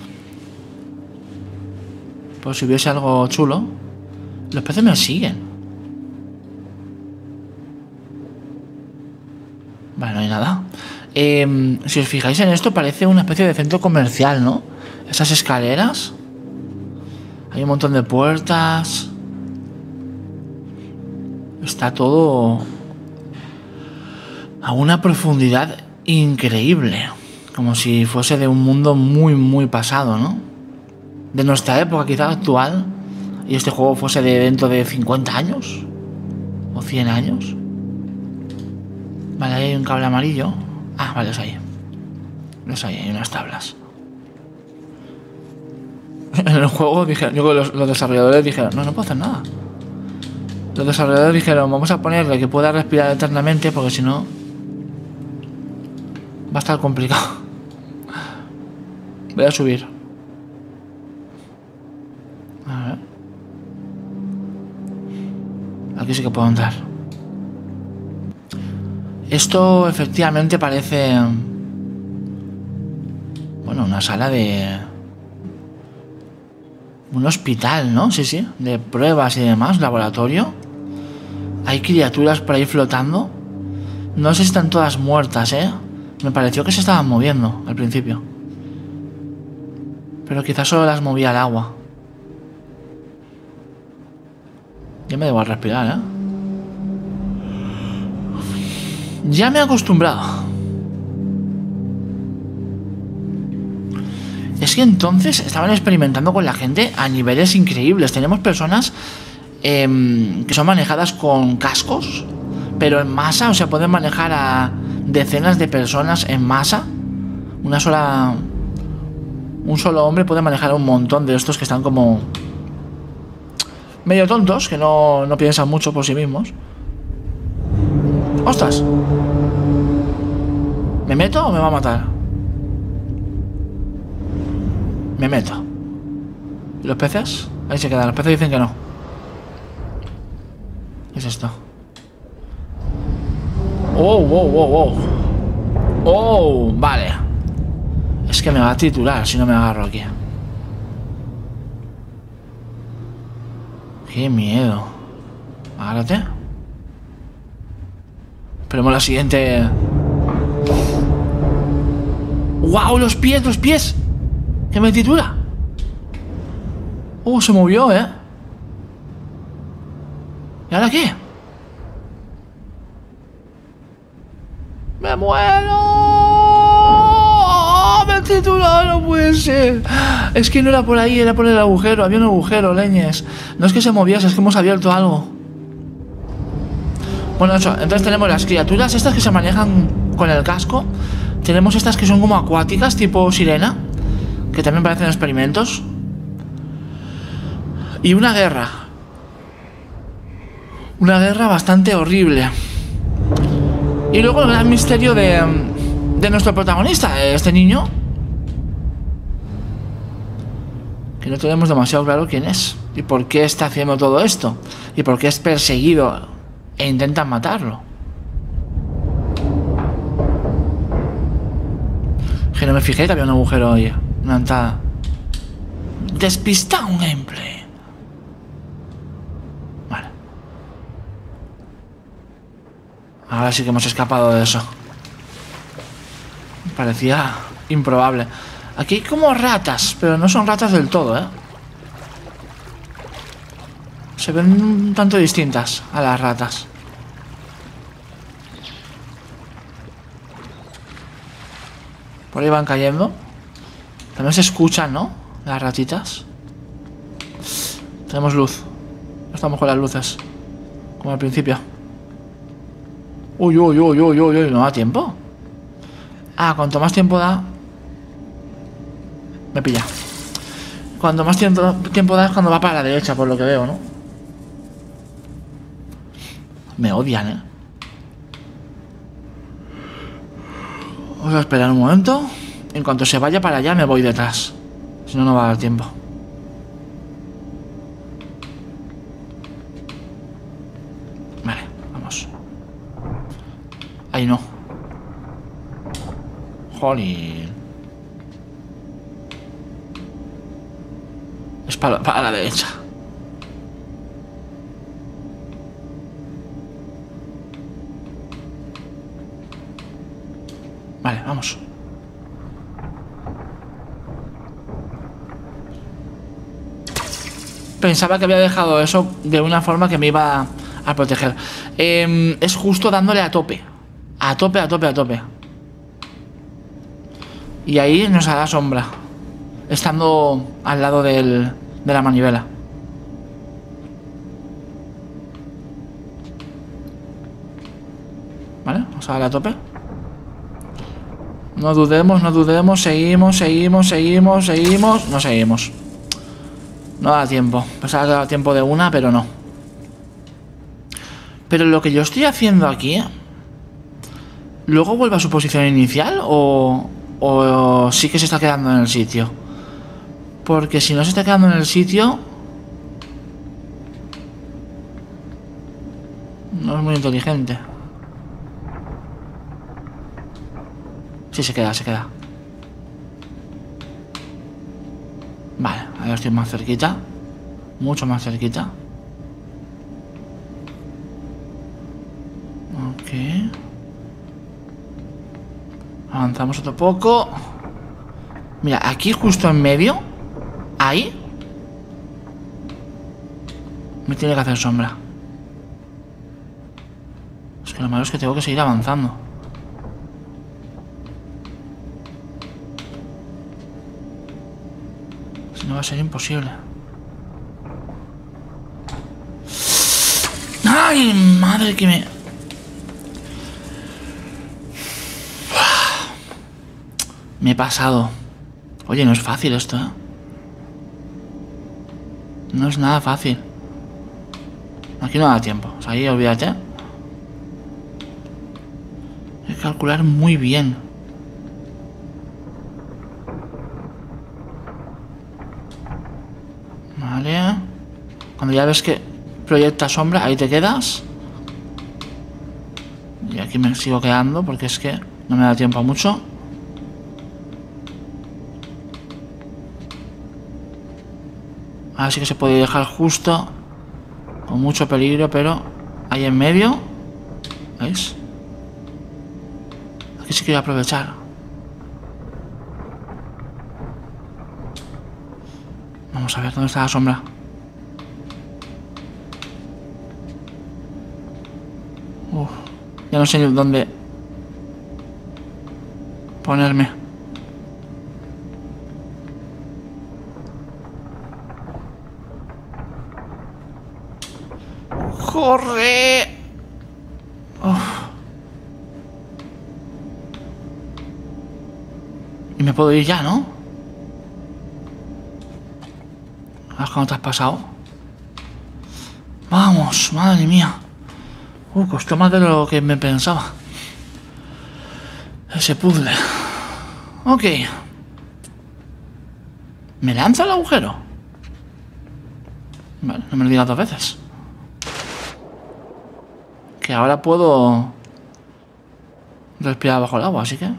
Por si hubiese algo chulo. Los peces me siguen. Vale, no hay nada. Eh, si os fijáis en esto, parece una especie de centro comercial, ¿no? Esas escaleras. Hay un montón de puertas. Está todo a una profundidad increíble. Como si fuese de un mundo muy, muy pasado, ¿no? De nuestra época, quizás actual. Y este juego fuese de dentro de cincuenta años. O cien años. Vale, ahí hay un cable amarillo. Ah, vale, es ahí. Es ahí, hay unas tablas. En el juego dije, yo los, los desarrolladores dijeron, no, no puedo hacer nada. Los desarrolladores dijeron, vamos a ponerle que pueda respirar eternamente porque si no va a estar complicado. Voy a subir. A ver. Aquí sí que puedo entrar. Esto efectivamente parece, bueno, una sala de un hospital, ¿no? Sí, sí, de pruebas y demás, laboratorio. Hay criaturas por ahí flotando. No sé si están todas muertas, ¿eh? Me pareció que se estaban moviendo al principio. Pero quizás solo las movía el agua. Ya me debo respirar, ¿eh? Ya me he acostumbrado. Es que entonces estaban experimentando con la gente a niveles increíbles. Tenemos personas eh, que son manejadas con cascos, pero en masa, o sea, pueden manejar a decenas de personas en masa. Una sola... Un solo hombre puede manejar a un montón de estos que están como medio tontos, que no, no piensan mucho por sí mismos. ¡Ostras! ¿Me meto o me va a matar? Me meto. ¿Y los peces? Ahí se quedan. Los peces dicen que no. ¿Qué es esto? ¡Oh, wow, wow, wow! ¡Oh! Vale. Es que me va a triturar si no me agarro aquí. ¡Qué miedo! Agárrate. Esperemos la siguiente. ¡Wow! Los pies, los pies. ¡Que me tritura! ¡Oh! Se movió, ¿eh? ¿Y ahora qué? ¡Me muero! ¡Oh! ¡Me de tu lado, no puede ser. Es que no era por ahí, era por el agujero. Había un agujero, leñes. No es que se moviese, es que hemos abierto algo. Bueno, eso, entonces tenemos las criaturas estas que se manejan con el casco. Tenemos estas que son como acuáticas, tipo sirena, que también parecen experimentos. Y una guerra. Una guerra bastante horrible. Y luego el gran misterio de, de nuestro protagonista, este niño. Que no tenemos demasiado claro quién es. Y por qué está haciendo todo esto. Y por qué es perseguido e intentan matarlo. Que no me fijé que había un agujero ahí. Una entrada. Despistado un gameplay. Vale. Ahora sí que hemos escapado de eso. Parecía improbable. Aquí hay como ratas, pero no son ratas del todo, ¿eh? Se ven un tanto distintas a las ratas. Por ahí van cayendo. También se escuchan, ¿no? Las ratitas. Tenemos luz. No estamos con las luces, como al principio. Uy, uy, uy, uy, uy, uy. ¿No da tiempo? Ah, cuanto más tiempo da... Me pilla. Cuanto más tiempo, tiempo da es cuando va para la derecha, por lo que veo, ¿no? Me odian, ¿eh? Vamos a esperar un momento. En cuanto se vaya para allá me voy detrás. Si no, no va a dar tiempo. Vale, vamos. Ahí no. Jolín. Es para, para la derecha. Vale, vamos. Pensaba que había dejado eso de una forma que me iba a proteger. Eh, es justo dándole a tope. A tope, a tope, a tope. Y ahí nos hará sombra. Estando al lado del, de la manivela. Vale, vamos a darle a tope. No dudemos, no dudemos. Seguimos, seguimos, seguimos, seguimos. No seguimos. No da tiempo. Pensaba que daba tiempo de una, pero no. Pero lo que yo estoy haciendo aquí... ¿Luego vuelve a su posición inicial? ¿O, o sí que se está quedando en el sitio? Porque si no se está quedando en el sitio... No es muy inteligente. Sí, se queda, se queda. Vale, ahora estoy más cerquita. Mucho más cerquita. Ok. Avanzamos otro poco. Mira, aquí justo en medio. Ahí me tiene que hacer sombra. Es que lo malo es que tengo que seguir avanzando. Si no va a ser imposible. ¡Ay, madre que me... Me he pasado. Oye, no es fácil esto, ¿eh? No es nada fácil. Aquí no da tiempo. O sea, ahí olvídate. Hay que calcular muy bien. Vale. Cuando ya ves que proyecta sombra, ahí te quedas. Y aquí me sigo quedando porque es que no me da tiempo a mucho. Ahora sí que se puede dejar justo. Con mucho peligro, pero ahí en medio. ¿Veis? Aquí sí quiero aprovechar. Vamos a ver dónde está la sombra. Uf, ya no sé dónde ponerme. ¡Corre! Uf. Y me puedo ir ya, ¿no? A ver cómo te has pasado. Vamos, madre mía. Uh, costó más de lo que me pensaba. Ese puzzle. Ok. ¿Me lanza el agujero? Vale, no me lo digas dos veces. Que ahora puedo respirar bajo el agua, así que...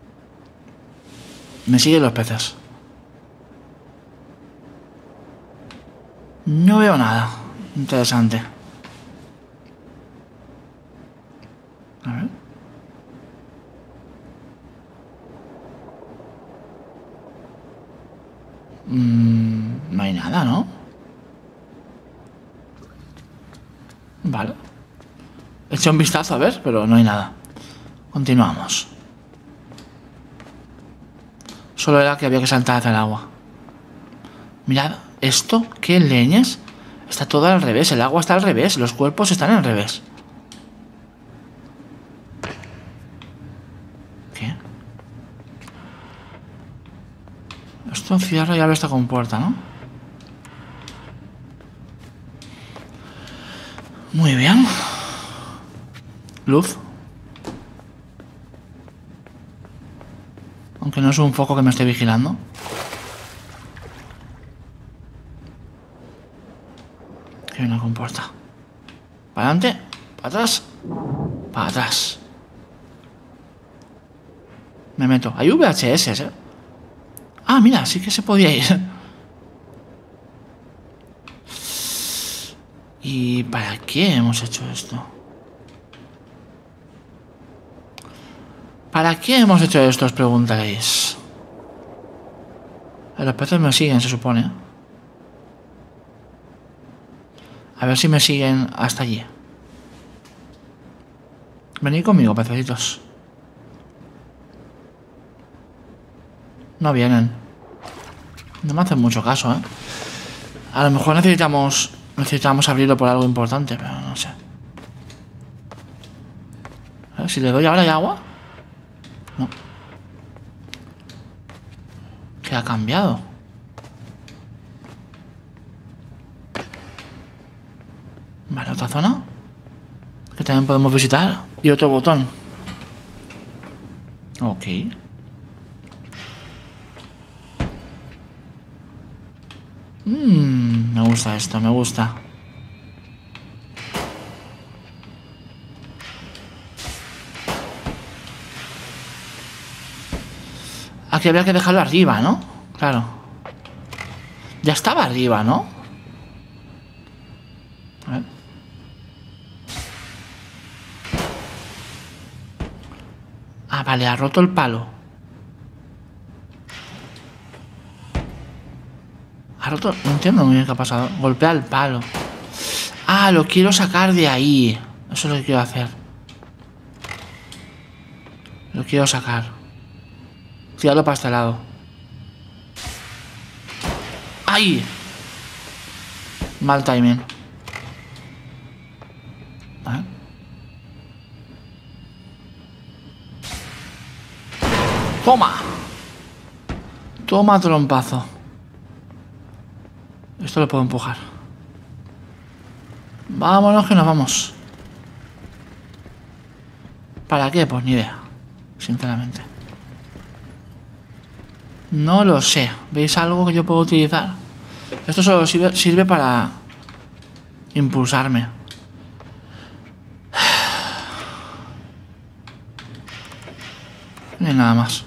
Me siguen los peces. No veo nada interesante. A ver. Mm, no hay nada, ¿no? Vale. He hecho un vistazo a ver, pero no hay nada. Continuamos. Solo era que había que saltar hacia el agua. Mirad, ¿esto qué leñas? Está todo al revés, el agua está al revés, los cuerpos están al revés. ¿Qué? Esto cierra y abre esta compuerta, ¿no? Muy bien. Luz. Aunque no es un foco que me esté vigilando. Aquí hay una compuerta. Para adelante, para atrás, para atrás. Me meto. Hay V H S, ¿eh? Ah, mira, sí que se podía ir. ¿Y para qué hemos hecho esto? ¿Para qué hemos hecho esto? Os preguntaréis. Los peces me siguen, se supone. A ver si me siguen hasta allí. Venid conmigo, pececitos. No vienen. No me hacen mucho caso, ¿eh? A lo mejor necesitamos... Necesitamos abrirlo por algo importante, pero no sé. A ver, si le doy ahora hay agua. No. ¿Qué ha cambiado? Vale, otra zona que también podemos visitar. Y otro botón. Ok. Mmm, me gusta esto, me gusta. Aquí habría que dejarlo arriba, ¿no? Claro. Ya estaba arriba, ¿no? A ver. Ah, vale, ha roto el palo. Ha roto... No entiendo muy bien qué ha pasado. Golpea el palo. Ah, lo quiero sacar de ahí. Eso es lo que quiero hacer. Lo quiero sacar. Tirarlo para este lado. ¡Ay! Mal timing. ¿Vale? ¡Toma! Toma trompazo. Esto lo puedo empujar. Vámonos que nos vamos. ¿Para qué? Pues ni idea. Sinceramente. No lo sé. ¿Veis algo que yo puedo utilizar? Esto solo sirve, sirve para impulsarme. No hay nada más.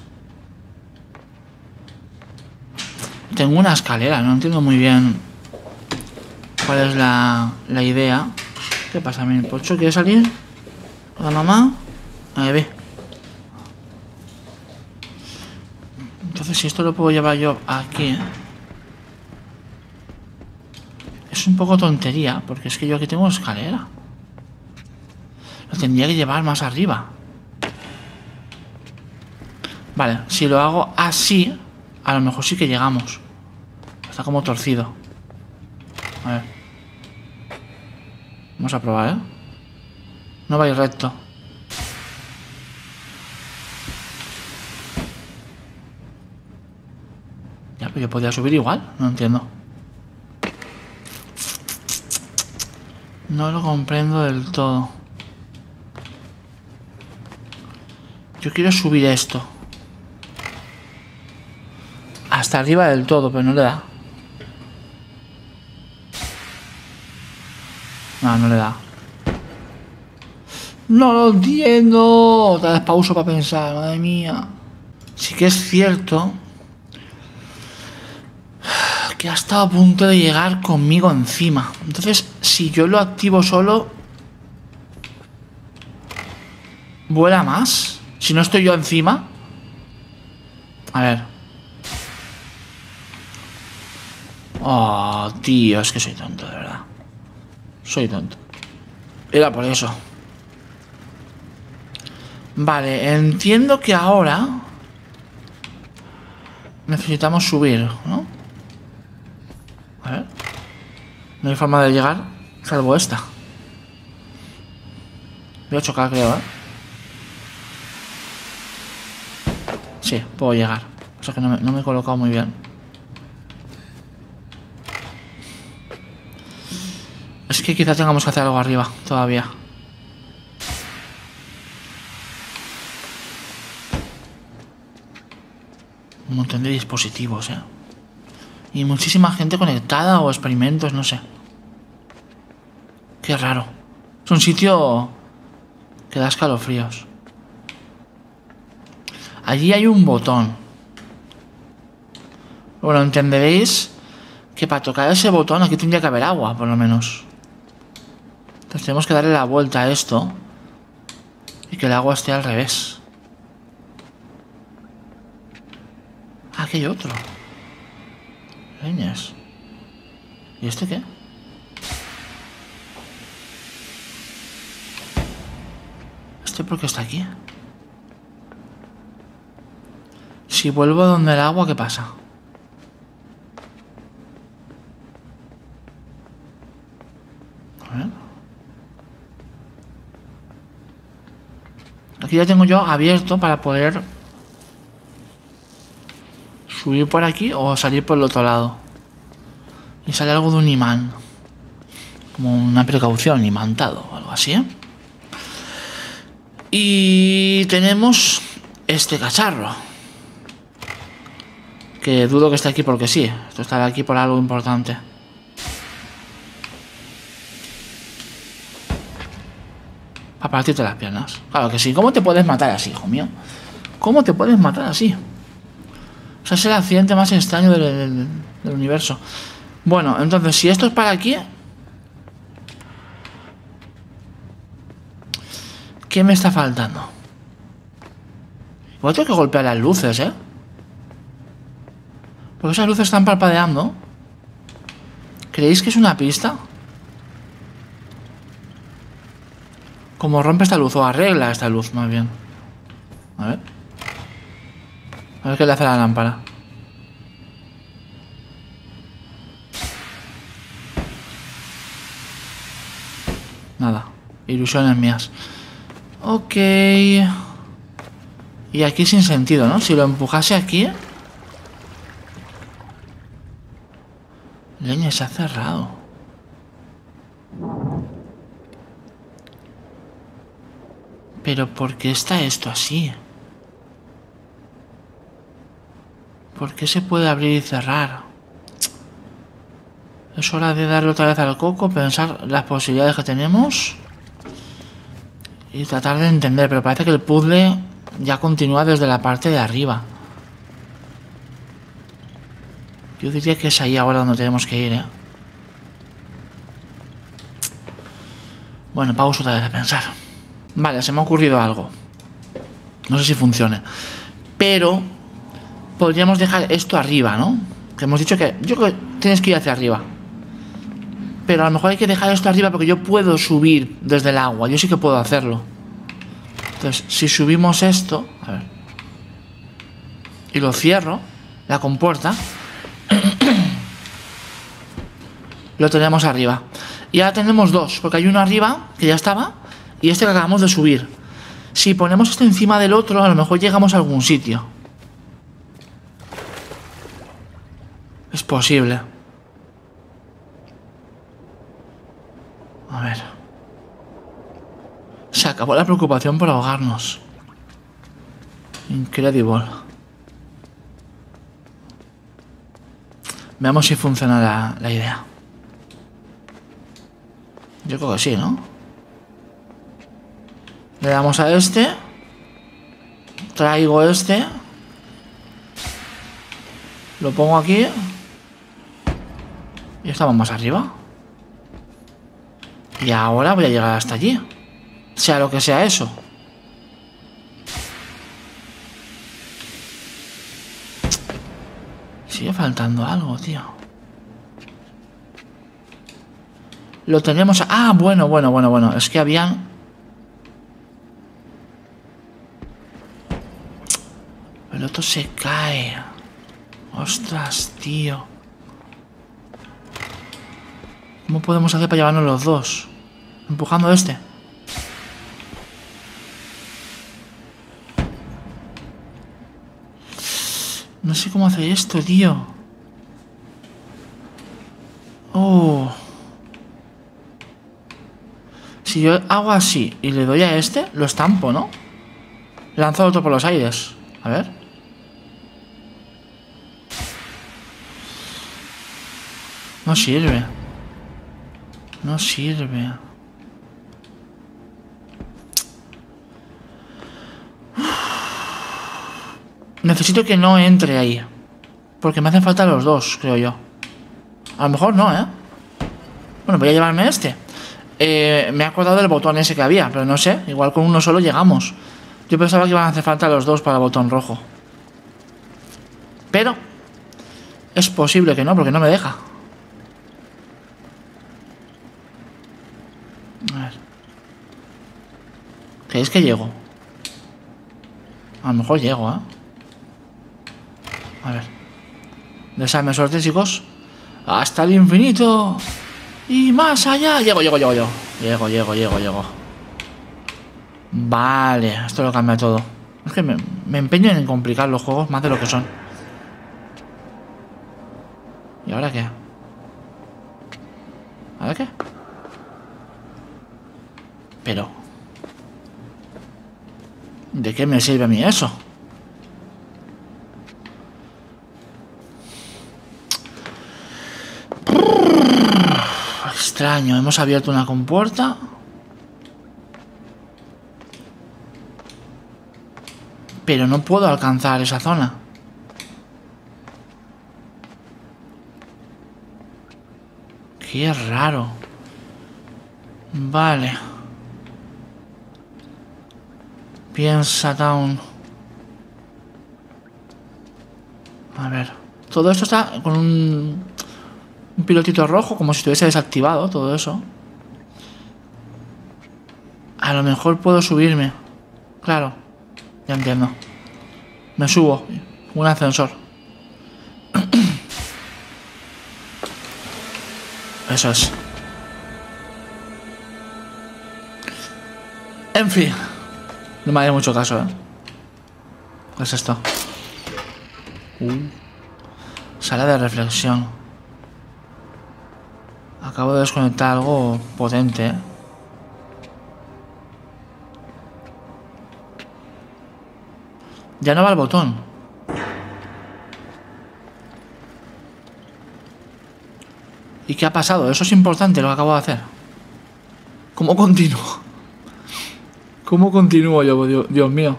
Tengo una escalera, no entiendo muy bien cuál es la, la idea. ¿Qué pasa, mi pocho? ¿Quiere salir? ¿Con la mamá? Ahí ve. Entonces, si esto lo puedo llevar yo aquí, es un poco tontería, porque es que yo aquí tengo escalera. Lo tendría que llevar más arriba. Vale, si lo hago así, a lo mejor sí que llegamos. Está como torcido. A ver. Vamos a probar, ¿eh? No va a ir recto. Ya, pero yo podía subir igual. No entiendo. No lo comprendo del todo. Yo quiero subir esto hasta arriba del todo, pero no le da. No, no le da. No lo entiendo. Otra vez pauso para pensar, madre mía. Sí que es cierto que ha estado a punto de llegar conmigo encima. Entonces, si yo lo activo solo, ¿vuela más? Si no estoy yo encima. A ver. Oh, tío, es que soy tonto, de verdad. Soy tonto. Era por eso. Vale, entiendo que ahora necesitamos subir, ¿no? A ver. No hay forma de llegar, salvo esta. Voy a chocar, creo, ¿eh? Sí, puedo llegar. O sea que no me, no me he colocado muy bien. Es que quizás tengamos que hacer algo arriba todavía. Un montón de dispositivos, ¿eh? Y muchísima gente conectada o experimentos, no sé. Qué raro. Es un sitio que da escalofríos. Allí hay un botón. Bueno, entenderéis que para tocar ese botón aquí tendría que haber agua, por lo menos. Entonces tenemos que darle la vuelta a esto y que el agua esté al revés. Ah, aquí hay otro. Leñas. ¿Y este qué? ¿Este por qué está aquí? Si vuelvo donde el agua, ¿qué pasa? A ver. Aquí ya tengo yo abierto para poder subir por aquí o salir por el otro lado. Y sale algo de un imán. Como una precaución, imantado o algo así, ¿eh? Y tenemos este cacharro. Que dudo que esté aquí porque sí. Esto estará aquí por algo importante. Para partirte las piernas. Claro que sí. ¿Cómo te puedes matar así, hijo mío? ¿Cómo te puedes matar así? O sea, es el accidente más extraño del, del, del universo. Bueno, entonces, si esto es para aquí... ¿Qué me está faltando? Igual tengo que golpear las luces, ¿eh? Porque esas luces están parpadeando. ¿Creéis que es una pista? Como rompe esta luz o arregla esta luz, más bien. A ver. A ver qué le hace a la lámpara. Nada. Ilusiones mías. Ok. Y aquí sin sentido, ¿no? Si lo empujase aquí... Leña, se ha cerrado. Pero ¿por qué está esto así? ¿Por qué se puede abrir y cerrar? Es hora de darle otra vez al coco, pensar las posibilidades que tenemos y tratar de entender, pero parece que el puzzle ya continúa desde la parte de arriba. Yo diría que es ahí ahora donde tenemos que ir, ¿eh? Bueno, pauso otra vez a pensar. Vale, se me ha ocurrido algo. No sé si funcione. Pero podríamos dejar esto arriba, ¿no? Que hemos dicho que yo creo que tienes que ir hacia arriba. Pero a lo mejor hay que dejar esto arriba porque yo puedo subir desde el agua. Yo sí que puedo hacerlo. Entonces, si subimos esto... A ver. Y lo cierro, la compuerta... lo tenemos arriba. Y ahora tenemos dos, porque hay uno arriba, que ya estaba, y este que acabamos de subir. Si ponemos este encima del otro, a lo mejor llegamos a algún sitio. Es posible. A ver. Se acabó la preocupación por ahogarnos. Incredible. Veamos si funciona la, la idea. Yo creo que sí, ¿no? Le damos a este. Traigo este. Lo pongo aquí. Y estamos más arriba. Y ahora voy a llegar hasta allí. Sea lo que sea eso. Sigue faltando algo, tío. Lo tenemos... A... Ah, bueno, bueno, bueno, bueno. Es que habían... El otro se cae. Ostras, tío. ¿Cómo podemos hacer para llevarnos los dos? Empujando a este. No sé cómo hacer esto, tío. Oh. Si yo hago así y le doy a este, lo estampo, ¿no? Lanzo otro por los aires. A ver. No sirve. No sirve. Necesito que no entre ahí. Porque me hacen falta los dos, creo yo. A lo mejor no, ¿eh? Bueno, voy a llevarme este. Eh, me he acordado del botón ese que había, pero no sé. Igual con uno solo llegamos. Yo pensaba que iban a hacer falta los dos para el botón rojo. Pero es posible que no, porque no me deja. A ver. ¿Creéis que llego? A lo mejor llego, ¿eh? A ver. Deseadme suerte, chicos. Hasta el infinito. Y más allá. Llego, llego, llego, llego. Llego, llego, llego, llego. Vale. Esto lo cambia todo. Es que me, me empeño en complicar los juegos más de lo que son. ¿Y ahora qué? ¿Ahora qué? Pero... ¿de qué me sirve a mí eso? Extraño, hemos abierto una compuerta. Pero no puedo alcanzar esa zona. Qué raro. Vale. Piensa, Town. A ver. Todo esto está con un... un pilotito rojo, como si estuviese desactivado todo eso. A lo mejor puedo subirme. Claro. Ya entiendo. Me subo. Un ascensor. Eso es. En fin. No me haría mucho caso, ¿eh? ¿Qué es esto? Uh. Sala de reflexión. Acabo de desconectar algo potente, ¿eh? Ya no va el botón. ¿Y qué ha pasado? Eso es importante lo que acabo de hacer. ¿Cómo continúo? ¿Cómo continúo yo, Dios, Dios mío?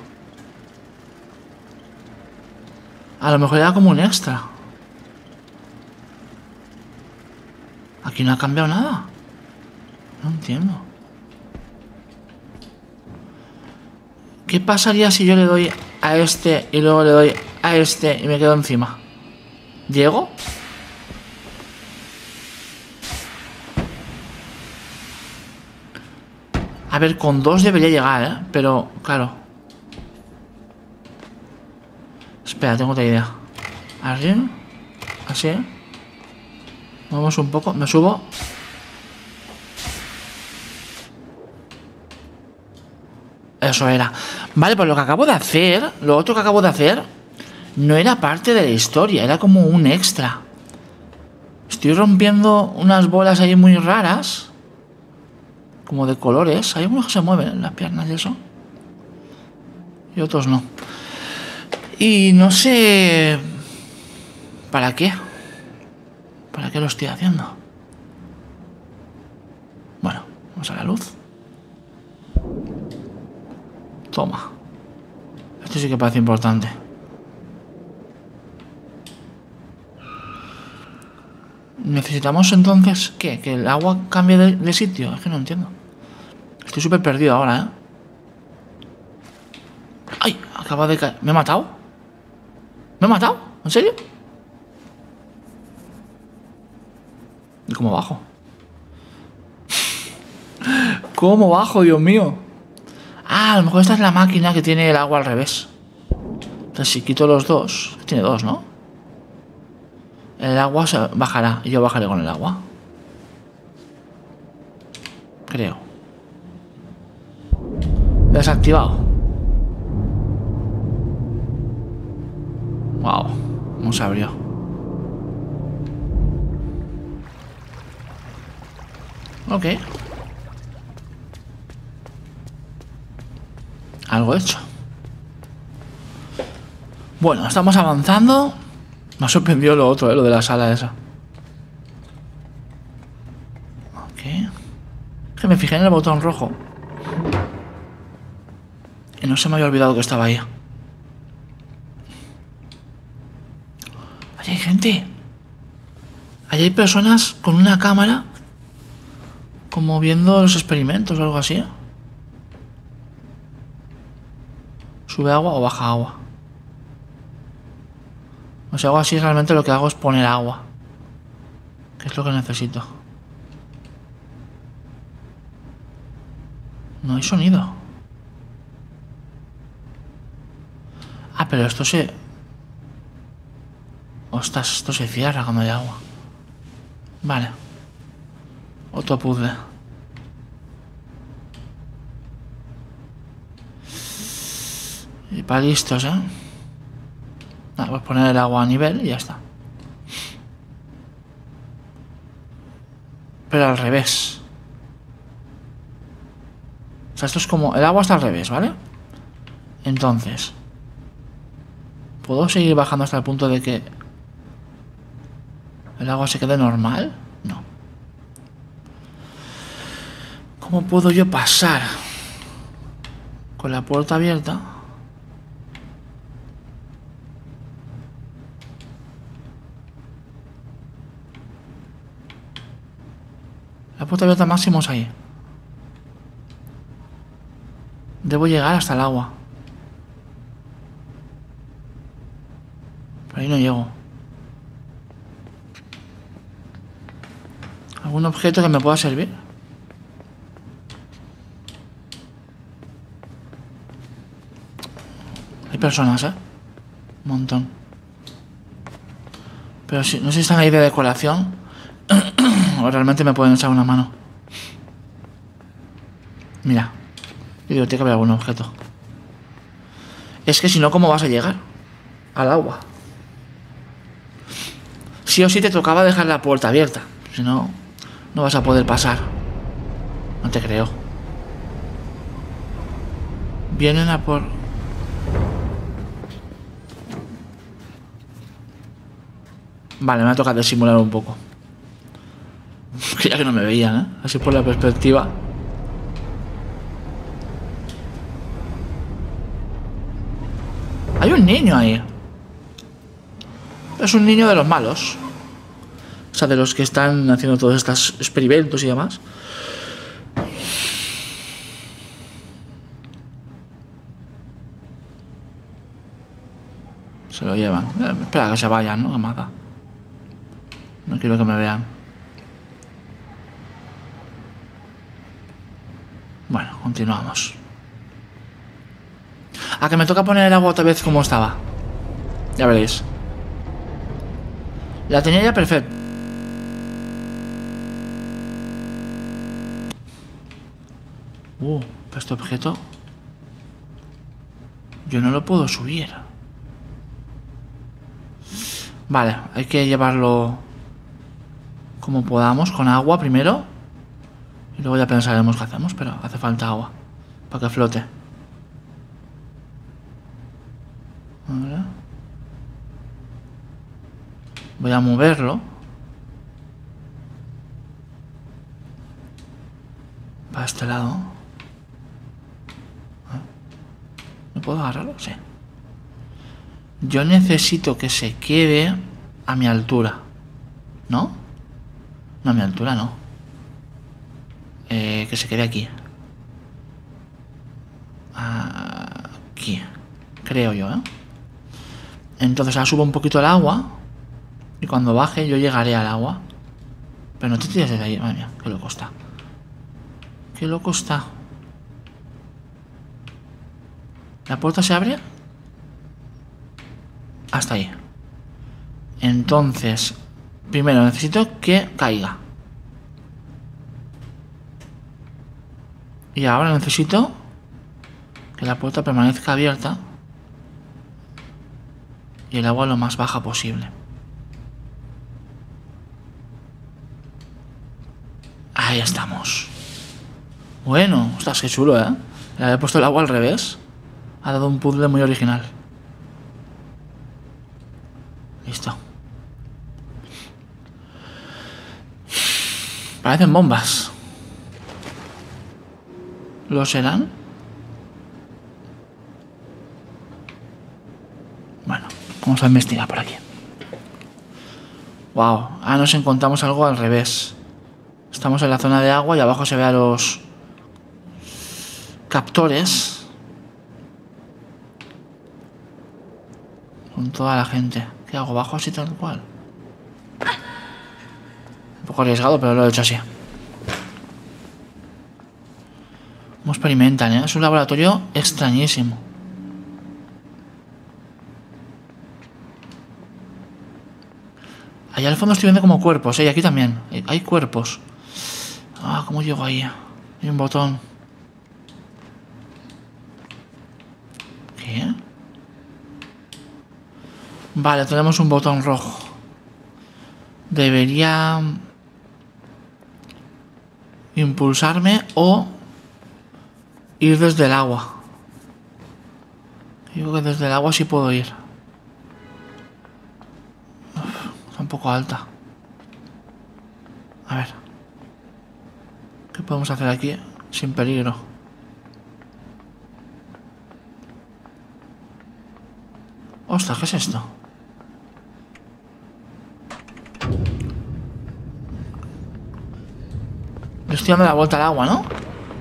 A lo mejor era como un extra. Aquí no ha cambiado nada. No entiendo. ¿Qué pasaría si yo le doy a este y luego le doy a este y me quedo encima? ¿Llego? A ver, con dos debería llegar, ¿eh? Pero, claro. Espera, tengo otra idea. Así. Así. Vamos un poco. Me subo. Eso era. Vale, pues lo que acabo de hacer, lo otro que acabo de hacer, no era parte de la historia, era como un extra. Estoy rompiendo unas bolas ahí muy raras, como de colores. Hay algunos que se mueven en las piernas y eso. Y otros no. Y no sé... ¿Para qué? ¿Para qué lo estoy haciendo? Bueno, vamos a la luz. Toma. Esto sí que parece importante. ¿Necesitamos entonces qué? ¿Que el agua cambie de, de sitio? Es que no entiendo. Estoy súper perdido ahora, ¿eh? ¡Ay! Acaba de caer. ¿Me he matado? ¿Me he matado? ¿En serio? ¿Y cómo bajo? ¿Cómo bajo, Dios mío? Ah, a lo mejor esta es la máquina que tiene el agua al revés. Entonces si quito los dos... Tiene dos, ¿no? El agua se bajará y yo bajaré con el agua. Creo. Desactivado. Wow, no se abrió. Ok. Algo hecho. Bueno, estamos avanzando. Me ha sorprendido lo otro, ¿eh? Lo de la sala esa. Ok. Es que me fijé en el botón rojo. Y no se me había olvidado que estaba ahí. Allí hay gente. Allí hay personas con una cámara, como viendo los experimentos o algo así. ¿Sube agua o baja agua? O sea, hago así, realmente lo que hago es poner agua, que es lo que necesito. No hay sonido. Ah, pero esto se... Ostras, esto se cierra cuando hay agua. Vale. Otro puzzle. Y para listos, ¿eh? Ah, pues poner el agua a nivel y ya está. Pero al revés. O sea, esto es como... El agua está al revés, ¿vale? Entonces... ¿Puedo seguir bajando hasta el punto de que... el agua se quede normal? No. ¿Cómo puedo yo pasar? Con la puerta abierta... La puerta abierta máximo es ahí. Debo llegar hasta el agua. Por ahí no llego. ¿Algún objeto que me pueda servir? Hay personas, ¿eh? Un montón. Pero si, no sé si están ahí de decoración o realmente me pueden echar una mano. Mira. Yo digo, tiene que haber algún objeto. Es que si no, ¿cómo vas a llegar al agua? Sí o sí te tocaba dejar la puerta abierta. Si no, no vas a poder pasar. No te creo. Vienen a por... Vale, me ha tocado disimular un poco. Creía que no me veían, ¿eh? Así por la perspectiva. Hay un niño ahí. Es un niño de los malos. O sea, de los que están haciendo todos estos experimentos y demás. Se lo llevan. Eh, espera que se vayan, ¿no? Amada. No quiero que me vean. Bueno, continuamos. Ah, que me toca poner el agua otra vez como estaba. Ya veréis. La tenía ya perfecta. Uh, este objeto. Yo no lo puedo subir. Vale, hay que llevarlo como podamos, con agua primero. Y luego ya pensaremos qué hacemos, pero hace falta agua para que flote. Vale. Voy a moverlo. Para este lado. ¿No puedo agarrarlo? Sí. Yo necesito que se quede a mi altura. ¿No? No, a mi altura no. Eh, que se quede aquí. Aquí. Creo yo, ¿eh? Entonces ahora subo un poquito el agua. Y cuando baje yo llegaré al agua. Pero no te tires desde ahí. Madre mía, qué loco está. Qué loco está. ¿La puerta se abre? Hasta ahí. Entonces, primero necesito que caiga. Y ahora necesito que la puerta permanezca abierta y el agua lo más baja posible. Ahí estamos. Bueno, ostras, qué chulo, ¿eh? Le había puesto el agua al revés. Ha dado un puzzle muy original. Listo. Parecen bombas. ¿Lo serán? Bueno, vamos a investigar por aquí. Wow, ahora nos encontramos algo al revés. Estamos en la zona de agua y abajo se ve a los captores. Con toda la gente. ¿Qué hago? ¿Bajo así tal cual? Un poco arriesgado, pero lo he hecho así. ¿Cómo experimentan, eh? Es un laboratorio extrañísimo. Allá al fondo estoy viendo como cuerpos, ¿eh? Y aquí también. Hay cuerpos. Ah, ¿cómo llego ahí? Hay un botón. ¿Qué? Vale, tenemos un botón rojo. Debería impulsarme o ir desde el agua. Digo que desde el agua sí puedo ir. Uf, está un poco alta. A ver. ¿Qué podemos hacer aquí sin peligro? Ostras, ¿qué es esto? Le estoy dando la vuelta al agua, ¿no?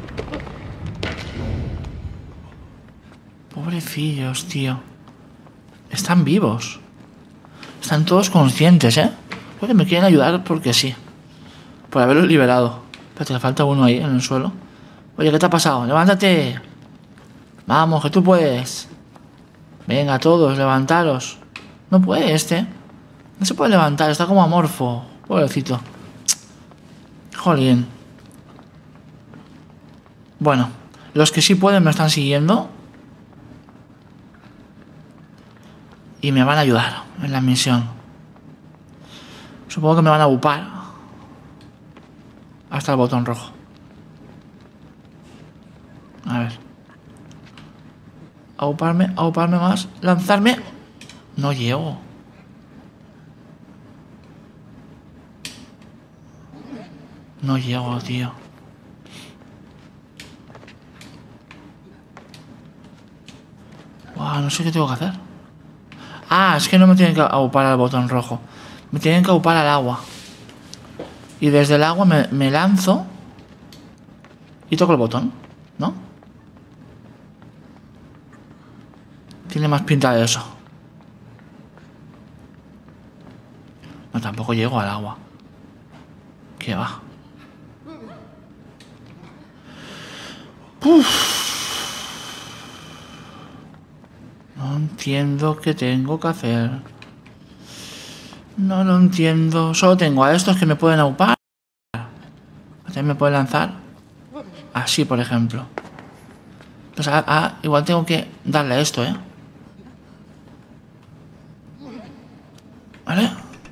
Pobrecillos, tío. Están vivos. Están todos conscientes, ¿eh? Creo que me quieren ayudar porque sí. Por haberlos liberado. Espérate, le falta uno ahí en el suelo. Oye, ¿qué te ha pasado? ¡Levántate! Vamos, que tú puedes. Venga, todos, levantaros. No puede este. No se puede levantar, está como amorfo. Pobrecito. Jolín. Bueno, los que sí pueden me están siguiendo. Y me van a ayudar en la misión. Supongo que me van a upar. Hasta el botón rojo. A ver. Auparme, auparme más. Lanzarme. No llego. No llego, tío. Wow, no sé qué tengo que hacer. Ah, es que no me tienen que aupar al botón rojo. Me tienen que aupar al agua. Y desde el agua me, me lanzo. Y toco el botón, ¿no? Tiene más pinta de eso. No, tampoco llego al agua. ¿Qué va? Uf. No entiendo qué tengo que hacer. No lo entiendo. Solo tengo a estos que me pueden aupar. También me pueden lanzar. Así, por ejemplo. Pues ah, ah, igual tengo que darle a esto, ¿eh? Vale.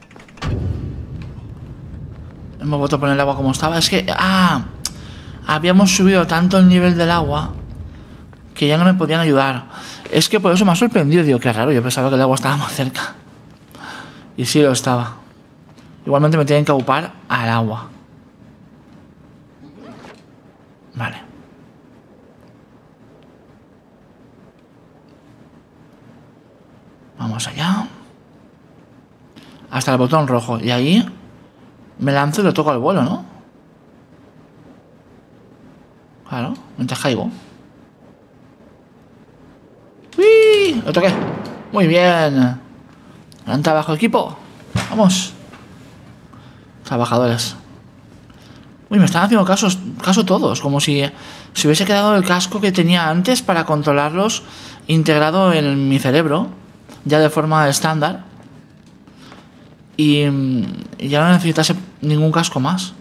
Hemos vuelto a poner el agua como estaba. Es que... Ah, habíamos subido tanto el nivel del agua que ya no me podían ayudar. Es que por eso me ha sorprendido. Digo, qué raro, yo pensaba que el agua estaba más cerca. Y sí lo estaba. Igualmente me tienen que aupar al agua. Vale. Vamos allá. Hasta el botón rojo. Y ahí me lanzo y lo toco al vuelo, ¿no? Claro, mientras caigo. ¡Uy! Lo toqué. Muy bien. Gran trabajo, equipo. Vamos. Trabajadores. Uy, me están haciendo caso, caso todos. Como si se hubiese quedado el casco que tenía antes para controlarlos integrado en mi cerebro. Ya de forma estándar. Y, y ya no necesitase ningún casco más.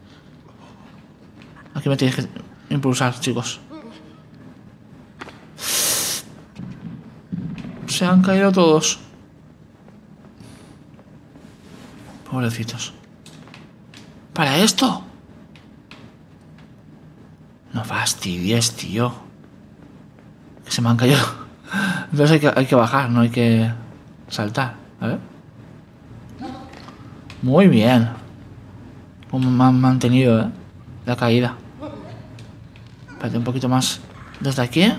Aquí me tenéis que impulsar, chicos. Se han caído todos. Pobrecitos. ¿Para esto? No fastidies, tío. Que se me han caído. Entonces hay que, hay que bajar, no hay que saltar. A ver. Muy bien. Como me han mantenido, ¿eh? La caída. Espérate un poquito más desde aquí.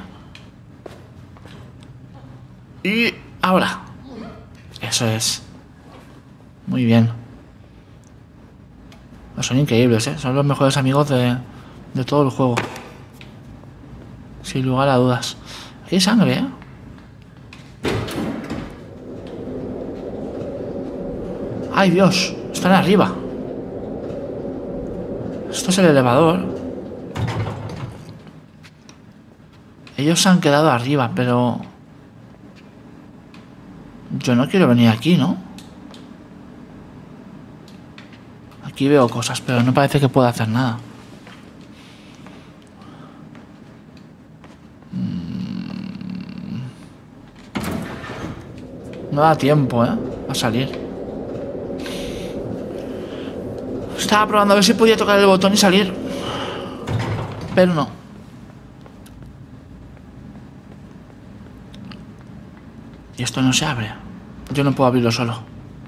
Y ahora. Eso es. Muy bien. Son increíbles, ¿eh? Son los mejores amigos de, de todo el juego. Sin lugar a dudas. Aquí hay sangre, ¿eh? ¡Ay, Dios! Están arriba. Esto es el elevador. Ellos se han quedado arriba, pero... Yo no quiero venir aquí, ¿no? Aquí veo cosas, pero no parece que pueda hacer nada. No da tiempo, ¿eh? A salir. Estaba probando a ver si podía tocar el botón y salir. Pero no. Y esto no se abre. Yo no puedo abrirlo solo.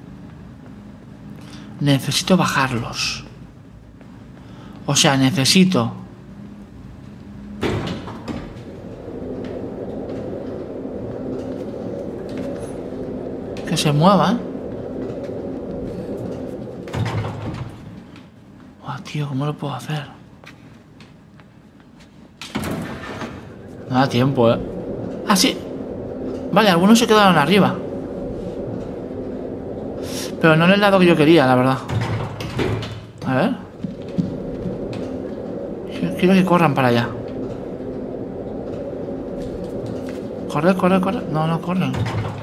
Necesito bajarlos. O sea, necesito... que se muevan. Oh, tío, ¿cómo lo puedo hacer? No da tiempo, ¿eh? Ah, sí. Vale, algunos se quedaron arriba. Pero no en el lado que yo quería, la verdad. A ver. Quiero que corran para allá. Corre, corre, corre. No, no corren.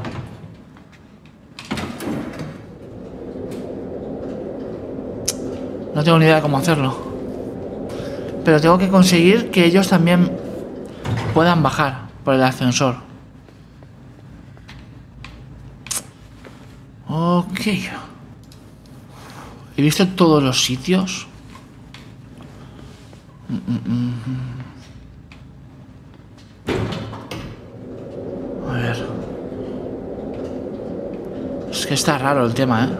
No tengo ni idea de cómo hacerlo. Pero tengo que conseguir que ellos también puedan bajar por el ascensor. Ok. He visto todos los sitios. A ver. Es que está raro el tema, ¿eh?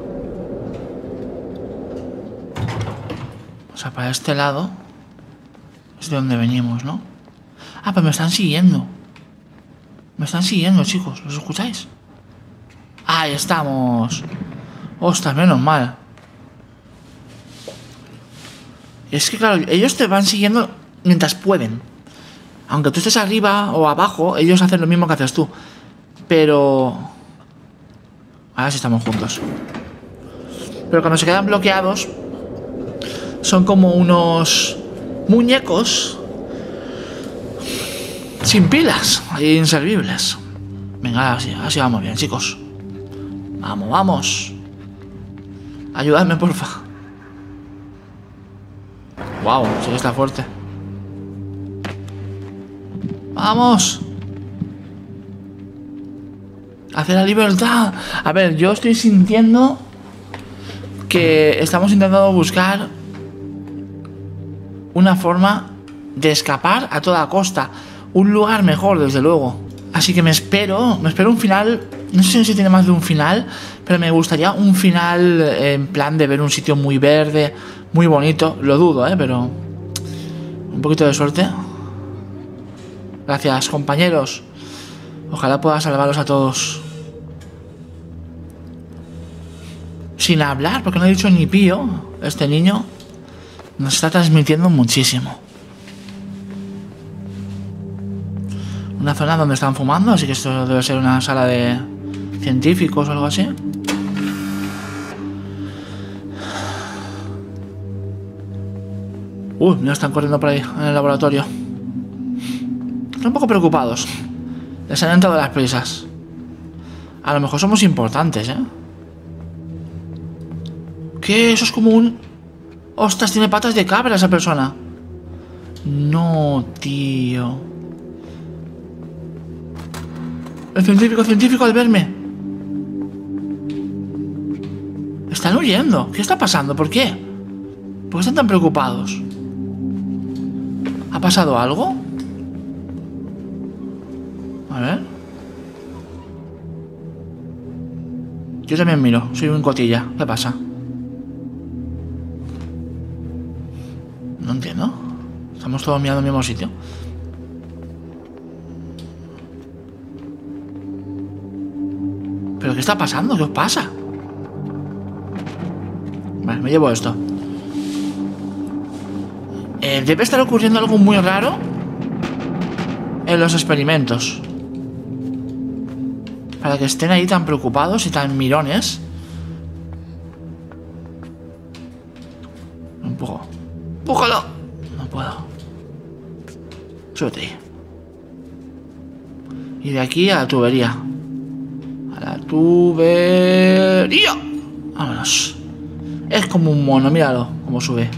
O sea, para este lado es de donde venimos, ¿no? Ah, pues me están siguiendo. Me están siguiendo, chicos. ¿Los escucháis? Ahí estamos. Ostras, menos mal. Es que claro, ellos te van siguiendo mientras pueden. Aunque tú estés arriba o abajo, ellos hacen lo mismo que haces tú. Pero... ahora sí estamos juntos. Pero cuando se quedan bloqueados, son como unos muñecos sin pilas e inservibles. Venga, así, así vamos bien, chicos. Vamos, vamos. Ayúdame, porfa. Wow, sí que está fuerte. ¡Vamos! ¡Hacia la libertad! A ver, yo estoy sintiendo que estamos intentando buscar una forma de escapar a toda costa. Un lugar mejor, desde luego. Así que me espero, me espero un final. No sé si tiene más de un final, pero me gustaría un final en plan de ver un sitio muy verde, muy bonito. Lo dudo, ¿eh? Pero un poquito de suerte. Gracias, compañeros. Ojalá pueda salvarlos a todos. Sin hablar, porque no ha dicho ni pío. Este niño nos está transmitiendo muchísimo. Una zona donde están fumando, así que esto debe ser una sala de científicos o algo así. Uy, mira, están corriendo por ahí, en el laboratorio. Están un poco preocupados. Les han entrado las prisas. A lo mejor somos importantes, ¿eh? ¿Qué? Eso es como un... ¡Ostras! Tiene patas de cabra esa persona. No, tío. El científico, el científico al verme. Están huyendo. ¿Qué está pasando? ¿Por qué? ¿Por qué están tan preocupados? ¿Ha pasado algo? A ver. Yo también miro. Soy un cotilla. ¿Qué pasa? No entiendo. Estamos todos mirando al mismo sitio. ¿Pero qué está pasando? ¿Qué os pasa? Vale, me llevo esto. Eh, debe estar ocurriendo algo muy raro en los experimentos para que estén ahí tan preocupados y tan mirones. Un poco. ¡Empújalo! No puedo. Súbete ahí. Y de aquí a la tubería. A la tubería. Vámonos. Es como un mono, míralo cómo sube.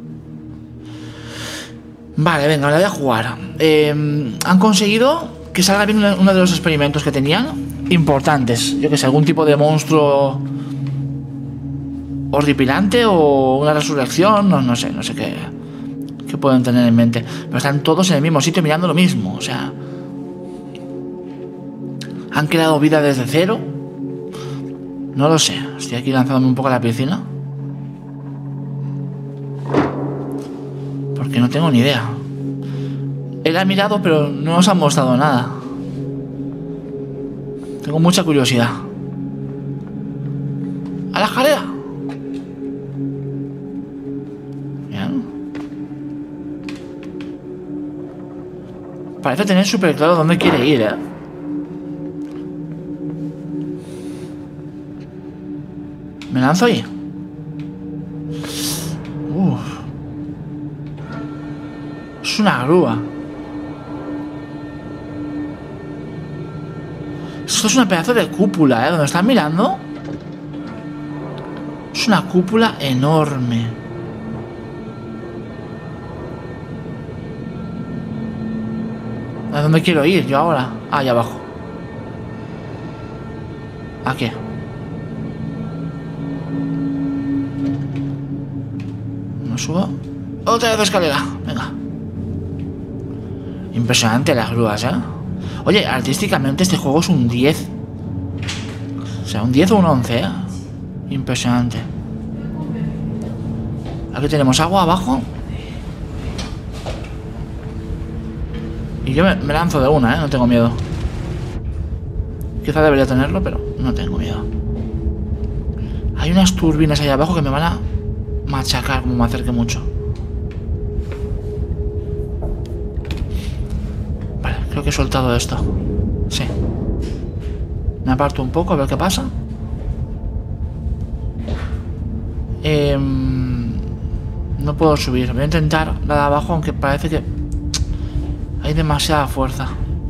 Vale, venga, la voy a jugar. Eh, han conseguido que salga bien uno de los experimentos que tenían. Importantes. Yo que sé, algún tipo de monstruo horripilante o una resurrección. No, no sé, no sé qué, qué pueden tener en mente. Pero están todos en el mismo sitio mirando lo mismo. O sea, ¿han creado vida desde cero? No lo sé. Estoy aquí lanzándome un poco a la piscina. Porque no tengo ni idea. Él ha mirado, pero no nos ha mostrado nada. Tengo mucha curiosidad. ¡A la escalera! Bien. Parece tener súper claro dónde quiere ir, ¿eh? ¿Me lanzo ahí? Uf. Es una grúa. Esto es una pedazo de cúpula, ¿eh? Donde están mirando. Es una cúpula enorme. ¿A dónde quiero ir yo ahora? Ah, allá abajo. ¿A qué? ¿No subo? Otra vez escalera. Venga. Impresionante las grúas, ¿eh? Oye, artísticamente este juego es un diez. O sea, un diez o un once, ¿eh? Impresionante. Aquí tenemos agua abajo. Y yo me, me lanzo de una, ¿eh? No tengo miedo. Quizá debería tenerlo, pero no tengo miedo. Hay unas turbinas ahí abajo que me van a machacar como me acerque mucho. Vale, creo que he soltado esto. Sí. Me aparto un poco a ver qué pasa. Eh, no puedo subir. Voy a intentar la de abajo, aunque parece que hay demasiada fuerza.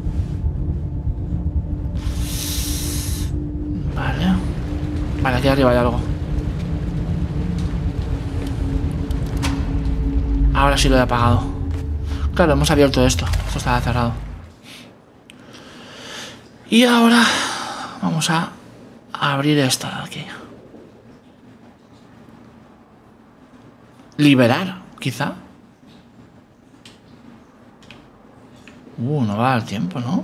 Vale. Vale, aquí arriba hay algo. Ahora sí lo he apagado. Claro, hemos abierto esto. Esto estaba cerrado. Y ahora vamos a abrir esta de aquí. Liberar, quizá. Uh, no va al tiempo, ¿no?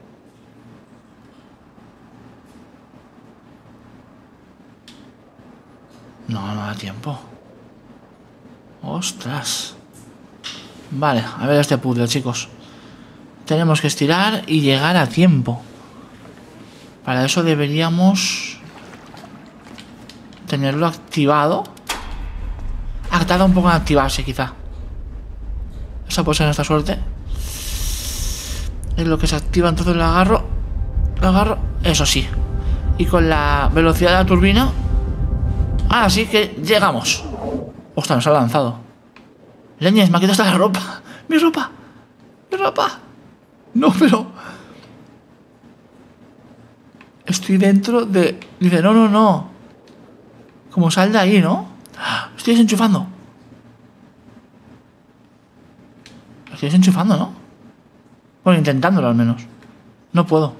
No, no da tiempo. Ostras. Vale, a ver este puzzle, chicos. Tenemos que estirar y llegar a tiempo. Para eso deberíamos tenerlo activado. Ah, tarda un poco en activarse, quizá. Esa puede ser nuestra suerte. Es lo que se activa, entonces lo agarro. Lo agarro, eso sí. Y con la velocidad de la turbina. Ahora sí que llegamos. Ostras, nos ha lanzado. Leñes, me ha quitado hasta la ropa. Mi ropa. Mi ropa. No, pero... Estoy dentro de... Dice, no, no, no. Como sal de ahí, ¿no? Estoy desenchufando. Estoy desenchufando, ¿no? Bueno, intentándolo al menos. No puedo.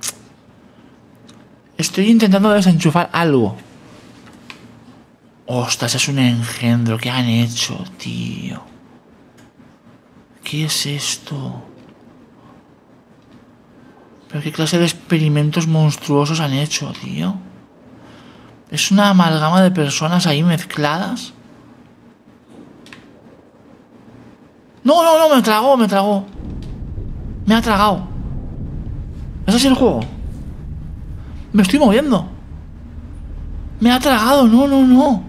Estoy intentando desenchufar algo. Ostras, es un engendro. ¿Qué han hecho, tío? ¿Qué es esto? ¿Pero qué clase de experimentos monstruosos han hecho, tío? ¿Es una amalgama de personas ahí mezcladas? No, no, no, me tragó, me tragó. Me ha tragado. ¿Es así el juego? Me estoy moviendo. Me ha tragado, no, no, no.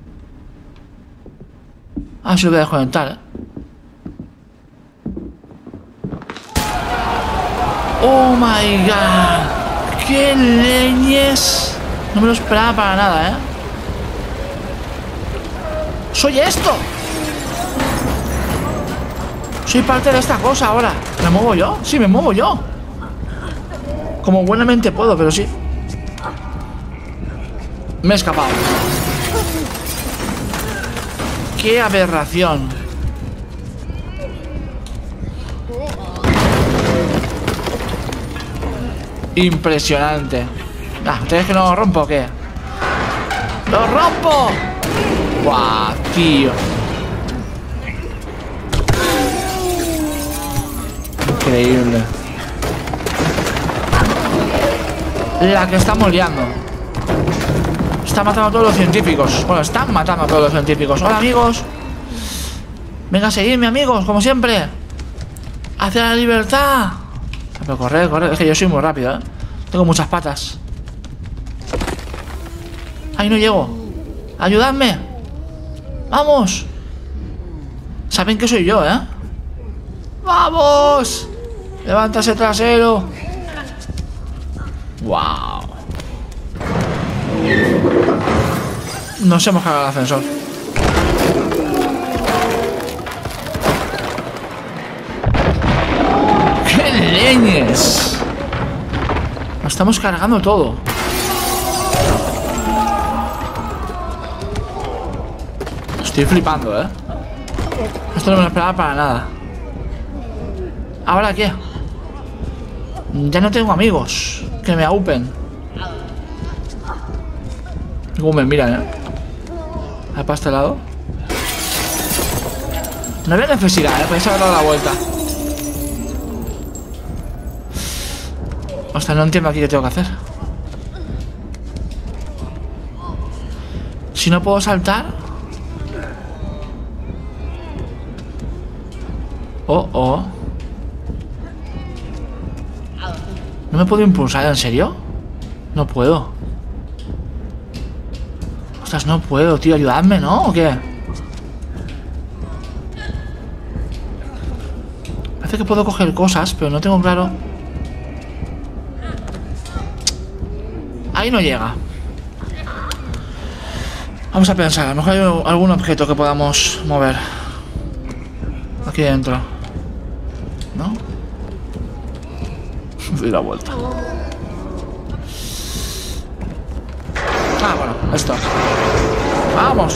Ah, sí lo voy a desconectar, ¿eh? Oh my god. ¡Qué leñes! No me lo esperaba para nada, ¿eh? ¡Soy esto! Soy parte de esta cosa ahora. ¿Me muevo yo? Sí, me muevo yo. Como buenamente puedo, pero sí. Me he escapado. ¡Qué aberración! Impresionante. Ah, ¿ustedes que no lo rompo o qué? ¡Lo rompo! ¡Guau, tío! Increíble. La que estamos liando. Está matando a todos los científicos. Bueno, están matando a todos los científicos. Hola, amigos. Venga a seguirme, amigos, como siempre. Hacia la libertad. Pero correr, correr. Es que yo soy muy rápido, ¿eh? Tengo muchas patas. Ahí no llego. Ayudadme. Vamos. Saben que soy yo, ¿eh? ¡Vamos! Levanta ese trasero. ¡Wow! Nos hemos cagado el ascensor. ¡Qué leñes! Nos estamos cargando todo. Estoy flipando, ¿eh? Esto no me lo esperaba para nada. ¿Ahora qué? Ya no tengo amigos que me aupen. Cómo me miran, ¿eh? ¿A para este lado? No había necesidad, ¿eh? Podéis haber dado la vuelta. Ostras, no entiendo aquí qué tengo que hacer. Si no puedo saltar. Oh, oh. ¿No me puedo impulsar? ¿En serio? No puedo. Ostras, no puedo, tío. Ayudadme, ¿no? ¿O qué? Parece que puedo coger cosas, pero no tengo claro. Ahí no llega. Vamos a pensar. A lo mejor hay algún objeto que podamos mover aquí dentro. ¿No? Doy la vuelta. Ah, bueno, esto. ¡Vamos!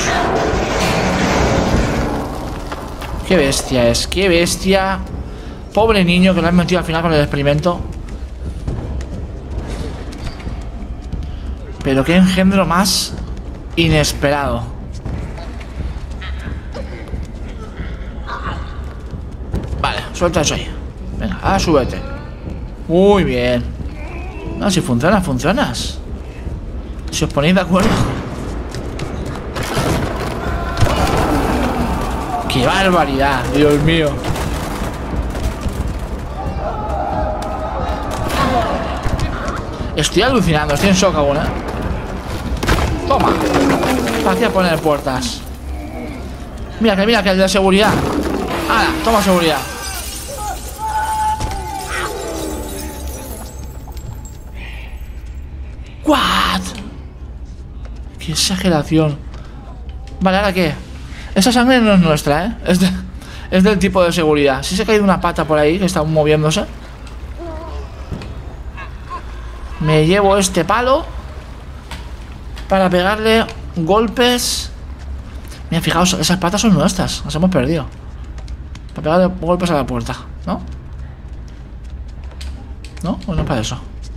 ¡Qué bestia es! ¡Qué bestia! Pobre niño que lo han metido al final con el experimento. Pero qué engendro más inesperado. Vale, suelta eso ahí. Venga, ahora súbete. Muy bien. No, si funciona, funcionas. Si os ponéis de acuerdo. ¡Qué barbaridad! Dios mío. Estoy alucinando, estoy en shock aún, ¿eh? Toma. Hacía poner puertas. Mira que, mira que el de seguridad. ¡Hala! Toma seguridad. ¿What? ¡Qué exageración! Vale, ¿ahora qué? Esa sangre no es nuestra, ¿eh? Es, de, es del tipo de seguridad. Si se ha caído una pata por ahí que está moviéndose. Me llevo este palo para pegarle golpes. Mira, fijaos, esas patas son nuestras. Las hemos perdido. Para pegarle golpes a la puerta, ¿no? ¿No? ¿O no para eso?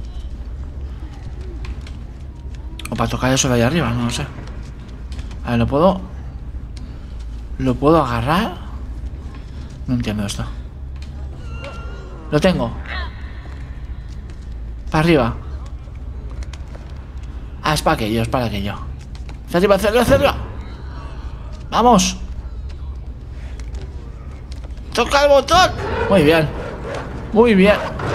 O para tocar eso de ahí arriba, no lo sé. A ver, ¿lo puedo? ¿Lo puedo agarrar? No entiendo esto. Lo tengo. Para arriba. Ah, es para aquello, es para aquello. Hacia arriba, hacia arriba, hacia arriba. ¡Vamos! ¡Toca el botón! Muy bien. Muy bien.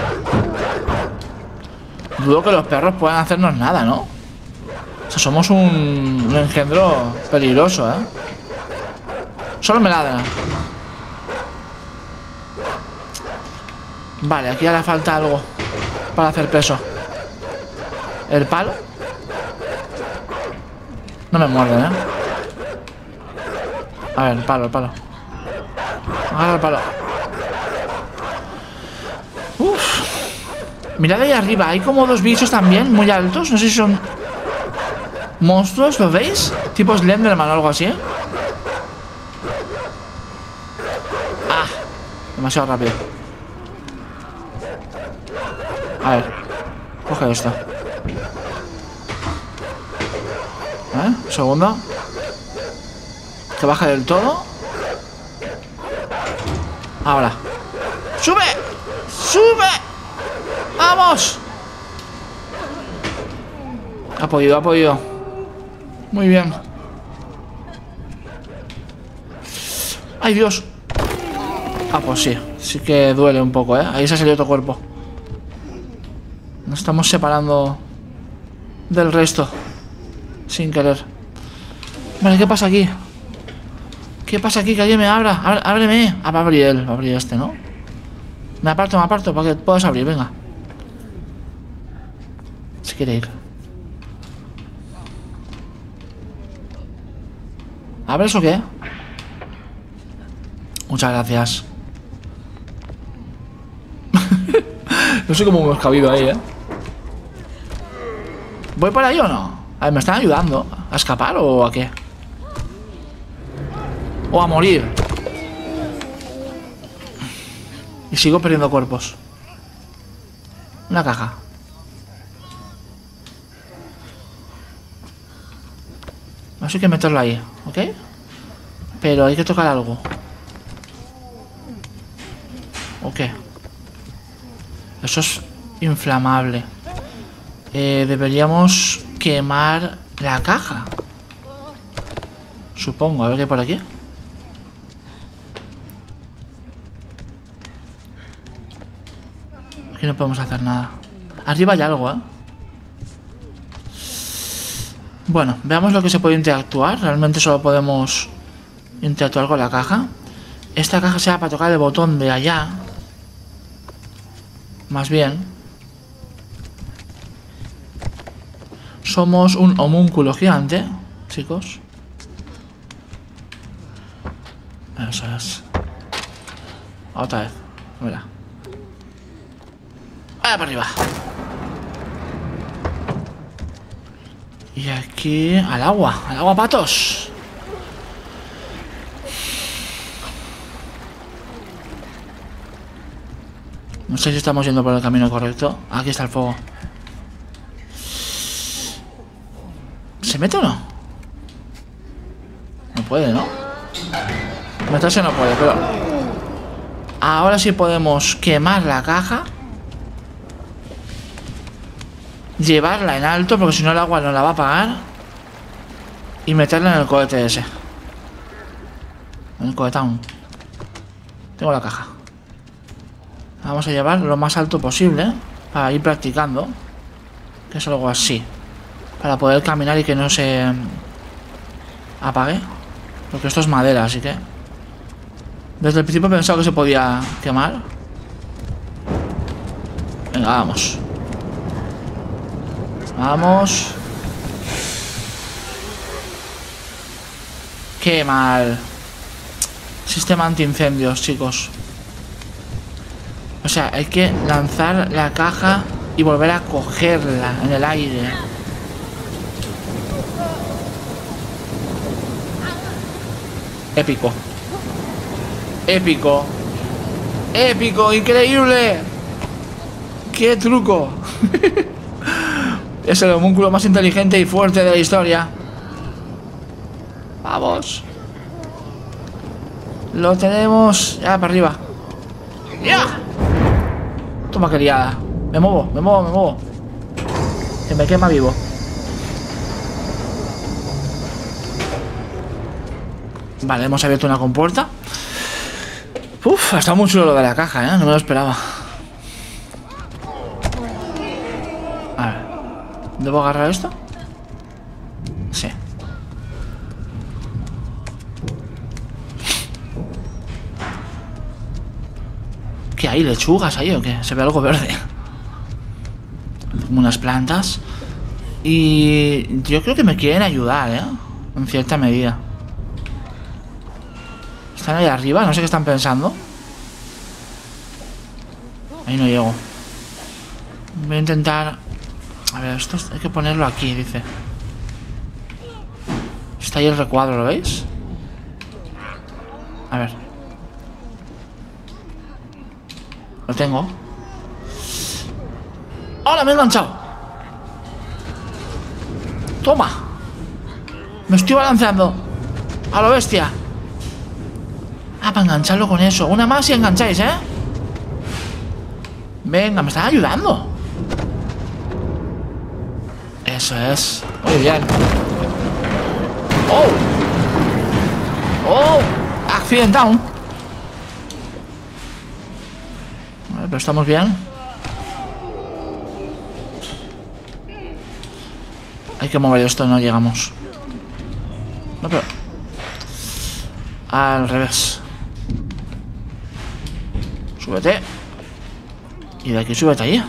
Dudo que los perros puedan hacernos nada, ¿no? O sea, somos un, un engendro peligroso, ¿eh? Solo me ladran. Vale, aquí ahora falta algo para hacer peso. ¿El palo? No me muerden, ¿eh? A ver, el palo, el palo. Agarra el palo. Uf. Mirad ahí arriba, hay como dos bichos también muy altos. No sé si son monstruos, ¿lo veis? Tipo Slenderman o algo así, ¿eh? Ah, demasiado rápido. A ver, coge esto. ¿Eh? Un segundo. Que baje del todo. Ahora. ¡Sube! ¡Sube! ¡Vamos! Ha podido, ha podido. Muy bien. ¡Ay, Dios! Ah, pues sí. Sí que duele un poco, ¿eh? Ahí se ha salido otro cuerpo. Nos estamos separando del resto. Sin querer. Vale, ¿qué pasa aquí? ¿Qué pasa aquí? Que alguien me abra. Ábre, ábreme. Ah, va a abrir él. Va a abrir este, ¿no? Me aparto, me aparto para que puedas abrir. Venga. Si quiere ir. ¿Abres o qué? Muchas gracias. No sé cómo hemos cabido ahí, ¿eh? ¿Voy por ahí o no? A ver, ¿me están ayudando? ¿A escapar o a qué? O a morir. Y sigo perdiendo cuerpos. Una caja. Así que meterlo ahí, ¿ok? Pero hay que tocar algo. ¿O qué? Eso es inflamable. Eh, deberíamos quemar la caja. Supongo. A ver qué hay por aquí. Aquí no podemos hacer nada. Arriba hay algo, ¿eh? Bueno, veamos lo que se puede interactuar. Realmente solo podemos interactuar con la caja. Esta caja sea para tocar el botón de allá. Más bien. Somos un homúnculo gigante, chicos. Eso es. Otra vez. Mira. Vaya para arriba. Y aquí al agua. Al agua, patos. No sé si estamos yendo por el camino correcto. Aquí está el fuego. ¿Se mete o no? No puede, ¿no? Meterse no puede, pero... Ahora sí podemos quemar la caja. Llevarla en alto, porque si no el agua no la va a apagar. Y meterla en el cohete ese. En el cohetón. Tengo la caja. La vamos a llevar lo más alto posible, para ir practicando. Que es algo así. Para poder caminar y que no se apague. Porque esto es madera, así que... Desde el principio he pensado que se podía quemar. Venga, vamos. Vamos. Qué mal. Sistema antiincendios, chicos. O sea, hay que lanzar la caja y volver a cogerla en el aire. Épico. Épico. Épico, increíble. ¡Qué truco! Es el homúnculo más inteligente y fuerte de la historia. Vamos. Lo tenemos ya para arriba. ¡Ya! Toma que liada. Me muevo, me muevo, me muevo. Que me quema vivo. Vale, hemos abierto una compuerta. Uf, ha estado muy chulo lo de la caja, ¿eh? No me lo esperaba. A ver. ¿Debo agarrar esto? Sí. ¿Qué hay? ¿Lechugas ahí o qué? Se ve algo verde. Como unas plantas. Y yo creo que me quieren ayudar, ¿eh? En cierta medida. Están ahí arriba, no sé qué están pensando. Ahí no llego. Voy a intentar... A ver, esto hay que ponerlo aquí, dice. Está ahí el recuadro, ¿lo veis? A ver. Lo tengo. ¡Hola! Me he enganchado. Toma. Me estoy balanceando. A lo bestia. Ah, para engancharlo con eso. Una más y engancháis, ¿eh? Venga, me están ayudando. Eso es. Muy bien. ¡Oh! ¡Oh! Accidentado. A ver, pero estamos bien. Hay que mover esto, no llegamos. No, pero... Al revés. Súbete. Y de aquí súbete allí.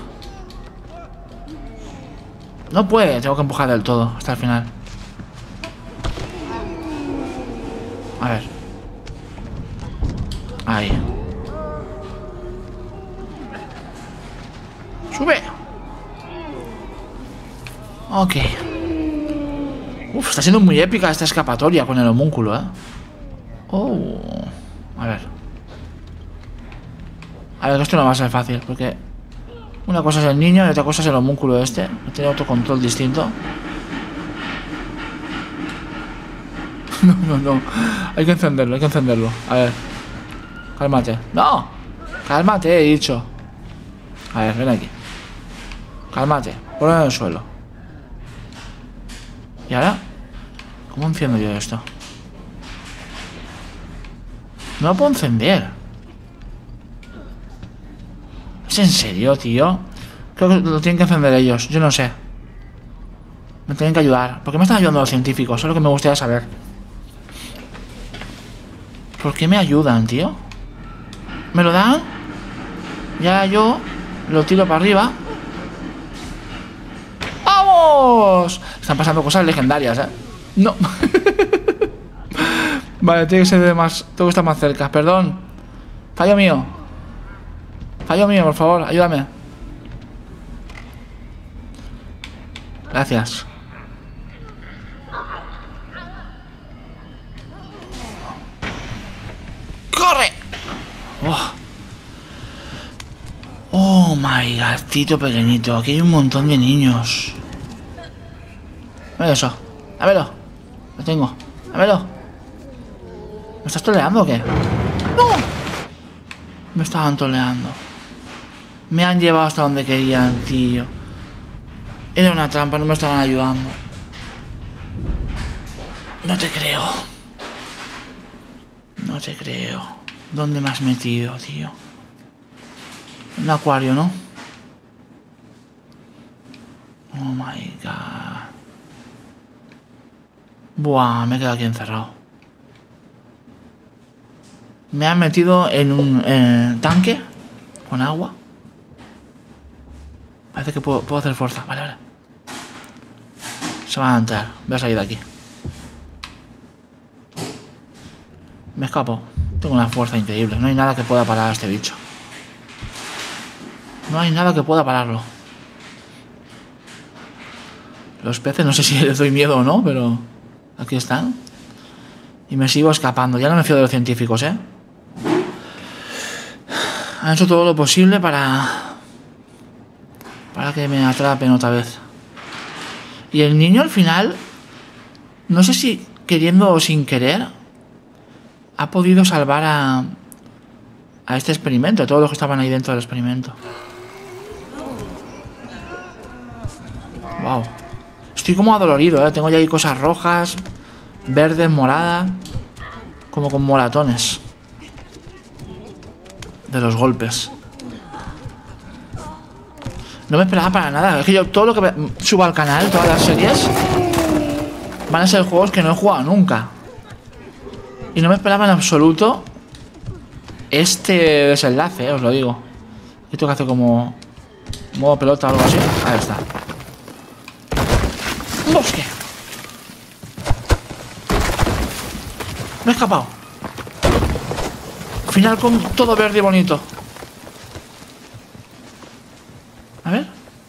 No puede, tengo que empujar del todo hasta el final. A ver. Ahí. Sube. Ok. Uf, está siendo muy épica esta escapatoria con el homúnculo, ¿eh? Oh. A ver. A ver, esto no va a ser fácil, porque una cosa es el niño y otra cosa es el homúnculo este. Tiene otro control distinto. No, no, no. Hay que encenderlo, hay que encenderlo. A ver. Cálmate. ¡No! Cálmate, he dicho. A ver, ven aquí. Cálmate. Ponlo en el suelo. ¿Y ahora? ¿Cómo enciendo yo esto? No lo puedo encender. ¿Es en serio, tío? Creo que lo tienen que encender ellos. Yo no sé. Me tienen que ayudar. ¿Por qué me están ayudando los científicos? Eso es lo que me gustaría saber. ¿Por qué me ayudan, tío? ¿Me lo dan? Ya yo lo tiro para arriba. ¡Vamos! Están pasando cosas legendarias, ¿eh? No. Vale, tiene que ser de más... Tengo que estar más cerca. Perdón. Fallo mío. Fallo mío, por favor. Ayúdame. Gracias. ¡Corre! Oh. Oh my gatito pequeñito. Aquí hay un montón de niños. Mira eso. Dámelo. Lo tengo. Dámelo. ¿Me estás troleando o qué? ¡No! Me estaban troleando. Me han llevado hasta donde querían, tío. Era una trampa, no me estaban ayudando. No te creo. No te creo. ¿Dónde me has metido, tío? Un acuario, ¿no? Oh my god. Buah, me he quedado aquí encerrado. Me han metido en un eh, tanque con agua. Parece que puedo, puedo hacer fuerza. Vale, vale. Se van a entrar. Voy a salir de aquí. Me escapo. Tengo una fuerza increíble. No hay nada que pueda parar a este bicho. No hay nada que pueda pararlo. Los peces, no sé si les doy miedo o no, pero aquí están. Y me sigo escapando. Ya no me fío de los científicos, ¿eh? Han hecho todo lo posible para... Para que me atrapen otra vez. Y el niño al final... No sé si queriendo o sin querer... Ha podido salvar a... A este experimento. A todos los que estaban ahí dentro del experimento. Wow. Estoy como adolorido, ¿eh? Tengo ya ahí cosas rojas, verdes, moradas. Como con moratones. De los golpes. No me esperaba para nada. Es que yo todo lo que subo al canal, todas las series, van a ser juegos que no he jugado nunca. Y no me esperaba en absoluto este desenlace, eh, os lo digo. Esto que hace como modo pelota o algo así. Ahí está. ¡Un bosque! Me he escapado. Final con todo verde y bonito. A ver.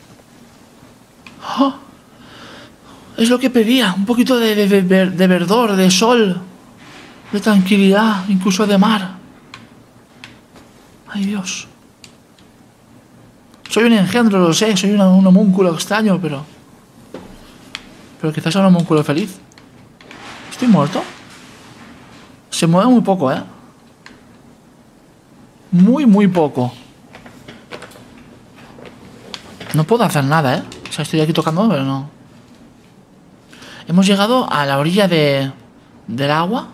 ¡Oh! Es lo que pedía. Un poquito de, de, de, de verdor, de sol, de tranquilidad, incluso de mar. Ay, Dios. Soy un engendro, lo sé. Soy una, un homúnculo extraño, pero... Pero quizás sea un homúnculo feliz. ¿Estoy muerto? Se mueve muy poco, ¿eh? Muy, muy poco. No puedo hacer nada, ¿eh? O sea, estoy aquí tocando, pero no. Hemos llegado a la orilla de... del agua.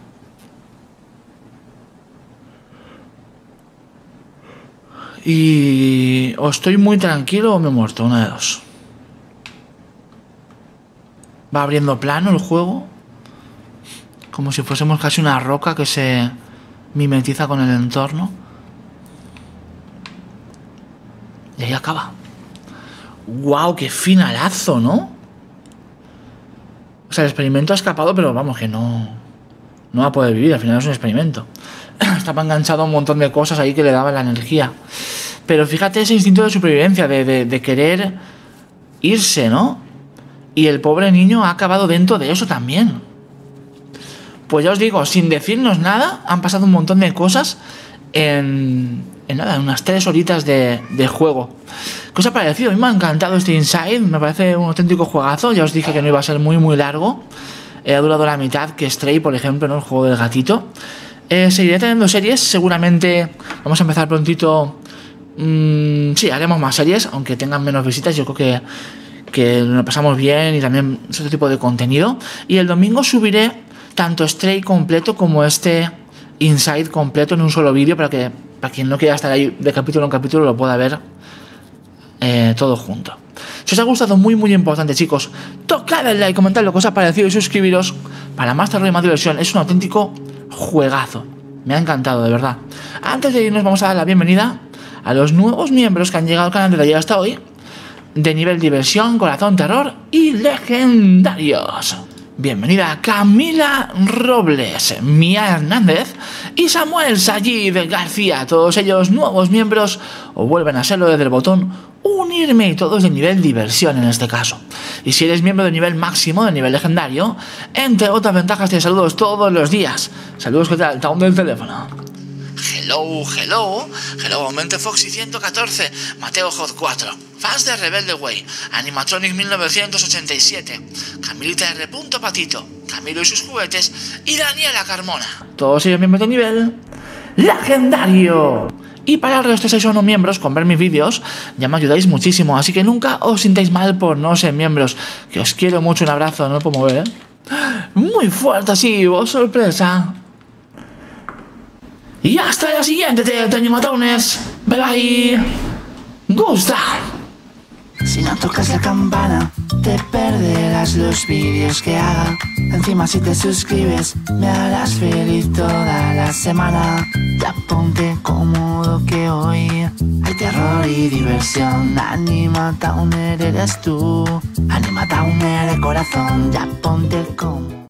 Y... o estoy muy tranquilo o me he muerto, una de dos. Va abriendo plano el juego. Como si fuésemos casi una roca que se mimetiza con el entorno. Y ahí acaba. ¡Guau! ¡Qué finalazo!, ¿no? O sea, el experimento ha escapado, pero vamos, que no... No va a poder vivir, al final es un experimento. Estaba enganchado a un montón de cosas ahí que le daban la energía. Pero fíjate ese instinto de supervivencia, de, de, de querer irse, ¿no? Y el pobre niño ha acabado dentro de eso también. Pues ya os digo, sin decirnos nada, han pasado un montón de cosas en, en nada, en unas tres horitas de, de juego. ¿Qué os ha parecido? A mí me ha encantado este Inside, me parece un auténtico juegazo. Ya os dije que no iba a ser muy muy largo. Eh, ha durado la mitad que Stray, por ejemplo, ¿no? El juego del gatito. Eh, seguiré teniendo series, seguramente vamos a empezar prontito. Mmm, sí, haremos más series, aunque tengan menos visitas. Yo creo que, que nos pasamos bien y también es otro tipo de contenido. Y el domingo subiré tanto Stray completo como este Inside completo en un solo vídeo, para que para quien no quiera estar ahí de capítulo en capítulo lo pueda ver eh, todo junto. Si os ha gustado, muy muy importante, chicos, tocad el like, comentad lo que os ha parecido y suscribiros para más terror y más diversión. Es un auténtico juegazo, me ha encantado, de verdad. Antes de irnos, vamos a dar la bienvenida a los nuevos miembros que han llegado al canal desde ayer hasta hoy, de nivel diversión, corazón, terror y legendarios. Bienvenida Camila Robles, Mía Hernández y Samuel Sayid García. Todos ellos nuevos miembros o vuelven a serlo desde el botón unirme, y todos de nivel diversión en este caso. Y si eres miembro de nivel máximo, de nivel legendario, entre otras ventajas te saludos todos los días. Saludos, ¿qué tal? Town del teléfono. Hello, hello, Hello Aumente Foxy ciento catorce, Mateo Hot cuatro, fans de Rebelde Way, Animatronic mil novecientos ochenta y siete, Camilita R. Patito, Camilo y sus juguetes y Daniela Carmona. Todos ellos miembros de nivel legendario. Y para el resto seis o no miembros, con ver mis vídeos ya me ayudáis muchísimo, así que nunca os sintáis mal por no ser miembros, que os quiero mucho, un abrazo, no lo puedo mover, ¿eh? Muy fuerte así, vos sorpresa. Y hasta la siguiente, te animatones. Bye bye. Gusta. Si no tocas la campana, te perderás los vídeos que haga. Encima si te suscribes, me harás feliz toda la semana. Ya ponte cómodo que hoy hay terror y diversión. Animatowner eres tú, Animatowner de corazón. Ya ponte cómodo.